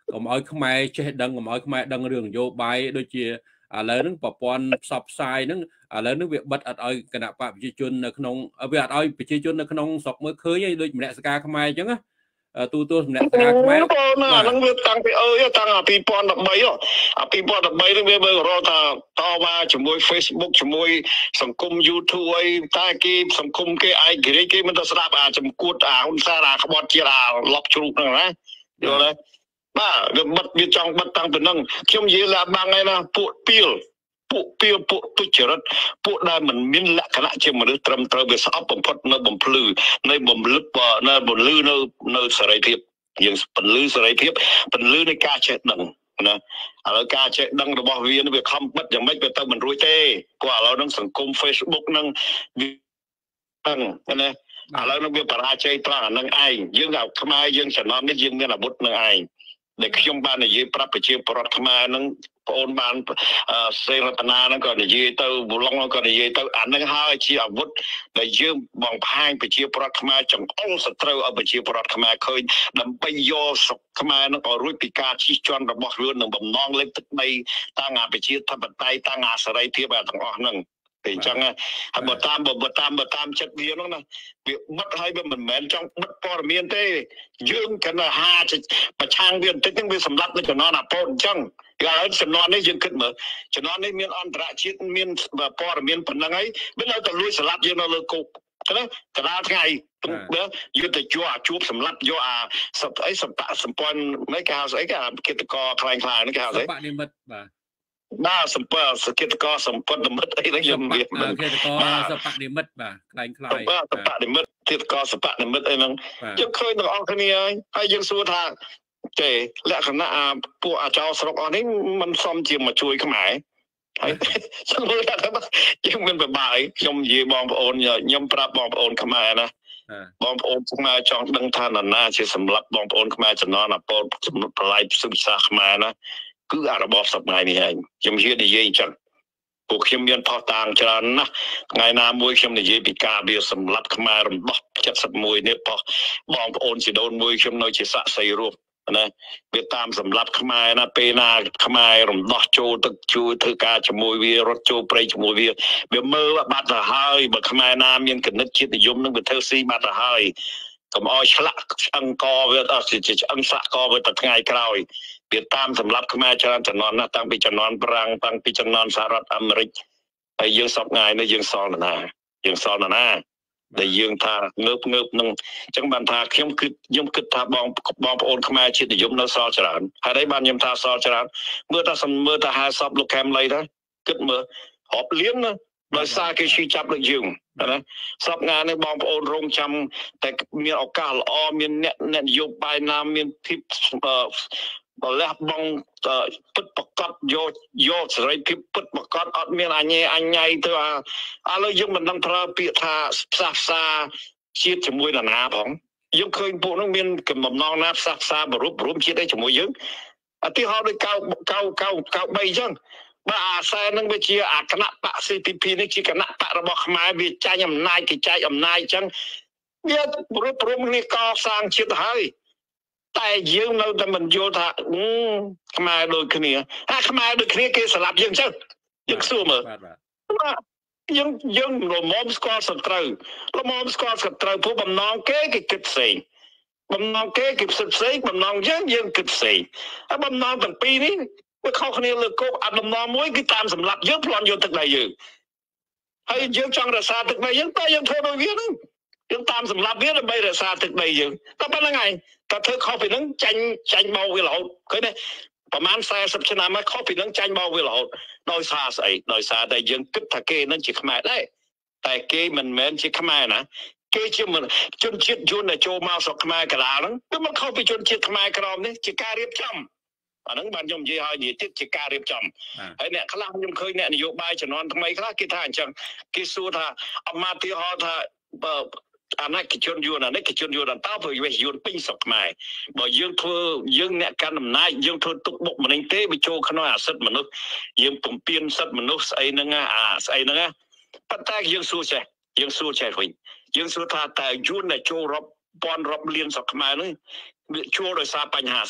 កុំឲ្យខ្មែរចេះដឹងកុំឲ្យខ្មែរដឹងរឿងនយោបាយដូចជាឥឡូវហ្នឹងប្រព័ន្ធផ្សព្វផ្សាយហ្នឹងឥឡូវហ្នឹងវាបិទអត់ឲ្យគណៈបកប្រជាជននៅក្នុងវាអត់ឲ្យប្រជាជននៅក្នុងស្រុកមើលឃើញឯងដូចម្នាក់សការខ្មែរអញ្ចឹងណាទូទស្សន៍ម្នាក់សការខ្មែរបងណាហ្នឹងវាតាំងពីអើយតាំងពីពីរពាន់ដប់បីអាពីរពាន់ដប់បីហ្នឹងវាមើលរកថាតវ៉ាជាមួយ Facebook ជាមួយសង្គម YouTube អីតែគេសង្គមគេឯករាជ្យគេមិនទៅស្ដាប់អាចំគួតអាហ៊ុនសែនអាក្បត់ជាតិអាលប់ជ្រូកហ្នឹងណាយល់ទេបាទវាបិទវាចង់បិទតាំងពីហ្នឹងខ្ញុំនិយាយឡាបាំងឯណាពួកពីលពួកពីលពួកទុច្ចរិតពួកដែលមិនមានលក្ខណៈជាមនុស្សត្រឹមត្រូវវាស្អប់បំផុតនៅបំភ្លឺនៅបំលឹកនៅបំលឺនៅនៅសេរីភាពយើងពលឺសេរីភាពពលឺនៃការចេះដឹងណាឥឡូវការចេះដឹងរបស់វាវាខំបិទយ៉ាងម៉េចវាទៅមិនរួចទេគាត់ឥឡូវហ្នឹងសង្គម Facebook ហ្នឹងវាហ្នឹងណាឥឡូវហ្នឹងវាបរាជ័យត្រង់អាហ្នឹងឯងយើងថាខ្មែរយើងចំណន់នេះយើងមានអាវុធនឹងឯងដែលខ្ញុំបាននិយាយប្រាប់ប្រជាពលរដ្ឋខ្មែរហ្នឹងបងអូនបានសេរតនាហ្នឹងក៏និយាយទៅវឡុងក៏និយាយទៅអាហ្នឹងហើយជាអាវុធដែលយើងបងផាញប្រជាពលរដ្ឋខ្មែរចង្អុលសត្រូវឲ្យប្រជាពលរដ្ឋខ្មែរឃើញដើម្បីយកស្រុកខ្មែរហ្នឹងឲ្យរួចពីការជិះជាន់របស់ខ្លួននឹងបំណងលេខទឹកដីតាំងអាប្រជាធិបតេយ្យតាំងអាសេរីភាពអាទាំងអស់ហ្នឹងពេលអញ្ចឹងហើយបើតាមបើតាមបើតាមចិត្តវាហ្នឹងណាវាបិទហើយវាមិនមែនចង់បិទព័ត៌មានទេយើងគណហាប្រឆាំងវាបន្តិចហ្នឹងវាសម្លាប់នៅចំណន់អាពោតអញ្ចឹងឥឡូវចំណន់នេះយើងគិតមើលចំណន់នេះមានអន្តរជាតិមានព័ត៌មានប៉ុណ្ណឹងហើយវានៅតែលួចស្លាប់យើងនៅលើគុកណាកណ្ដាលថ្ងៃយុទ្ធជួអាជួបសម្លាប់យកអាសពអីសម្បសម្ព័ន្ធមិនគេហៅស្អីគេអាគិតកខ្លាំងខ្លានេះគេហៅស្អីបនិមិត្តបាទបាទសម្ព័ន្ធសកិច្ចកសម្ព័ន្ធនិមិត្តអីហ្នឹងខ្ញុំនិយាយសកិច្ចកសបនិមិត្តបាទខ្លាំងខ្លាយបាទសបនិមិត្តកិច្ចកសបនិមិត្តអីហ្នឹងយើងឃើញទាំងអស់គ្នាហើយហើយយើងសួរថាទេលក្ខណៈអាពួកអាចោស្រុកអស់នេះមិនសមជាមកជួយខ្មែរហើយខ្ញុំមើលថាយើងមានបបាយខ្ញុំនិយាយបងប្អូនខ្ញុំប្រាប់បងប្អូនខ្មែរណាបងប្អូនខ្មែរចង់ដឹងថាណានាជាសម្លាប់បងប្អូនខ្មែរចំណន់អាពោតប្រឡាយសុខសាសខ្មែរណាគឺអារបបសប្តាហ៍នេះឯងខ្ញុំហ៊ាននិយាយអញ្ចឹងពួកខ្ញុំមានផុសតាងច្រើនណាស់ថ្ងៃណាមួយខ្ញុំនិយាយពីការវាសម្លាប់ខ្មែររំដោះเจ็ดสิบเอ็ดនេះផុសបងប្អូនជីដូនមួយខ្ញុំនៅជាសាក្សីរូបណាវាតាមសម្លាប់ខ្មែរណាពេលណាខ្មែររំដោះចូលទឹកជួយធ្វើការជាមួយវារត់ចូលព្រៃជាមួយវាវាមើលបាត់ទៅហើយបើខ្មែរណាមានកណិតជាតិនិយមនឹងវាធ្វើស៊ីបាត់ទៅហើយកុំឲ្យឆ្លាក់ឆ្អឹងកវាអត់ជាឆ្អឹងសាក់កវាទៅថ្ងៃក្រោយវាតាមសម្រាប់ខ្មែរច្រើនចំនួនណាតាំងពីចំនួនប្រាំងតាំងពីចំនួនសហរដ្ឋអាមេរិកហើយយើងសពថ្ងៃនេះយើងសល់ណាយើងសល់ណាដែលយើងថាងើបងើបនឹងអញ្ចឹងបានថាខ្ញុំគិតខ្ញុំគិតថាបងបងប្អូនខ្មែរជាតិនិយមនៅសល់ច្រើនហើយđâyបានខ្ញុំថាសល់ច្រើនមើលថាមើលថាហាសពលោកខេមលីទៅគិតមើលរាប់លានណាដោយសារគេឈឺចាប់ដូចយើងណាសពថ្ងៃនេះបងប្អូនរងចាំតែមានឱកាសល្អមានអ្នកអ្នកនយោបាយណាមានភាពបលះបងពិតប្រកបយកយកសេរីភាពពិតប្រកបអត់មានអញ្ញេអញ្ញៃទៅឥឡូវយើងមិនដឹងប្រើពាក្យថាផ្សះផ្សាជាតិជាមួយនរណាផងយើងឃើញពួកនោះមានកំណងណាផ្សះផ្សាបរុបរួមជាតិអីជាមួយយើងឧទាហរណ៍ដូចកៅកៅកៅកៅបីអញ្ចឹងបើអាសែននឹងវាជាអាគណៈបក ซี พี พี នេះជាគណៈបករបស់ខ្មែរវាចាញ់អំណាចគេចែកអំណាចអញ្ចឹងវារួបរวมគ្នាកសាងជាតិហើយតែយើងនៅតែមិនយល់ថាខ្មែរដូចគ្នាអាខ្មែរដូចគ្នាគេស្លាប់យើងចឹងយើងសួរមើលយើងយើងរមមស្គាល់សត្រូវរមមស្គាល់សត្រូវព្រោះបំណងគេគេគិតផ្សេងបំណងគេគេផ្សិតផ្សេងបំណងយើងយើងគិតផ្សេងហើយបំណងទាំងពីរនេះវាខុសគ្នាលើគោកអាបំណងមួយគឺតាមសម្លាប់យើងប្លន់យកទឹកដីយើងហើយយើងចង់រក្សាទឹកដីយើងតែយើងធ្វើដូចវាហ្នឹងយើងតាមសម្លាប់វាដើម្បីរក្សាទឹកដីយើងតែប៉ុណ្្នឹងឯងតែធ្វើខុសពីហ្នឹងចាញ់ចាញ់មកវារហូតឃើញទេប្រហែលสี่สิบឆ្នាំមកខុសពីហ្នឹងចាញ់មកវារហូតដោយសារស្អីដោយសារតែយើងគិតថាគេហ្នឹងជាខ្មែរដែរតែគេមិនមែនជាខ្មែរណាគេជាជនជាតិយួនដែលចូលមកស្រុកខ្មែរកណ្ដាលហ្នឹងវាមិនខុសពីជនជាតិខ្មែរក្រមនេះជាការរៀបចំអាហ្នឹងបានខ្ញុំនិយាយឲ្យនិយាយទៀតជាការរៀបចំហើយអ្នកខ្លះខ្ញុំឃើញអ្នកនយោបាយជំនាន់ថ្មីខ្លះគេថាអញ្ចឹងគេសួរថាអមាទីហោថាបើអាណត្តិជនយួនអាណត្តិជនយួនតើធ្វើយួនពេញស្រុកខ្មែរបើយើងធ្វើយើងអ្នកកាន់អំណាចយើងធ្វើទុកបុកម្នេញទេវាចូលក្នុងអាសិទ្ធិមនុស្សយើងពំពៀនសិទ្ធិមនុស្សស្អីហ្នឹងអាស្អីហ្នឹងប៉ុន្តែយើងសួរចេះយើងសួរចេះវិញយើងសួរថាតើយួនដែលចូលរាប់ពាន់រាប់លានស្រុកខ្មែរហ្នឹងវាជួលដោយសារបញ្ហាស្អី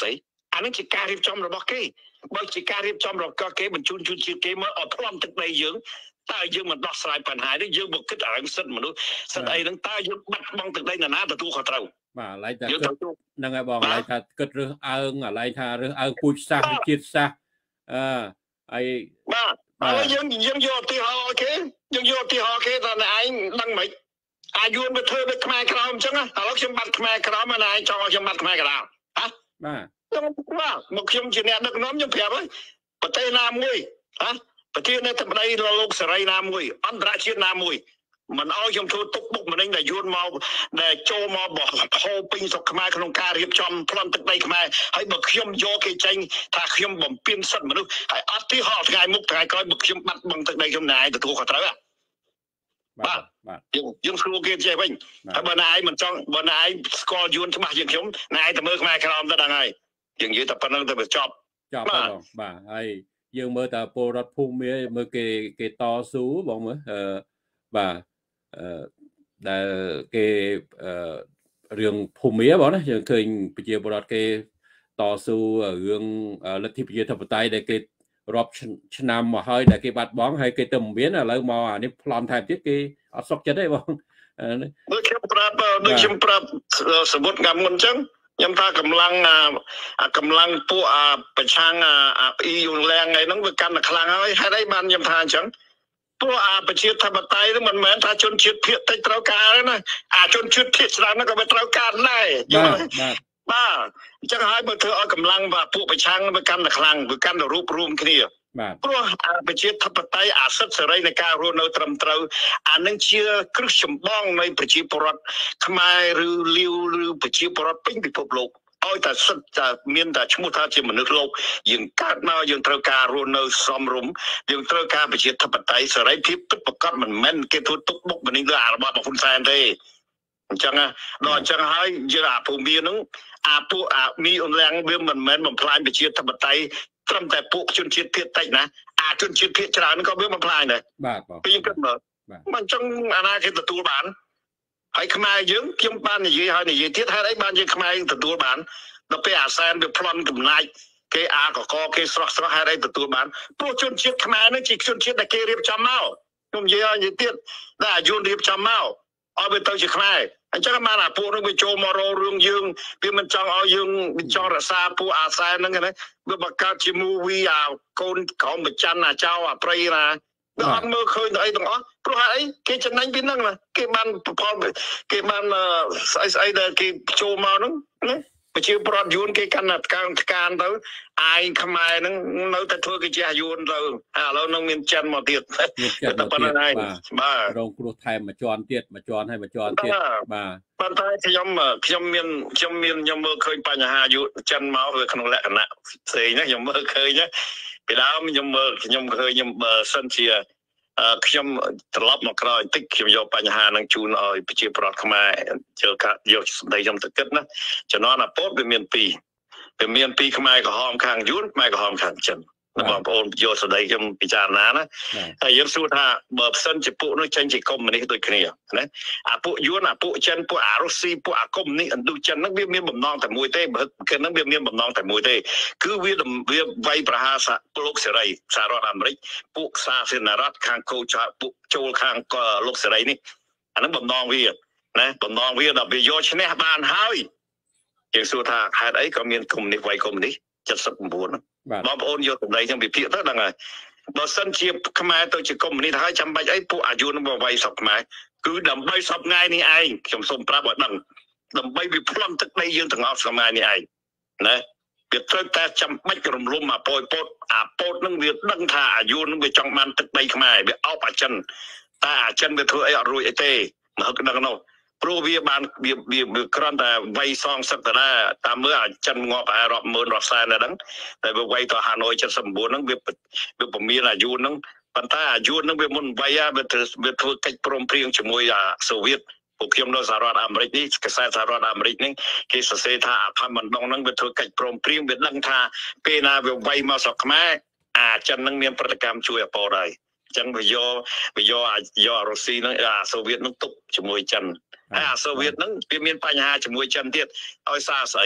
អានឹងជាការរៀបចំរបស់គេបើជាការរៀបចំរបស់គេបញ្ជូនជនជាតិគេមកឲ្យផ្លំទឹកដីយើងតើយើងមិនដោះស្រាយបញ្ហានេះយើងមកគិតអារឿងសិទ្ធិមនុស្សសិទ្ធិអីហ្នឹងតើយើងបាត់បង់ទឹកដីណាណាទទួលខុសត្រូវបាទឡៃថាគិតហ្នឹងហើយបងឡៃថាគិតរើសអើងឡៃថារើសអើងពូជសាសន៍ជាតិសាសន៍អឺហើយបាទហើយយើងយើងយកឧទាហរណ៍គេយើងយកឧទាហរណ៍គេថាឯងដឹងមិនអាយុវាធ្វើដូចខ្មែរក្រមអញ្ចឹងឥឡូវខ្ញុំបាត់ខ្មែរក្រមណាឯងចង់ឲ្យខ្ញុំបាត់ខ្មែរក្រមហ៎បាទខ្ញុំបាទមកខ្ញុំជាអ្នកដឹកនាំខ្ញុំប្រាប់ហើយប្រទេសណាមួយហ៎ប្រទេសនៃតម្លៃលោកសេរីណាមួយអន្តរជាតិណាមួយមិនអោយខ្ញុំធ្វើទុកបុកម្នេញដែលយួនមកដែលចូលមកបោះហូរពេញស្រុកខ្មែរក្នុងការរៀបចំប្លន់ទឹកដីខ្មែរហើយបើខ្ញុំយកគេចេញថាខ្ញុំបំពេញសិទ្ធិមនុស្សហើយអត់ទីហោថ្ងៃមុខថ្ងៃក្រោយបើខ្ញុំបាត់បង់ទឹកដីខ្ញុំណាឯងទទួលខុសត្រូវបាទបាទយើងយើងស្រួលគេចេះវិញហើយបើណាឯងមិនចង់បើណាឯងស្គាល់យួនច្បាស់ជាងខ្ញុំណាឯងទៅមើលខ្មែរក្រមទៅដឹងហើយយើងនិយាយតែប៉ុណ្្នឹងទៅវាចប់ចប់បងបាទហើយយើងមើលតែពលរដ្ឋភូមិមាមើលគេគេតស៊ូបងមើលអឺបាទអឺដែលគេអឺរឿងភូមិមាបងណាយើងឃើញប្រជាពលរដ្ឋគេតស៊ូរឿងលទ្ធិប្រជាធិបតេយ្យដែលគេរាប់ឆ្នាំមកហើយដែលគេបាត់បង់ហើយគេទៅមិនមានឥឡូវមកអានេះប្លន់ថែមទៀតគេអត់សុខចិត្តទេបងដូចខ្ញុំប្រាប់ដូចខ្ញុំប្រាប់សមុទ្រកាលមុនអញ្ចឹងខ្ញុំថាកម្លាំងកម្លាំងពួកប្រឆាំងអាអ៊ីយូឡាំងឯហ្នឹងវាកាន់តែខ្លាំងហើយហេតុអីបានខ្ញុំថាអញ្ចឹងពួកអាប្រជាធិបតេយ្យហ្នឹងមិនមែនថាជនជាតិភាគតិចត្រូវការទេណាអាជនជាតិភាគច្រើនហ្នឹងក៏វាត្រូវការដែរបាទបាទអញ្ចឹងហើយបើធ្វើឲ្យកម្លាំងពួកប្រឆាំងវាកាន់តែខ្លាំងវាកាន់តែរួបរวมគ្នាបាទព្រោះអាប្រជាធិបតេយ្យអាសិទ្ធិសេរីនៃការរស់នៅត្រឹមត្រូវអានឹងជាគ្រឹះចម្បងនៃប្រជាពលរដ្ឋខ្មែរឬលាវឬប្រជាពលរដ្ឋពេញពិភពលោកឲ្យតែសិទ្ធិតែមានតែឈ្មោះថាជាមនុស្សលោកយើងកើតមកយើងត្រូវការរស់នៅសមរម្យយើងត្រូវការប្រជាធិបតេយ្យសេរីភាពពិតប្រាកដមិនមែនគេធ្វើទុកបុកម្នេញលើអារបស់បងហ៊ុនសែនទេអញ្ចឹងដល់អញ្ចឹងហើយយើងអាភូមិនឹងអាពួកអាមីអ៊ុនឡាំងវាមិនមែនបំផ្លាញប្រជាធិបតេយ្យត្រឹមតែពួកជនជាតិភាគតិចណាអាជនជាតិភាគច្រើនក៏វាបំផ្លាញដែរបាទបងពីគិតមើលមិនអញ្ចឹងអាណាគេទទួលបានហើយខ្មែរយើងខ្ញុំបាននិយាយហើយនិយាយទៀតហេតុអីបានយើងខ្មែរទទួលបានដល់ពេលអាសែនវាប្លន់កំណាច់គេអាកកគេស្រស់ស្រស់ហេតុអីទទួលបានព្រោះជនជាតិខ្មែរនឹងជាជនជាតិដែលគេរៀបចំមកខ្ញុំនិយាយហើយនិយាយទៀតដែលអាយុរៀបចំមកឲ្យវាទៅជាខ្មែរអញ្ចឹងបានអាពួកនោះវាចូលមករោរឿងយើងវាមិនចង់ឲ្យយើងវាចង់រក្សាពួកអាសែនហ្នឹងណាវាបង្កើតជា movie អាកូនក្រមប្រច័នអាចោអាព្រៃណាវាអត់មើលឃើញទៅអីទាំងអស់ព្រោះហេតុអីគេចំណេញពីហ្នឹងណាគេបានផលគេបានស្អីស្អីដែលគេចូលមកហ្នឹងណាប្រជាប្រដ្ឋយួនគេកាន់តែថ្កើងថ្កានទៅអាយខ្មែរហ្នឹងនៅតែធ្វើគេជាយួនទៅឥឡូវនឹងមានចិនមកទៀតតែប៉ុណ្្នឹងហើយបាទរងគ្រោះថែមមួយជាន់ទៀតមួយជាន់ហើយមួយជាន់ទៀតបាទប៉ុន្តែខ្ញុំខ្ញុំមានខ្ញុំមានខ្ញុំមើលឃើញបញ្ហាយួនចិនមកវាក្នុងលក្ខណៈផ្សេងណាខ្ញុំមើលឃើញណាពីដើមខ្ញុំមើលខ្ញុំឃើញខ្ញុំបើសិនជាខ្ញុំត្រឡប់មកក្រោយបន្តិចខ្ញុំយកបញ្ហានឹងជូនឲ្យប្រជាប្រដ្ឋខ្មែរជើកាយកសម្ដីខ្ញុំទៅគិតណាចំណន់អាពតវាមានពីរវាមានពីរខ្មែរក្រហមខាងយួនខ្មែរក្រហមខាងចិនបងប្អូនយកសម្ដីខ្ញុំពិចារណាណាហើយយើងសួរថាបើផ្សិនជាពួកនោះចេញជាកុម្មុយនីសដូចគ្នាណាអាពួកយួនអាពួកចិនពួកអារុស្ស៊ីពួកអាកុម្មុយនីសឥណ្ឌូចិនហ្នឹងវាមានបំណងតែមួយទេបើគឺហ្នឹងវាមានបំណងតែមួយទេគឺវាវាវាយប្រហារលោកសេរីសហរដ្ឋអាមេរិកពួកសាធារណរដ្ឋខាងកូចពួកចូលខាងលោកសេរីនេះអាហ្នឹងបំណងវាណាបំណងវាដល់វាយកឈ្នះបានហើយយើងសួរថាហេតុអីក៏មានកុម្មុយនីសវាយកុម្មុយនីសเจ็ดสิบเก้าបងប្អូនយកសម្ដីខ្ញុំវិភាគទៅដឹងហើយបើសិនជាខ្មែរទៅជាកុម្មុយនីសហើយចាំបាច់អីពួកអាយុនឹងវាយសពខ្មែរគឺដើម្បីសពថ្ងៃនេះឯងខ្ញុំសូមប្រាប់ឲ្យដឹងដើម្បីវាប្លន់ទឹកដីយើងទាំងអស់ថ្ងៃនេះឯងណាវាត្រូវតែចាំបាច់រំលំអាប៉ោយពតអាពតនឹងវាដឹងថាអាយុនឹងវាចង់បានទឹកដីខ្មែរវាអោបអាចិនតែអាចិនវាធ្វើអីអត់រួចអីទេមកហឹកដឹងនោះព្រោះវាបានវាវាគ្រាន់តែវាយសងសឹកតាតាមមើលអាចិនងាប់ប្រហែលរាប់ម៉ឺនរាប់សែនហ្នឹងតែវាវាយទៅហាណូយเจ็ดสิบเก้าហ្នឹងវាវាពមៀនអាយុហ្នឹងប៉ុន្តែអាយុហ្នឹងវាមុនវាយវាវាធ្វើកិច្ចព្រមព្រៀងជាមួយអាសូវៀតពួកខ្ញុំនៅសហរដ្ឋអាមេរិកនេះកសែតសហរដ្ឋអាមេរិកនេះគេសរសេរថាអាផាមិនដងហ្នឹងវាធ្វើកិច្ចព្រមព្រៀងវាដឹងថាពេលណាវាវាយមកស្រុកខ្មែរអាចិនហ្នឹងមានប្រតិកម្មជួយអពតហើយអញ្ចឹងវាយកវាយកអាយករុស្ស៊ីហ្នឹងអាសូវៀតហ្នឹងទុកជាមួយចិនហើយអាសូវៀតហ្នឹងវាមានបញ្ហាជាមួយចិនទៀតឲ្យសារស្អី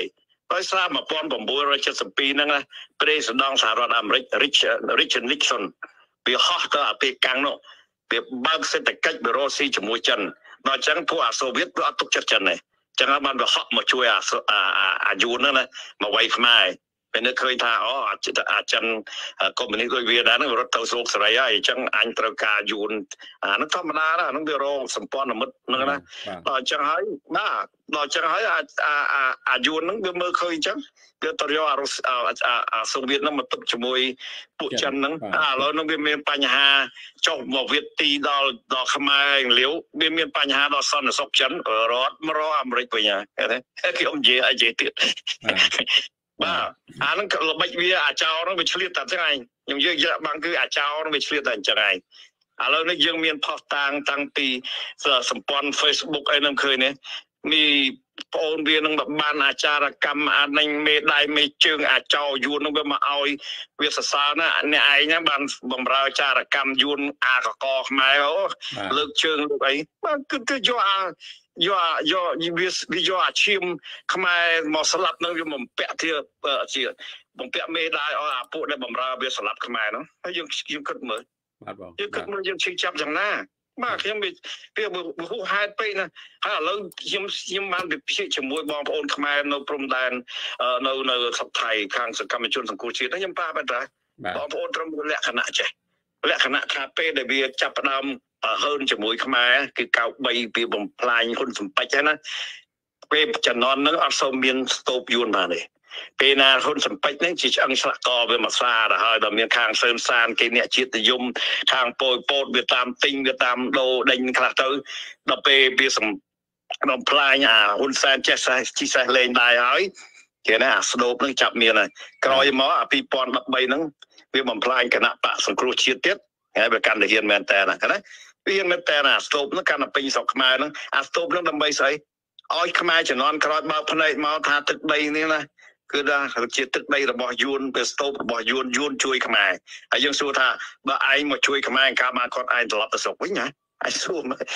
ដោយសារmột nghìn chín trăm bảy mươi haiហ្នឹងណាប្រេសិដង់សហរដ្ឋអាមេរិក Richard Nixon វាហោះទៅអាពេលកាំងនោះវាបើកសេដ្ឋកិច្ចបេរូស៊ីជាមួយចិនដល់អញ្ចឹងពួកអាសូវៀតវាអត់ទុកចិត្តចិនទេអញ្ចឹងបានវាហក់មកជួយអាអាយួនហ្នឹងណាមកវាយខ្មែរពេលនេះឃើញថាអូអាចិនកុម្មុយនីសដូចវាដែរហ្នឹងរត់ទៅស្រុកសេរីហើយអញ្ចឹងអញត្រូវការយួនអាហ្នឹងធម្មតាណាហ្នឹងវារងសម្ព័ន្ធមិត្តហ្នឹងណាដល់អញ្ចឹងហើយបាទដល់អញ្ចឹងហើយអាអាអាយួនហ្នឹងវាមើលឃើញអញ្ចឹងវាទៅយកអារុសអាសូវៀតហ្នឹងមកទប់ជាមួយពួកចិនហ្នឹងឥឡូវហ្នឹងវាមានបញ្ហាចុះមកវាទីដល់ដល់ខ្មែរលាវវាមានបញ្ហាដល់សន្តិសុខចិនរត់មករកអាមេរិកវិញហើយខ្ញុំនិយាយអីនិយាយទៀតបាទអាហ្នឹងល្បិចវាអាចោហ្នឹងវាឆ្លៀតតែអញ្ចឹងឯងខ្ញុំនិយាយបាំងគឺអាចោហ្នឹងវាឆ្លៀតតែអញ្ចឹងឯងឥឡូវនេះយើងមានផុសតាងតាំងពីសម្ព័ន្ធ Facebook អីហ្នឹងឃើញទេមានបងអូនវានឹងបានអាចារកម្មអានឹងមេដៃមេជើងអាចោយួននឹងវាមកឲ្យវាសរសើរណាអ្នកឯងហ្នឹងបានបំរើចារកម្មយួនអាកកខ្មែរអូលើកជើងលើកអីបាទគឺគឺយកអាយកយកវាយកអាឈាមខ្មែរមកស្លាប់នឹងវាបំពាក់ជាជាបំពាក់មេដៃឲ្យអាពួកដែលបំរើវាស្លាប់ខ្មែរហ្នឹងហើយយើងយើងគិតមើលបាទបងយើងគិតមើលយើងឈឺចាប់យ៉ាងណាបាទខ្ញុំវាវាហួសហេតុពេកណាហើយឥឡូវខ្ញុំខ្ញុំបានវិភាគជាមួយបងប្អូនខ្មែរនៅព្រំដែននៅនៅស្រុកថៃខាងសកម្មជនសង្គមជាតិខ្ញុំប្រាប់ថាបងប្អូនត្រូវលក្ខណៈចេះលក្ខណៈថាពេលដែលវាចាប់ផ្ដើមហើនជាមួយខ្មែរគឺកៅបីពីបំផ្លាញហ៊ុនសំពេចហ្នឹងណាពេលជំនាន់ហ្នឹងអត់សូវមានស្ទូបយួនបានទេពេលណាហ៊ុនសំពេចហ្នឹងជាឆ្អឹងឆ្លាក់កវាមកសាទៅហើយដល់មានខាងសឿនសានគេអ្នកជាតិនិយមខាងប៉ោយប៉ោតវាតាមទិញវាតាមដូរដេញខ្លះទៅដល់ពេលវាសំបំផ្លាញអាហ៊ុនសែនចេះសេះជីសេះលេងដែរហើយគេណាអាស្ដូបហ្នឹងចាប់មានហើយក្រោយមកអាពីរពាន់ដប់បីហ្នឹងវាបំផ្លាញគណៈបកសង្គ្រោះជាតិទៀតហើយវាកាន់តែហ៊ានមែនតើណាណាវាហ៊ានមែនតើអាស្ទូបហ្នឹងកាន់តែពេញស្រុកខ្មែរហ្នឹងអាស្ទូបហ្នឹងដើម្បីស្អីឲ្យខ្មែរជំនាន់ក្រោយបើកភ្នែកមកថាទឹកដីនេះណាគឺថាជាទឹកដីរបស់យួនវាស្ទូបរបស់យួនយួនជួយខ្មែរហើយយើងសួរថាបើឯងមកជួយខ្មែរកាលមកគាត់ឯងត្រឡប់ទៅស្រុកវិញណាឯងសួរមើល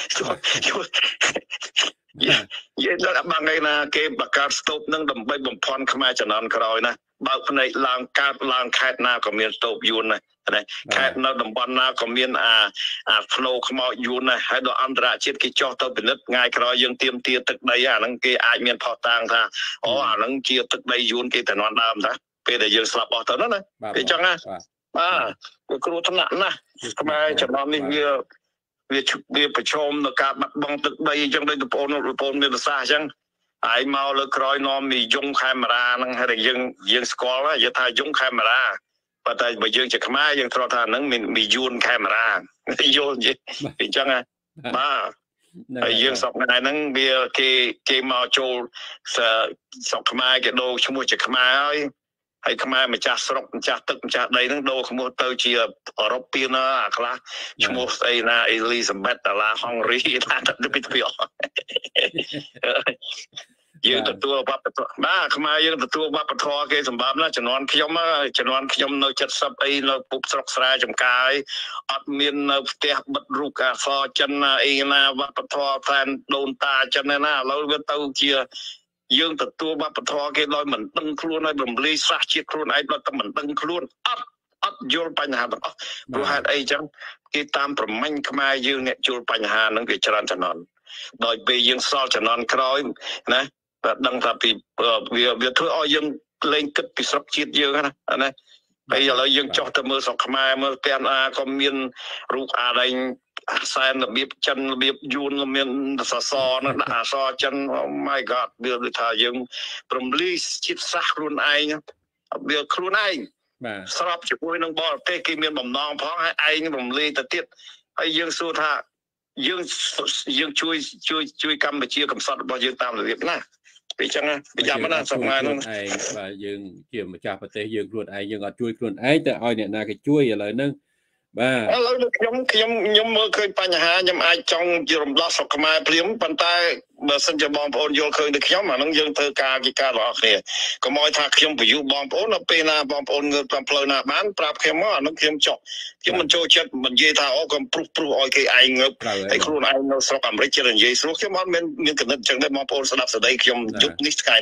យើងដល់បាំងឯណាគេបង្កើតស្ទូបនឹងដើម្បីបំផន់ខ្មែរជំនាន់ក្រោយណាបើកភ្នែកឡើងកើតឡើងខេត្តណាក៏មានស្ទូបយួនណាខេត្តនៅតំបន់ណាក៏មានអាអាផ្នូខ្មោចយួនណាហើយដល់អន្តរជាតិគេចោះទៅពិនិត្យថ្ងៃក្រោយយើងទៀមទាទឹកដីអាហ្នឹងគេអាចមានផុសតាងថាអូអាហ្នឹងជាទឹកដីយួនគេតែនាំដើមតាពេលដែលយើងស្លាប់អស់ទៅហ្នឹងណាគេចឹងណាបាទវាគ្រោះថ្នាក់ណាស់ខ្មែរចំណំនេះវាវាវាប្រឈមនឹងការបាត់បង់ទឹកដីអញ្ចឹងដូចបងប្អូនបងប្អូនមានប្រសាសន៍អញ្ចឹងហើយមកលើក្រោយនាំមីយងខេមរាហ្នឹងហើយយើងយើងស្គាល់ហើយថាយងខេមរាប៉ុន្តែបើយើងជាខ្មែរយើងត្រូវថាហ្នឹងមានមីយួនខេមរាយល់អញ្ចឹងបាទហើយយើងសពថ្ងៃហ្នឹងវាគេគេមកចូលស្រុកខ្មែរគេដូរឈ្មោះជាខ្មែរហើយហើយខ្មែរម្ចាស់ស្រុកម្ចាស់ទឹកម្ចាស់ដីហ្នឹងដូរឈ្មោះទៅជាអឺរ៉ុបពីណាអាខ្លះឈ្មោះស្អីណាអេលីសាបេតតាឡាហុងរីណាទៅពីទៅយើងទទួលវប្បធម៌បាទខ្មែរយើងទទួលវប្បធម៌គេសម្រាប់ណាជំនាន់ខ្ញុំជំនាន់ខ្ញុំនៅเจ็ดสิบអីនៅពុកស្រុកស្រែចំការយអត់មាននៅផ្ទះបិទរូបអក្សរចិនណាអីណាវប្បធម៌ផ្លែនដូនតាចិនណាឥឡូវវាទៅជាយើងទទួលវប្បធម៌គេដោយមិនដឹងខ្លួនហើយរំលាយសាសជាតិខ្លួនឯងដោយតែមិនដឹងខ្លួនអត់អត់យល់បញ្ហាទាំងអស់ព្រោះហេតុអីចឹងគេតាមប្រមាញ់ខ្មែរយើងអ្នកយល់បញ្ហាហ្នឹងគេច្រើនជំនាន់ដោយពេលយើងសល់ជំនាន់ក្រោយណាតែដឹងថាពីវាវាធ្វើឲ្យយើងលែងគិតពីស្រុកជាតិយើងណាណាហើយឥឡូវយើងចោះទៅមើលស្រុកខ្មែរមើលផ្ទះអាក៏មានរូបអាដែងសែនរបៀបចិនរបៀបយួនមានសសរណាដាក់អក្សរចិន Oh my god វាដូចថាយើងព្រមលីជាតិសាសខ្លួនឯងវាខ្លួនឯងបាទស្របជាមួយនឹងបរទេសគេមានបំណងផងហើយឯងរំលាយទៅទៀតហើយយើងសួរថាយើងយើងជួយជួយជួយកម្ពុជាកំសត់របស់យើងតាមរបៀបណាពីចឹងណាប្រយ័ត្នណាសមាហ្នឹងឯងបាទយើងជាម្ចាស់ប្រទេសយើងខ្លួនឯងយើងអត់ជួយខ្លួនឯងតែឲ្យអ្នកណាគេជួយឥឡូវហ្នឹងបាទឥឡូវខ្ញុំខ្ញុំខ្ញុំមើលឃើញបញ្ហាខ្ញុំអាចចង់រំដោះស្រុកខ្មែរព្រាមប៉ុន្តែបើសិនជាបងប្អូនយល់ឃើញដូចខ្ញុំអាហ្នឹងយើងធ្វើការកិច្ចការរបស់គ្នាកុំឲ្យថាខ្ញុំបញ្យុបងប្អូនដល់ពេលណាបងប្អូនងើបតាមផ្លូវណាបានប្រាប់ខ្ញុំមកអាហ្នឹងខ្ញុំចុះខ្ញុំមិនចូលចិត្តមិននិយាយថាអូកុំព្រុសព្រុសឲ្យគេឯងងើបហើយខ្លួនឯងនៅស្រុកអាមេរិកជានិយាយស្រួលខ្ញុំអត់មានមានគណិតអញ្ចឹងដែរបងប្អូនស្ដាប់ស្ដីខ្ញុំយុគនេះថ្ងៃនេះ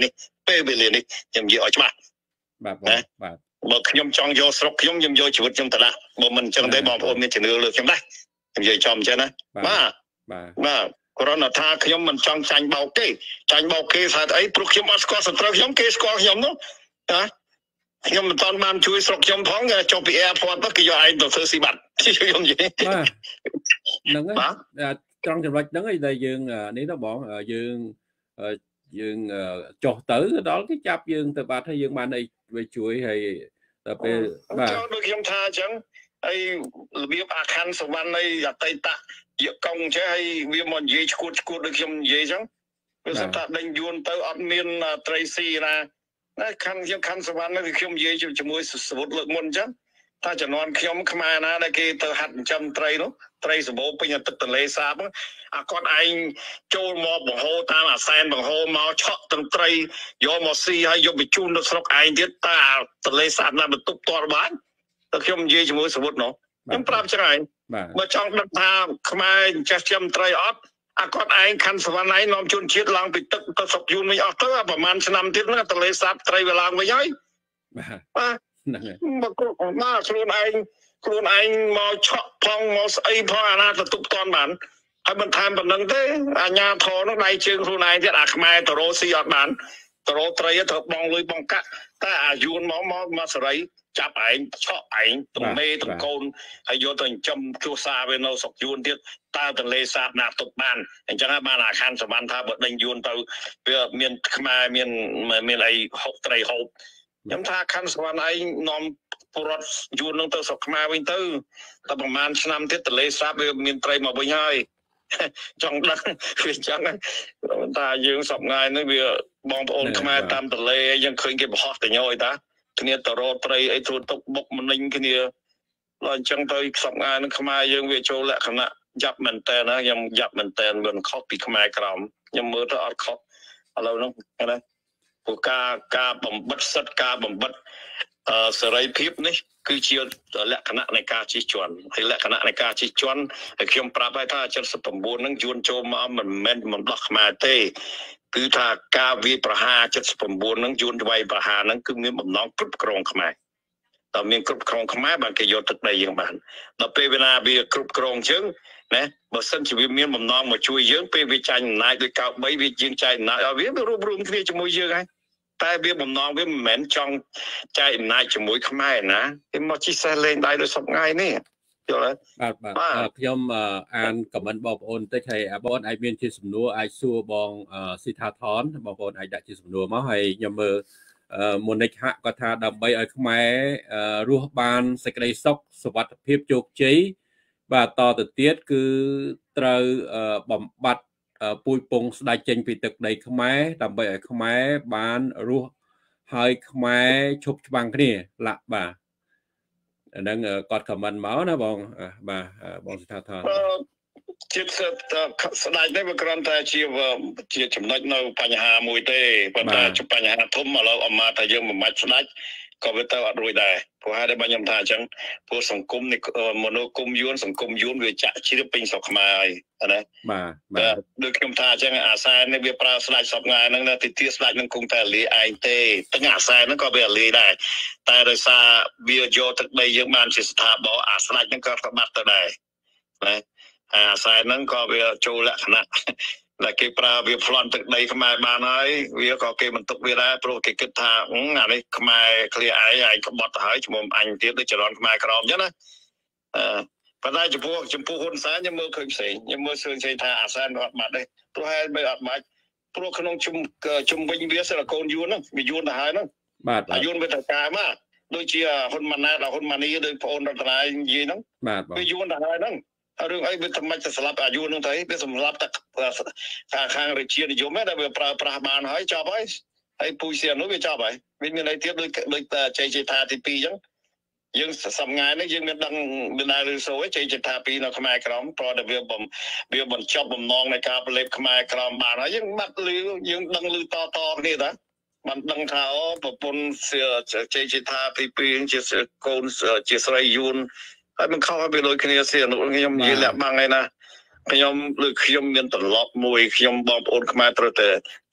ពេលវេលានេះខ្ញុំនិយាយឲ្យច្បាស់បាទបាទបើខ្ញុំចង់យកស្រុកខ្ញុំខ្ញុំយកជីវិតខ្ញុំទៅដាក់បើមិនអញ្ចឹងទេបងប្អូនមានជំនឿលើខ្ញុំដែរខ្ញុំនិយាយចំអញ្ចឹងណាបាទបាទបាទគ្រាន់តែថាខ្ញុំមិនចង់ចាញ់បោកទេចាញ់បោកគេស្អាតអីព្រោះខ្ញុំអត់ស្គាល់សត្រូវខ្ញុំគេស្គាល់ខ្ញុំនោះណាខ្ញុំមិនតាន់បានជួយស្រុកខ្ញុំផងចុះពី airport ទៅគេយកឯងទៅធ្វើស៊ីបាត់ខ្ញុំនិយាយបាទហ្នឹងហើយត្រង់ចំណុចហ្នឹងឯងដែលយើងនេះទៅបងយើងយើងចុះទៅដល់គេចាប់យើងទៅបាត់ហើយយើងបានអីទៅជួយហើយដល់ពេលបាទដូចខ្ញុំថាអញ្ចឹងហើយរបៀបអាខណ្ឌសវណ្ណនៃអតីតយកកងចេះហើយវាមកនិយាយឈួតឈួតដូចខ្ញុំនិយាយអញ្ចឹងវាសត្វដេញយួនទៅអត់មានត្រីស៊ីណាណាខណ្ឌខ្ញុំខណ្ឌសវណ្ណគឺខ្ញុំនិយាយជាមួយសវុតលើកមុនអញ្ចឹងថាចំនួនខ្ញុំខ្មែរណាដែលគេទៅហាត់ចិញ្ចឹមត្រីនោះត្រីសម្បូរពេញទឹកទន្លេសាបអាគាត់ឯងចូលមកបង្ហូរតាមអាសែនបង្ហូរមកឆក់ទាំងត្រីយកមកស៊ីហើយយកបញ្ជូនទៅស្រុកឯងទៀតតើទន្លេសាបណាបន្ទប់តរបានតែខ្ញុំនិយាយជាមួយសវុតនោះខ្ញុំប្រាប់ចឹងឯងបើចង់ដឹងថាខ្មែរចេះចិញ្ចឹមត្រីអត់អាគាត់ឯងខណ្ឌសវណ្ណឯងនាំជនជាតិឡើងពីទឹកទៅស្រុកយួនវិញអស់ទៅប្រហែលឆ្នាំទៀតហ្នឹងទន្លេសាបត្រីវាឡើងវិញហើយបាទហ្នឹងហើយមកមកខ្លួនឯងខ្លួនឯងមកឆក់ផងមកស្អីផងអាណាទៅទប់តន់បានហើយមិនថែមប៉ុណ្្នឹងទេអាញាធរនោះដៃជើងខ្លួនឯងទៀតអាខ្មែរតរោស៊ីអត់បានតរោត្រីត្រូវបងលុយបងកាក់តែអាយួនមកមកមកសេរីចាប់ឯងឆក់ឯងទំនេរតកូនហើយយកទៅចិញ្ចឹមគ្រួសារវានៅស្រុកយួនទៀតតើទន្លេសាបណាទប់បានអញ្ចឹងហើយបានអាខណ្ឌសវណ្ណថាបើដេញយួនទៅវាមានខ្មែរមានមានអីហូបត្រីហូបខ្ញុំថាខណ្ឌសវណ្ណឯងនាំពលរដ្ឋយួននឹងទៅស្រុកខ្មែរវិញទៅតែប្រហែលឆ្នាំទៀតទន្លេសាបវាមានត្រីមកវិញហើយចង់ដឹងវាអញ្ចឹងតែយើងសពថ្ងៃនេះវាបងប្អូនខ្មែរតាមទន្លេយើងឃើញគេបរោះតញយតាគ្នាទៅរកត្រីអីត្រួតទុកបុកមនិញគ្នាដល់អញ្ចឹងទៅសពថ្ងៃនឹងខ្មែរយើងវាចូលលក្ខណៈយ៉ាប់មែនតើណាខ្ញុំយ៉ាប់មែនតើមិនខុសពីខ្មែរក្រមខ្ញុំមើលទៅអត់ខុសឥឡូវហ្នឹងណាព្រោះការការបំបិតសិទ្ធិការបំបិតសេរីភាពនេះគឺជាលក្ខណៈនៃការជិះជាន់ហើយលក្ខណៈនៃការជិះជាន់ហើយខ្ញុំប្រាប់ឲ្យថា칠십구ហ្នឹងយួនចូលមកមិនមែនមិនដោះខ្មែរទេគឺថាការវាយប្រហារ칠십구ហ្នឹងយួនវាយប្រហារហ្នឹងគឺមានបំណងគ្រប់គ្រងខ្មែរតែមានគ្រប់គ្រងខ្មែរបានគេយកទឹកដីយើងបានដល់ពេលវាណាវាគ្រប់គ្រងជើងណាបើសិនជាវាមានបំណងមកជួយយើងពេលវាចាញ់អំណាចដោយកោបីវាជាងចែកអំណាចឲ្យវារួមរួមគ្នាជាមួយយើងហើយតែវាបំណងវាមិនមែនចង់ចែកអំណាចជាមួយខ្មែរណាគេមកជិះសេះលេងដៃដោយសពថ្ងៃនេះយល់ទេបាទបាទខ្ញុំអានខមមិនបងប្អូនតិចហើយបងប្អូនអាចមានជាសំណួរអាចសួរបងស៊ីថាថនបងប្អូនអាចដាក់ជាសំណួរមកហើយខ្ញុំមើលមុនិចហាក់គាត់ថាដើម្បីឲ្យខ្មែររស់បានសេចក្តីសុខសុវត្ថិភាពជោគជ័យបាទតទៅទៀតគឺត្រូវបំបត្តិពូជពងស្ដេចចេញពីទឹកដីខ្មែរដើម្បីឲ្យខ្មែរបានរស់ហើយខ្មែរឈប់ច្បាំងគ្នាឡាក់បាទអាហ្នឹងគាត់ខមមិនមកណាបងបាទបងសិដ្ឋាថាជាស្ដេចនេះវាគ្រាន់តែជាជាចំណុចនៅបញ្ហាមួយទេប៉ុន្តែជាបញ្ហាធំឥឡូវអមាថាយើងមិនបាច់ស្ដេចក៏វាទៅអត់រួចដែរព្រោះហេតុតែបើខ្ញុំថាអញ្ចឹងព្រោះសង្គមនេះមនោគមយួនសង្គមយួនវាចាក់ជ្រាបពេញស្រុកខ្មែរហើយណាបាទបាទដូចខ្ញុំថាអញ្ចឹងអាសែននេះវាប្រើស្ដេចស្រុកខ្មែរហ្នឹងទីទីស្ដេចនឹងគង់តែលាឯងទេទាំងអាសែនហ្នឹងក៏វាលាដែរតែដោយសារវាយកទឹកដីយើងបានជាស្ថាប័នអាស្ដេចហ្នឹងក៏ក្បាត់ទៅដែរណាអាសែនហ្នឹងក៏វាចូលលក្ខណៈដែលគេប្រើវាប្លន់ទឹកដីខ្មែរបានហើយវាក៏គេបន្ទុកវាដែរព្រោះគេគិតថាអានេះខ្មែរឃ្លាឯងឯងក្បត់ទៅហើយឈ្មោះអញទៀតដូចចរន្តខ្មែរក្រមអញ្ចឹងណាអឺប៉ុន្តែចំពោះចំពោះហ៊ុនសែនខ្ញុំមើលឃើញផ្សេងខ្ញុំមើលឃើញផ្សេងថាអាសែនអត់បាត់ទេព្រោះហេតុមិនអត់បាច់ព្រោះក្នុងជុំជុំវិញវាសិលកូនយួនហ្នឹងវាយួនទៅហើយហ្នឹងបាទអាយួនវាទៅការមកដូចជាហ៊ុនម៉ាណែតហ៊ុនម៉ានីដូចប្អូនរតនានិយាយហ្នឹងបាទវាយួនទៅហើយហ្នឹងរឿងអីវាមិនទៅស្លាប់អាយុនឹងទៅវាសម្លាប់តែខាងខាងរាជានិយមតែវាប្រើប្រាស់បានហើយចប់ហើយហើយពូសៀននោះវាចប់ហើយវាមានអីទៀតដូចដូចជ័យជេថាទីពីរអញ្ចឹងយើងសំងាយនេះយើងមានដឹងមានដែរឬសូវជ័យជេថាពីរនៅខ្មែរក្រមព្រោះតែវាបំវាបញ្ចប់បំណងនៃការប្រឡេបខ្មែរក្រមបានហើយយើងបាត់លឺយើងដឹងលឺតតគ្នាតាបានដឹងថាអូប្រពន្ធជ័យជេថាទីពីរជាកូនជាស្រីយួនហើយមិនខុសពីដូចគ្នាសិខ្ញុំនិយាយលាក់បាំងឯណាខ្ញុំឬខ្ញុំមានត្រឡប់មួយខ្ញុំបងប្អូនខ្មែរត្រូវតែ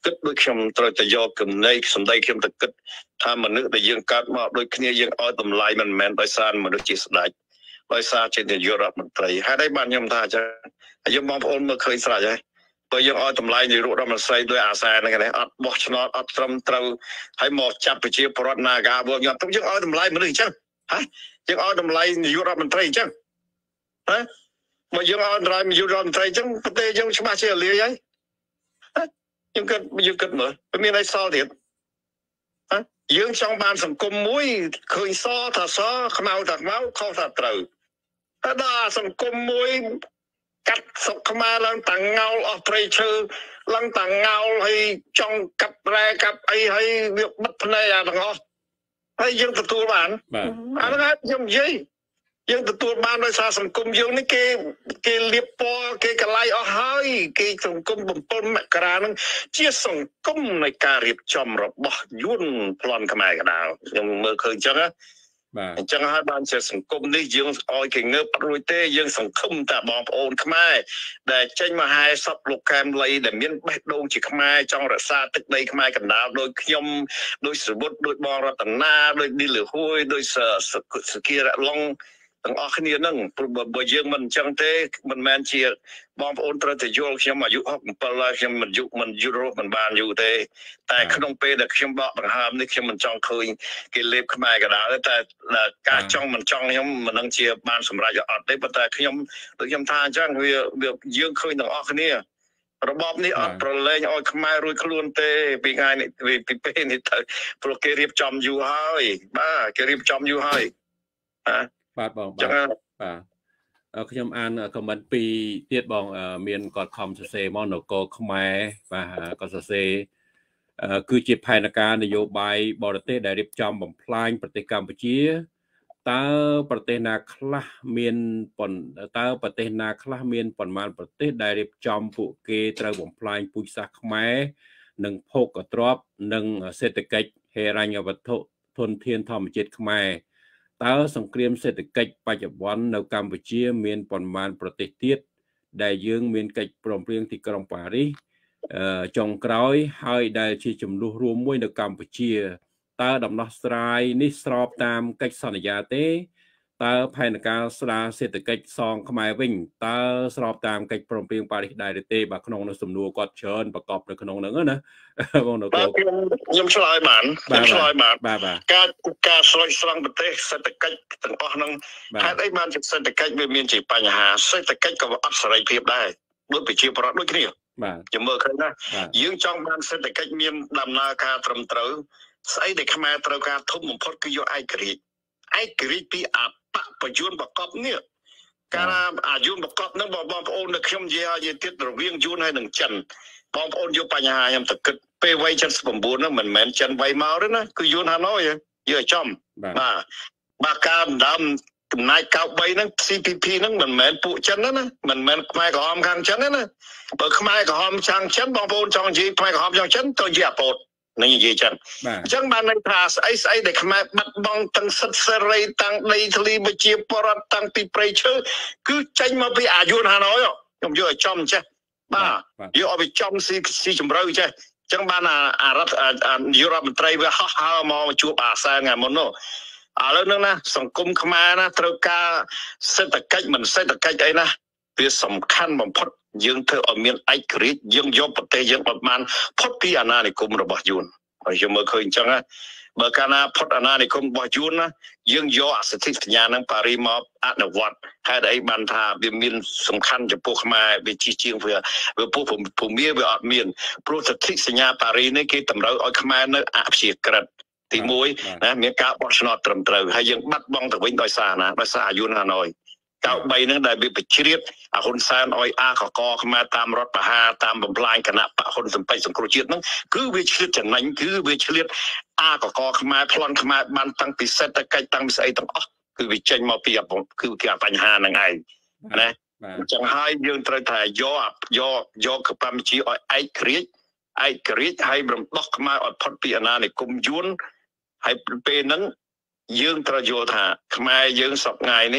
គិតដូចខ្ញុំត្រូវតែយកគំនិតសម្ដីខ្ញុំទៅគិតថាមនុស្សដែលយើងកើតមកដូចគ្នាយើងឲ្យតម្លៃមិនមែនដោយសារមនុស្សជាស្ដេចដោយសារជានាយករដ្ឋមន្ត្រីហើយđâyបានខ្ញុំថាអញ្ចឹងហើយយើងបងប្អូនមើលឃើញស្រេចហើយបើយើងឲ្យតម្លៃនាយករដ្ឋមន្ត្រីដោយអាសាហ្នឹងឯងអត់បោះឆ្នោតអត់ត្រឹមត្រូវហើយមកចាប់ប្រជាពលរដ្ឋ Naga វល់ញាប់ទៅយើងឲ្យតម្លៃមនុស្សអញ្ចឹងហើយយើងឲ្យតម្លៃនាយករដ្ឋមន្ត្រីអញ្ចឹងហ៎មកយើងឲ្យតម្លៃនាយករដ្ឋមន្ត្រីអញ្ចឹងប្រទេសយើងច្បាស់ជាលាយហើយយើងគិតយើងគិតមើលមានអីសល់ទៀតយើងចង់បានសង្គមមួយឃើញសថាសខ្មៅថាខ្មៅខុសថាត្រូវតែដល់សង្គមមួយកាត់សុកខ្មែរឡើងតាងោលអស់ព្រៃឈើឡើងតាងោលហើយចង់កាប់រ៉ែកាប់អីហើយវាបិទភ្នែកអាទាំងអស់ហើយយើងទទួលបានអាហ្នឹងខ្ញុំនិយាយយើងទទួលបានដោយសារសង្គមយើងនេះគេគេលៀបពណ៌គេកលៃអស់ហើយគេសង្គមបំពេញមករាហ្នឹងជាសង្គមនៃការរៀបចំរបស់យួនប្លន់ខ្មែរកដាលខ្ញុំមើលឃើញអញ្ចឹងណាបាទអញ្ចឹងហើយបានជាសង្គមនេះយើងឲ្យគេងើបអត់រួចទេយើងសង្ឃឹមតែបងប្អូនខ្មែរដែលចេញមកហែសពលោកកែមលីដែលមានបេះដូងជាខ្មែរចង់រក្សាទឹកដីខ្មែរកណ្ដាលដោយខ្ញុំដោយសវុតដោយបងរតនាដោយឌីលហួយដោយសគីរៈឡុងទាំងអស់គ្នាហ្នឹងព្រោះបើយើងមិនអញ្ចឹងទេមិនមែនជាបងប្អូនត្រូវតែយល់ខ្ញុំអាយុហុកសិបហើយខ្ញុំមិនយុមិនយុរស់មិនបានយូរទេតែក្នុងពេលដែលខ្ញុំបកដង្ហើមនេះខ្ញុំមិនចង់ឃើញគេលេបខ្មែរក៏ដោយតែការចង់មិនចង់ខ្ញុំមិននឹងជាបានសម្រេចអត់ទេប៉ុន្តែខ្ញុំដូចខ្ញុំថាអញ្ចឹងវាយើងឃើញទាំងអស់គ្នារបបនេះអត់ប្រឡែងឲ្យខ្មែររួចខ្លួនទេពីថ្ងៃនេះពីពេលនេះទៅព្រោះគេរៀបចំយូរហើយបាទគេរៀបចំយូរហើយណាបាទបងបាទបាទខ្ញុំអានខមមិនពីរទៀតបងមានគាត់ខំសរសេរមកនគរខ្មែរបាទគាត់សរសេរគឺជាផែនការនយោបាយបរទេសដែលរៀបចំបំផ្លាញប្រទេសកម្ពុជាតើប្រទេសណាខ្លះមានប៉ុនតើប្រទេសណាខ្លះមានប៉ុន្មានប្រទេសដែលរៀបចំពួកគេត្រូវបំផ្លាញពូជសាសន៍ខ្មែរនិងភោគទ្រព្យនិងសេដ្ឋកិច្ចហិរញ្ញវត្ថុធនធានធម្មជាតិខ្មែរតើសង្គ្រាមសេដ្ឋកិច្ចបច្ចុប្បន្ននៅកម្ពុជាមានប៉ុន្មានប្រទេសទៀតដែលយើងមានកិច្ចព្រមព្រៀងទីក្រុងប៉ារីសចុងក្រោយហើយដែលជាចំនួនរួមមួយនៅកម្ពុជាតើដំណោះស្រាយនេះស្របតាមកិច្ចសន្យាទេតើផែនការស្ដារសេដ្ឋកិច្ចសងខ្មែរវិញតើស្របតាមកិច្ចព្រមព្រៀងប៉ារីសដែរទេបាទក្នុងនៅសំណួរគាត់ច្រើនប្រកបនៅក្នុងហ្នឹងណាបងនគរខ្ញុំឆ្លើយបានខ្ញុំឆ្លើយបានការការស្រោចស្រង់ប្រទេសសេដ្ឋកិច្ចទាំងអស់ហ្នឹងហេតុអីបានជាសេដ្ឋកិច្ចវាមានជាបញ្ហាសេដ្ឋកិច្ចក៏អត់សេរីភាពដែរដូចប្រជាពលរដ្ឋដូចគ្នាបាទខ្ញុំមើលឃើញណាយើងចង់បានសេដ្ឋកិច្ចមានដំណើរការត្រឹមត្រូវស្អីដែលខ្មែរត្រូវការធំបំផុតគឺយកឯករាជ្យឯករាជ្យពីអបបយួនបកបនេះកាលអាយួនបកបហ្នឹងបងប្អូននៅខ្ញុំនិយាយឲ្យទៀតរវាងយួនហើយនឹងចិនបងប្អូនយកបញ្ហាខ្ញុំទៅគិតពេលវ័យ칠십구ហ្នឹងមិនមែនចិនវ័យមកទេណាគឺយួនហាណូយយកឲ្យចំបាទបាទការដើមកំណាយកៅបីហ្នឹង ซี พี พี ហ្នឹងមិនមែនពួកចិនណាមិនមែនខ្មែរក្រហមខាងចិនទេណាបើខ្មែរក្រហមខាងចិនបងប្អូនចង់និយាយខ្មែរក្រហមខាងចិនទៅនិយាយអាពតនឹងនិយាយចឹងអញ្ចឹងបានន័យថាស្អីស្អីដែលខ្មែរបាត់បង់ទាំងសិទ្ធិសេរីទាំងដីធ្លីប្រជាពលរដ្ឋទាំងពីព្រៃឈើគឺចេញមកពីអាយុនហាណូយខ្ញុំយកឲ្យចំចេះបាទយកឲ្យចំស៊ីស៊ីជំរឿចេះអញ្ចឹងបានអារដ្ឋនាយករដ្ឋមន្ត្រីវាហោះហើរមកជួបអាសែថ្ងៃមុននោះឥឡូវហ្នឹងណាសង្គមខ្មែរណាត្រូវការសេដ្ឋកិច្ចមិនសេដ្ឋកិច្ចអីណាវាសំខាន់បំផុតយើងធ្វើឲ្យមានឯករាជ្យយើងយកប្រទេសយើងបានផុតពីអាណានិគមរបស់យួនហើយយើងមើលឃើញអញ្ចឹងណាបើកាលណាផុតអាណានិគមរបស់យួនណាយើងយកអសិទ្ធិសញ្ញានឹងប៉ារីមកអនុវត្តហេតុអីបានថាវាមានសំខាន់ចំពោះខ្មែរវាជាជាងវាវាពោះភូមិវាអត់មានព្រោះសន្ធិសញ្ញាប៉ារីនេះគេតម្រូវឲ្យខ្មែរនៅអព្យាក្រឹតទីមួយណាមានការបោះឆ្នោតត្រឹមត្រូវហើយយើងបាត់បង់ទៅវិញដោយសារណាដោយសារអាយុនហាណូយកៅបីហ្នឹងដែលវាបជ្រៀតអាហ៊ុនសែនឲ្យអាកកខ្មែរតាមរដ្ឋបហាតាមបំផ្លាញគណៈបកហ៊ុនសំពេចសង្គ្រោះជាតិហ្នឹងគឺវាឆ្លៀតចំណេញគឺវាឆ្លៀតអាកកខ្មែរប្លន់ខ្មែរបានតាំងពីសេដ្ឋកិច្ចតាំងពីស្អីទាំងអស់គឺវាចេញមកពីគឺគេបញ្ហាហ្នឹងឯងណាអញ្ចឹងហើយយើងត្រូវតែយកយកយកកម្ពុជាឲ្យឯករាជ្យឯករាជ្យហើយរំដោះខ្មែរឲ្យផុតពីអាណានិគមយួនហើយពេលហ្នឹងយើងត្រូវយល់ថាខ្មែរយើងសពថ្ងៃនេះ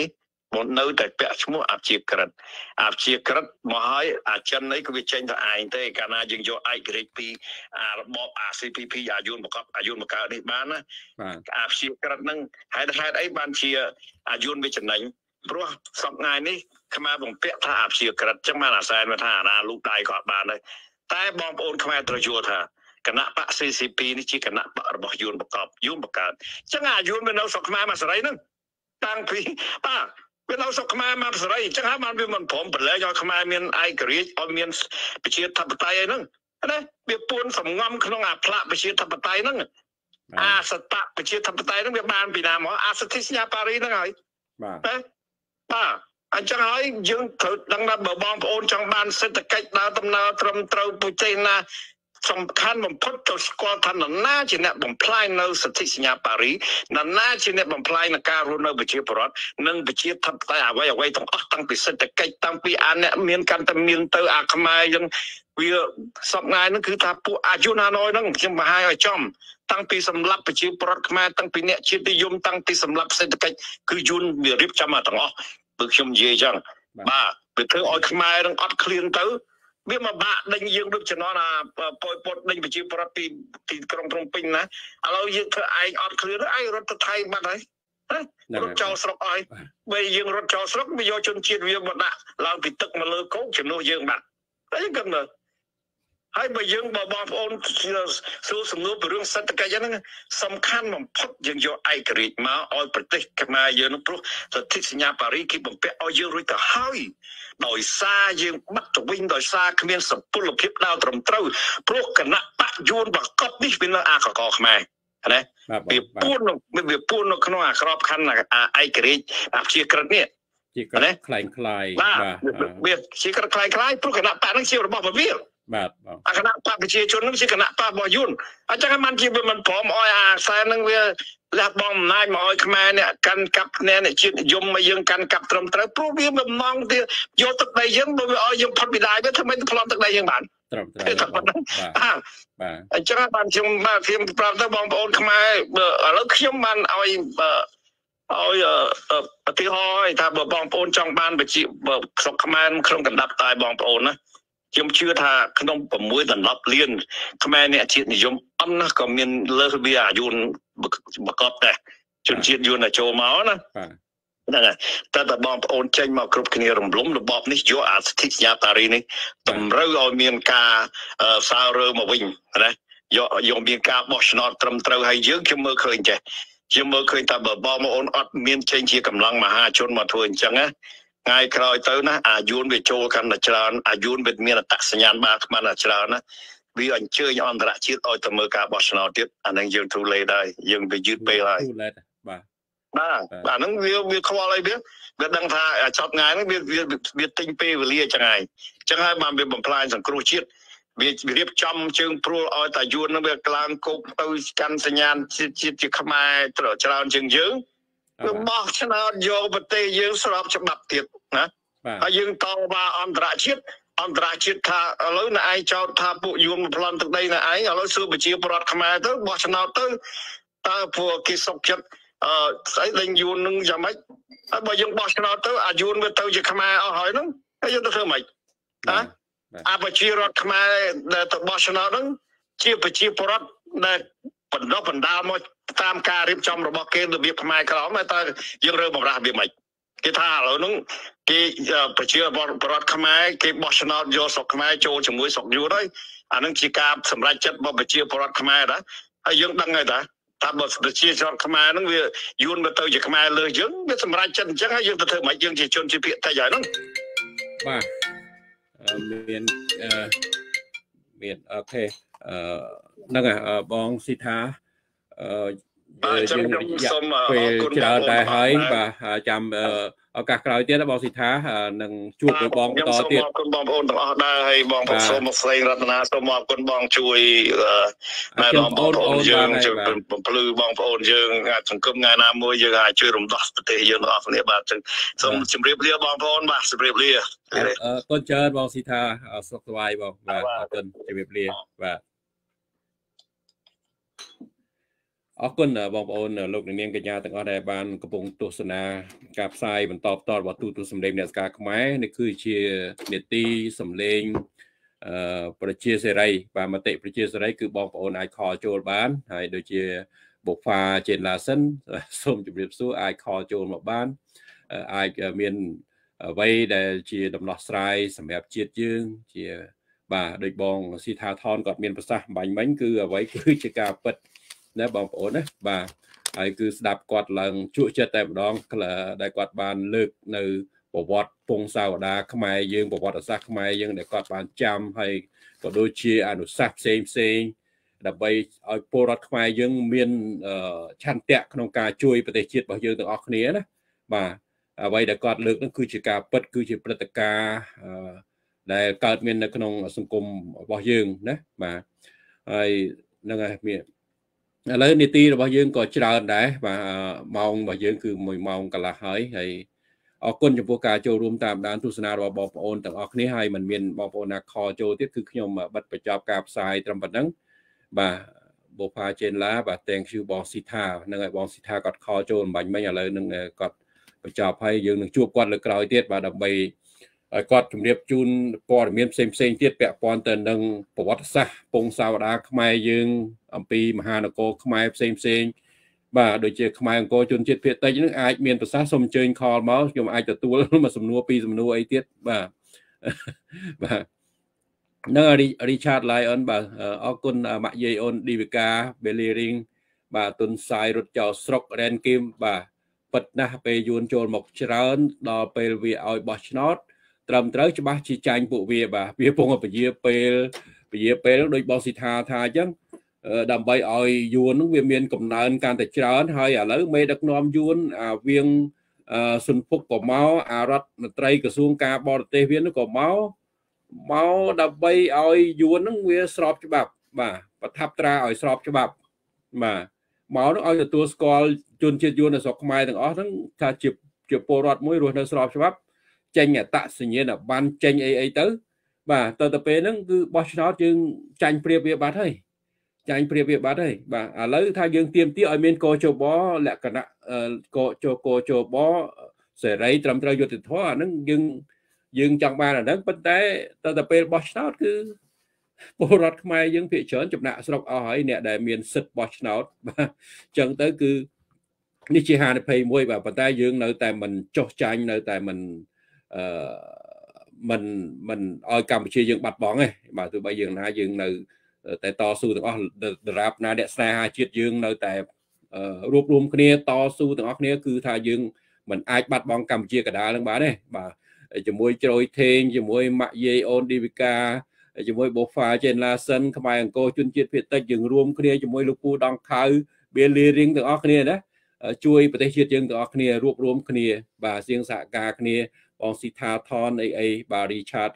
một nơi tại bẹ chúng áp chia cật áp chia cật mà hỏi à chân ấy có việc tranh tại ai thế cả na dừng cho ai cái pi à bóp à xê pê pê à yun một cặp à yun một cặp đi bán á áp chia cật nâng hai hai ấy bán chia à yun với chân đánh rồi sắp ngày ní khai bằng bẹ tha áp chia cật chắc mà là sai mà thà là lúc đại gọi bán đây tại bom ôn khai tôi chua thà cả na bạ xê xê pê ní chỉ cả na bạ bỏ yun một cặp yun một cặp chắc à yun bên đâu sắp khai mà sai nâng tăng phí ba bênเราสกมามาสไรจังหามันเป็นมันผมเป็นแล้วยอขมาเมียนไอกรีอเมียนไปเชียทับไตนั่งนะเบียปูนสมงอมขนมอาพระไปเชียทับไตนั่งอาสตะไปเชียทับไตนั่งเบียบานปีนามอาสติสญาปารีนั่งไงเอ๊ะป้าอันจังหายังถือดังนั้นบบองโอนจังบานเศรษฐกิจดาวตำนาตรมเตาปุเจนาสำคัญมันพุทธสกอทันน่าจะเนี่ยบ่มพลายในสติสัญญาปารีนั่นน่าจะเนี่ยบ่มพลายในการรู้ในวิจิตรรัฐนั่งวิจิตรทับแต่เอาไว้เอาไว้ต้องอักตั้งปีเศรษฐกิจตั้งปีอันเนี่ยเมียนกันแต่เมียนเตออาขมายยังวิสับงานนั่นคือถ้าผู้อายุน้อยนั่งยังมาให้ไอ้จอมตั้งปีสำหรับวิจิตรรัฐขมายตั้งปีเนี่ยชีวิตยมตั้งปีสำหรับเศรษฐกิจคือยุนวิริบจำมาตั้งอ๋อบึกชมเยี่ยจังบ้าไปเถอะอ้อยขมายนั่งอัดเคลียนเตอเมื่อมาบ้าได้ยังรู้จะนอนอ่ะปล่อยปลดได้ไปจีบรับปีที่กรงตรงปิงนะเรายังเธอไอออดเคลือไอรถไทยมาไหนรถจอสระไอไปยังรถจอสระไม่ยอมจนเชียร์ยังหมดละเราไปตึกมาเลยเขาจะนู้ยังบัดได้ยังกันเลยให้ไปยังบ่บ่โอนสู้สนุกเรื่องเศรษฐกิจนั้นสำคัญมันพบยังโยไอกรีมาเอาประเทศขึ้นมาเยอะนะพวกแต่ที่สัญญาปารีสผมไปเอายังรู้แต่เฮ้ยโดยซายังมัดตัววิ่งโดยซาขมิ้นสับปุ่นพิบดาวตรมเต้าพวกคณะปะยูนบักก๊อปนี่เป็นอากอกมานะเบียปูนไม่เบียปูนขนมครอบคันนะไอกรีอาเชียกระเนี่ยนะคลายคลายเบียเชียกระคลายคลายพวกคณะปะนั่งเชียร์บอกมาเบี้ยแบบคณะปะประชาชนนั่นสิคณะปะบอยุนอาจารย์มันจีบมันผอมอ้อยอาสายนั่งเวียแลกบอมนายมาอ้อยขมาเนี่ยกันกับเนี่ยเนี่ยชิดยมมายังกันกับตรมตรมพวกเวียมันมองที่โยตักใดยังบ่อ้อยยังพัดไปได้ก็ทำไมต้องพลอมตักใดยังบ้านตรมตรมตรมอ่าอาจารย์มันชมมาเทียมปราบตะบอมอ้อยขมาเออแล้วเขี้ยมมันอ้อยเอออ้อยเออเออปฏิห้อยถ้าบอมอ้อยจังบ้านไปจีบสกขมาเครื่องกันดับตายบอมอ้อยนะยมเชื่อท่าขนมผมมวยตันรับเลี้ยนขแม่เนี่ยชีดนิยมอันนะก็มีเลือดเบียยุนบกอบแต่จนชีดยุนอะโจมาอ่ะนะนั่นแหละแต่แต่บอมโอนใจมากรุบขณีรำล้มระบอบนี้โยอาสติญาตารีนี่ตำเรือเอาเมียนกาเอ่อซาเรือมาวิ่งนะโยโยเมียนกาบอชนอตรมเตาให้เยอะขึ้นเมื่อเคยเจยังเมื่อเคยแต่แบบบอมโอนอัดเมียนเชนเชียกำลังมหาชนมาทวนจังนะไงครอยเต้านะอายุนไปโจกันนะจราอายุนเป็นเมียนตักสัญญาณบางมันนะจรานะวิอันเชื่อย้อนตระชีดอ้อยตะเมื่อกาบอชนอติดอันนั้นยังทุเลได้ยังไปยืดไปเลยบ้าบ้าอันนั้นวิววิวเขาอะไรเบี้ยเบี้ยดังท่าชอบงานนั้นวิววิววิวติ้งเปย์วิเลียจังไงจังไงมันเป็นบำพลายสังครูชีดวิวเรียบจำเชิงพลูอ้อยแต่ยุนนั้นเบี้ยกลางกุบเต้ากันสัญญาณชีดชีดจะขมายตลอดจราเชิงยืงบอกชนะโยบเตยยืงสลับฉบับติดนะยืงต่อมาอันตรชิดอันตรชิดท่าแล้วนายเจ้าท่าปุยุนพลันตั้งใดนายแล้วซื้อไปจีบรัฐขมายเต้บอกชนะเต้ตาพวกกิสกจัดเอ่อใส่เล่นยุนนึงจะไม่บ่ยังบอกชนะเต้อายุนไปเต้จะขมายเอาหอยนึงก็ยังต้องเท่าไหร่นะอาไปจีรัฐขมายแต่บอกชนะนึงจีบไปจีบรัฐในปันดอกปันดาวมาตามการรีบจำระบบเกณฑ์ระเบียบขมายเขาไม่ตายังเริ่มบอกระเบียบใหม่กีท่าเรานึงกีไปเชื่อบอรัฐขมายกีบอชนาโยสกขมายโจจมวยสกอยู่ได้อันนั้นจีการสำรัจจัดบอไปเชื่อบอรัฐขมายนะไอ้ยังดังไงแต่ถ้าบอไปเชื่อบอรัฐขมายนั้นวิยุนไปเตยจากขมายเลยยังวิสำรัจจัดจังให้ยังเธอหมายยังจีจนจีเพียแต่ใหญ่นั้นว่าเมียนเมียนโอเคนั่นไงบองสิทธายังอยากไปเจอได้ให้บ่จำเอาการกล่าวเตี้ยแล้วบองสิทธาหนึ่งจูบไปบองต่อเตี้ยคุณบองโอนต่อได้ให้บองผสมมาใส่รัตนาสมอบคุณบองช่วยแม่บองโอนยังจะเป็นพลือบองโอนยังสังคมงานน้ำมวยยังช่วยรวมดอกประเทศยังออกเนี่ยบ้างจึงสมจิมเรียบเรียบองโอนบ้างสิเรียบเรียต้นเจอบองสิทธาสกวายบองว่าต้นจะเรียบเรียบว่าអរគុណបងប្អូនលោកនាងកញ្ញាទាំងអស់ដែលបានកំពុងទស្សនាការផ្សាយបន្តផ្ទាល់របស់ទូទស្សន៍សម្លេងអ្នកស្ការខ្មែរនេះគឺជានេតិសម្លេងអឺប្រជាសេរីបាទមតិប្រជាសេរីគឺបងប្អូនអាចខលចូលបានហើយដូចជាបុកហ្វាចេនឡាសិនសូមជម្រាបសួរអាចខលចូលមកបានអាចមានអ្វីដែលជាដំណោះស្រាយសម្រាប់ជាតិយើងជាបាទដូចបងស៊ីថាថនគាត់មានប្រសាសន៍បាញ់មិញគឺអ្វីគឺជាការពិតណាបងប្អូនណាបាទហើយគឺស្ដាប់គាត់ឡើងជក់ចិត្តតែម្ដងដែលគាត់បានលើកនៅប្រវត្តិពងសាវតាខ្មែរយើងប្រវត្តិសាស្ត្រខ្មែរយើងដែលគាត់បានចាំហើយក៏ដូចជាអនុសាសន៍ផ្សេងផ្សេងដើម្បីឲ្យពលរដ្ឋខ្មែរយើងមានឆន្ទៈក្នុងការជួយប្រទេសជាតិរបស់យើងទាំងអស់គ្នាណាបាទអ្វីដែលគាត់លើកនោះគឺជាការពិតគឺជាព្រឹត្តិការណ៍ដែលកើតមាននៅក្នុងសង្គមរបស់យើងណាបាទហើយនឹងហើយមានឥឡូវនីតិរបស់យើងក៏ច្រើនដែរបាទម៉ោងរបស់យើងគឺមួយម៉ោងកន្លះហើយហើយអរគុណចំពោះការចូលរួមតាមដានទស្សនារបស់បងប្អូនទាំងអស់គ្នាហើយមិនមានបងប្អូនណាខលចូលទៀតគឺខ្ញុំបិទបញ្ចប់ការផ្សាយត្រឹមប៉ុណ្ណឹងបាទបូផាចេនឡាបាទ thank you បងស៊ីថានឹងឲ្យបងស៊ីថាគាត់ខលចូលអំបញ្ញមិញឥឡូវនឹងគាត់បញ្ចប់ហើយយើងនឹងជួបគាត់លើក្រោយទៀតបាទដើម្បីឲ្យគាត់ជម្រាបជូនព័ត៌មានផ្សេងផ្សេងទៀតពាក់ព័ន្ធទៅនឹងប្រវត្តិសាស្ត្រពងសាវតាខ្មែរយើងអំពីមហានគរខ្មែរផ្សេងផ្សេងបាទដូចជាខ្មែរអង្គរជនជាតិភាគតិចនឹងអាចមានប្រសាសន៍សូមអញ្ជើញខលមកខ្ញុំអាចទទួលមួយសំណួរពីរសំណួរអីទៀតបាទបាទនៅ Richard Lion បាទអរគុណម៉ាក់យាយអូនឌីវីកា Belly Ring បាទទុនសាយរត់ចោលស្រុក Ren Kim បាទពិតណាស់ពេលយួនចូលមកច្រើនដល់ពេលវាឲ្យបោះឆ្នោតត្រឹមត្រូវច្បាស់ជាចាញ់ពួកវាបាទវាពងពជាពេលពជាពេលដូចបងស៊ីថាថាអញ្ចឹងដើម្បីឲ្យយួននឹងវាមានកំណើនកាន់តែច្រើនហើយឥឡូវមេដឹកនាំយួនអាវៀងសុនពុកក៏មកអារដ្ឋមន្ត្រីក្រសួងការបរទេសវានឹងក៏មកមកដើម្បីឲ្យយួននឹងវាស្របច្បាប់បាទប្រថាប់ត្រាឲ្យស្របច្បាប់បាទមកនឹងឲ្យទទួលស្គាល់ជនជាតិយួននៅស្រុកខ្មែរទាំងអស់ហ្នឹងថាជាជាពលរដ្ឋមួយរស់នៅស្របច្បាប់ចេញអត្តសញ្ញាណប័ណ្ណចេញអីអីទៅបាទទៅទៅពេលហ្នឹងគឺបោះឆ្នោតយើងចាញ់ព្រៀបវាបាត់ហើយចាញ់ព្រៀបវាបាត់ហើយបាទឥឡូវថាយើងទៀមទាឲ្យមានកោជបលក្ខណៈកោជកោជបសេរីត្រឹមត្រូវយុត្តិធម៌អាហ្នឹងយើងយើងចង់បានអាហ្នឹងប៉ុន្តែទៅទៅពេលបោះឆ្នោតគឺពលរដ្ឋខ្មែរយើងភាគច្រើនចំណាក់ស្រុកអស់ហើយអ្នកដែលមានសិទ្ធិបោះឆ្នោតបាទអញ្ចឹងទៅគឺនេះជាហានិភ័យមួយបាទប៉ុន្តែយើងនៅតែមិនចោះចាញ់នៅតែមិនអឺមិនមិនឲ្យកម្ពុជាយើងបាត់បង់ទេបាទទោះបីយើងណាយើងនៅតែតស៊ូទាំងអស់ដរាបណាអ្នកស្នេហាជាតិយើងនៅតែរួបរวมគ្នាតស៊ូទាំងអស់គ្នាគឺថាយើងមិនអាចបាត់បង់កម្ពុជាកណ្ដាលនឹងបានទេបាទជាមួយជ្រោយធេងជាមួយម៉ាក់យាយអូនឌីវីកាជាមួយបូហ្វាចេនឡាសិនខ្មែរអង្គរជនជាតិភាគតិចយើងរួមគ្នាជាមួយលោកពូដងខៅបៀលីរីងទាំងអស់គ្នាណាជួយប្រទេសជាតិយើងទាំងអស់គ្នារួបរวมគ្នាបាទសៀងសហការគ្នាបងស៊ីថាថនអីអីបាទ Richard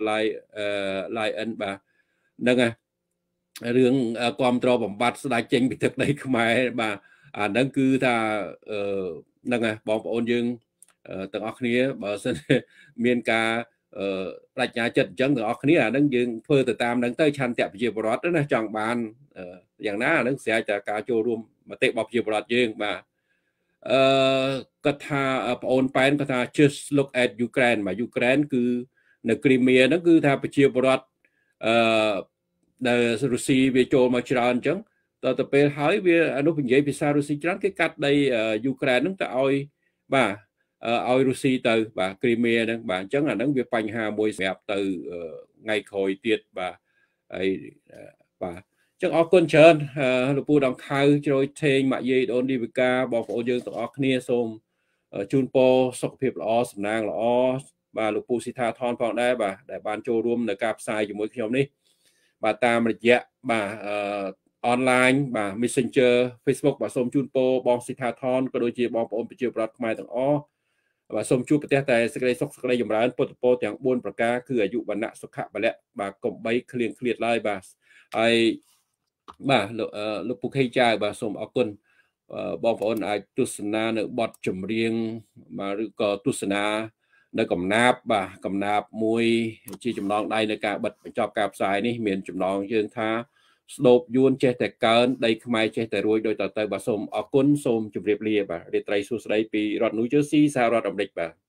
Lion បាទហ្នឹងហើយរឿងគាំទ្របំបត្តិស្ដេចចេញពីទឹកដីខ្មែរបាទអាហ្នឹងគឺថាហ្នឹងហើយបងប្អូនយើងទាំងអស់គ្នាបើសិនមានការបញ្ញាចិត្តអញ្ចឹងទាំងអស់គ្នាអាហ្នឹងយើងធ្វើទៅតាមហ្នឹងទៅឆន្ទៈប្រជាពលរដ្ឋណាចង់បានយ៉ាងណាអាហ្នឹងស្រេចតែការចូលរួមមតិរបស់ប្រជាពលរដ្ឋយើងបាទអឺគាត់ថាប្អូនប៉ែនគាត់ថា just look at Ukraine បាទ Ukraine គឺនៅគ្រីមៀហ្នឹងគឺថាប្រជាពលរដ្ឋអឺដែលរុស្ស៊ីវាចូលមកច្រើនអញ្ចឹងតទៅពេលហើយវាអនុនិយាយភាសារុស្ស៊ីច្រើនគេកាត់ដីយូក្រែនហ្នឹងទៅឲ្យបាទឲ្យរុស្ស៊ីទៅបាទគ្រីមៀហ្នឹងបាទអញ្ចឹងអាហ្នឹងវាបញ្ហាមួយសម្រាប់ទៅថ្ងៃក្រោយទៀតបាទហើយបាទចឹងអរគុណច្រើនលោកពូដងខៅជ្រោយធេងម៉ាក់យាយដូនឌីវីកាបងប្អូនយើងទាំងអស់គ្នាសូមជូនពរសុខភាពល្អសំណាងល្អបាទលោកពូស៊ីថាថនផងដែរបាទដែលបានចូលរួមនៅការផ្សាយជាមួយខ្ញុំនេះបាទតាមរយៈបាទអនឡាញបាទ Messenger Facebook បាទសូមជូនពរបងស៊ីថាថនក៏ដូចជាបងប្អូនប្រជាពលរដ្ឋខ្មែរទាំងអស់បាទសូមជួបប្រទះតែសេចក្តីសុខសេចក្តីចម្រើនពុទ្ធពរទាំងបួនប្រការគឺអាយុវណ្ណៈសុខៈពលៈបាទកុំបីឃ្លៀងឃ្លាតឡើយបាទហើយបាទលោកលោកពូខេចាវបាទសូមអរគុណបងប្អូនអាចទស្សនានៅបទចម្រៀងបាទឬក៏ទស្សនានៅកំណាព្យបាទកំណាព្យមួយជាចំណងដៃនៅការបិទបញ្ចប់ការផ្សាយនេះមានចំណងយើងថាស្ដូបយួនចេះតែកើនដីខ្មែរចេះតែរួយដោយតទៅបាទសូមអរគុណសូមជម្រាបលាបាទរាត្រីសួស្តីពីរដ្ឋ New Jersey សហរដ្ឋអាមេរិកបាទ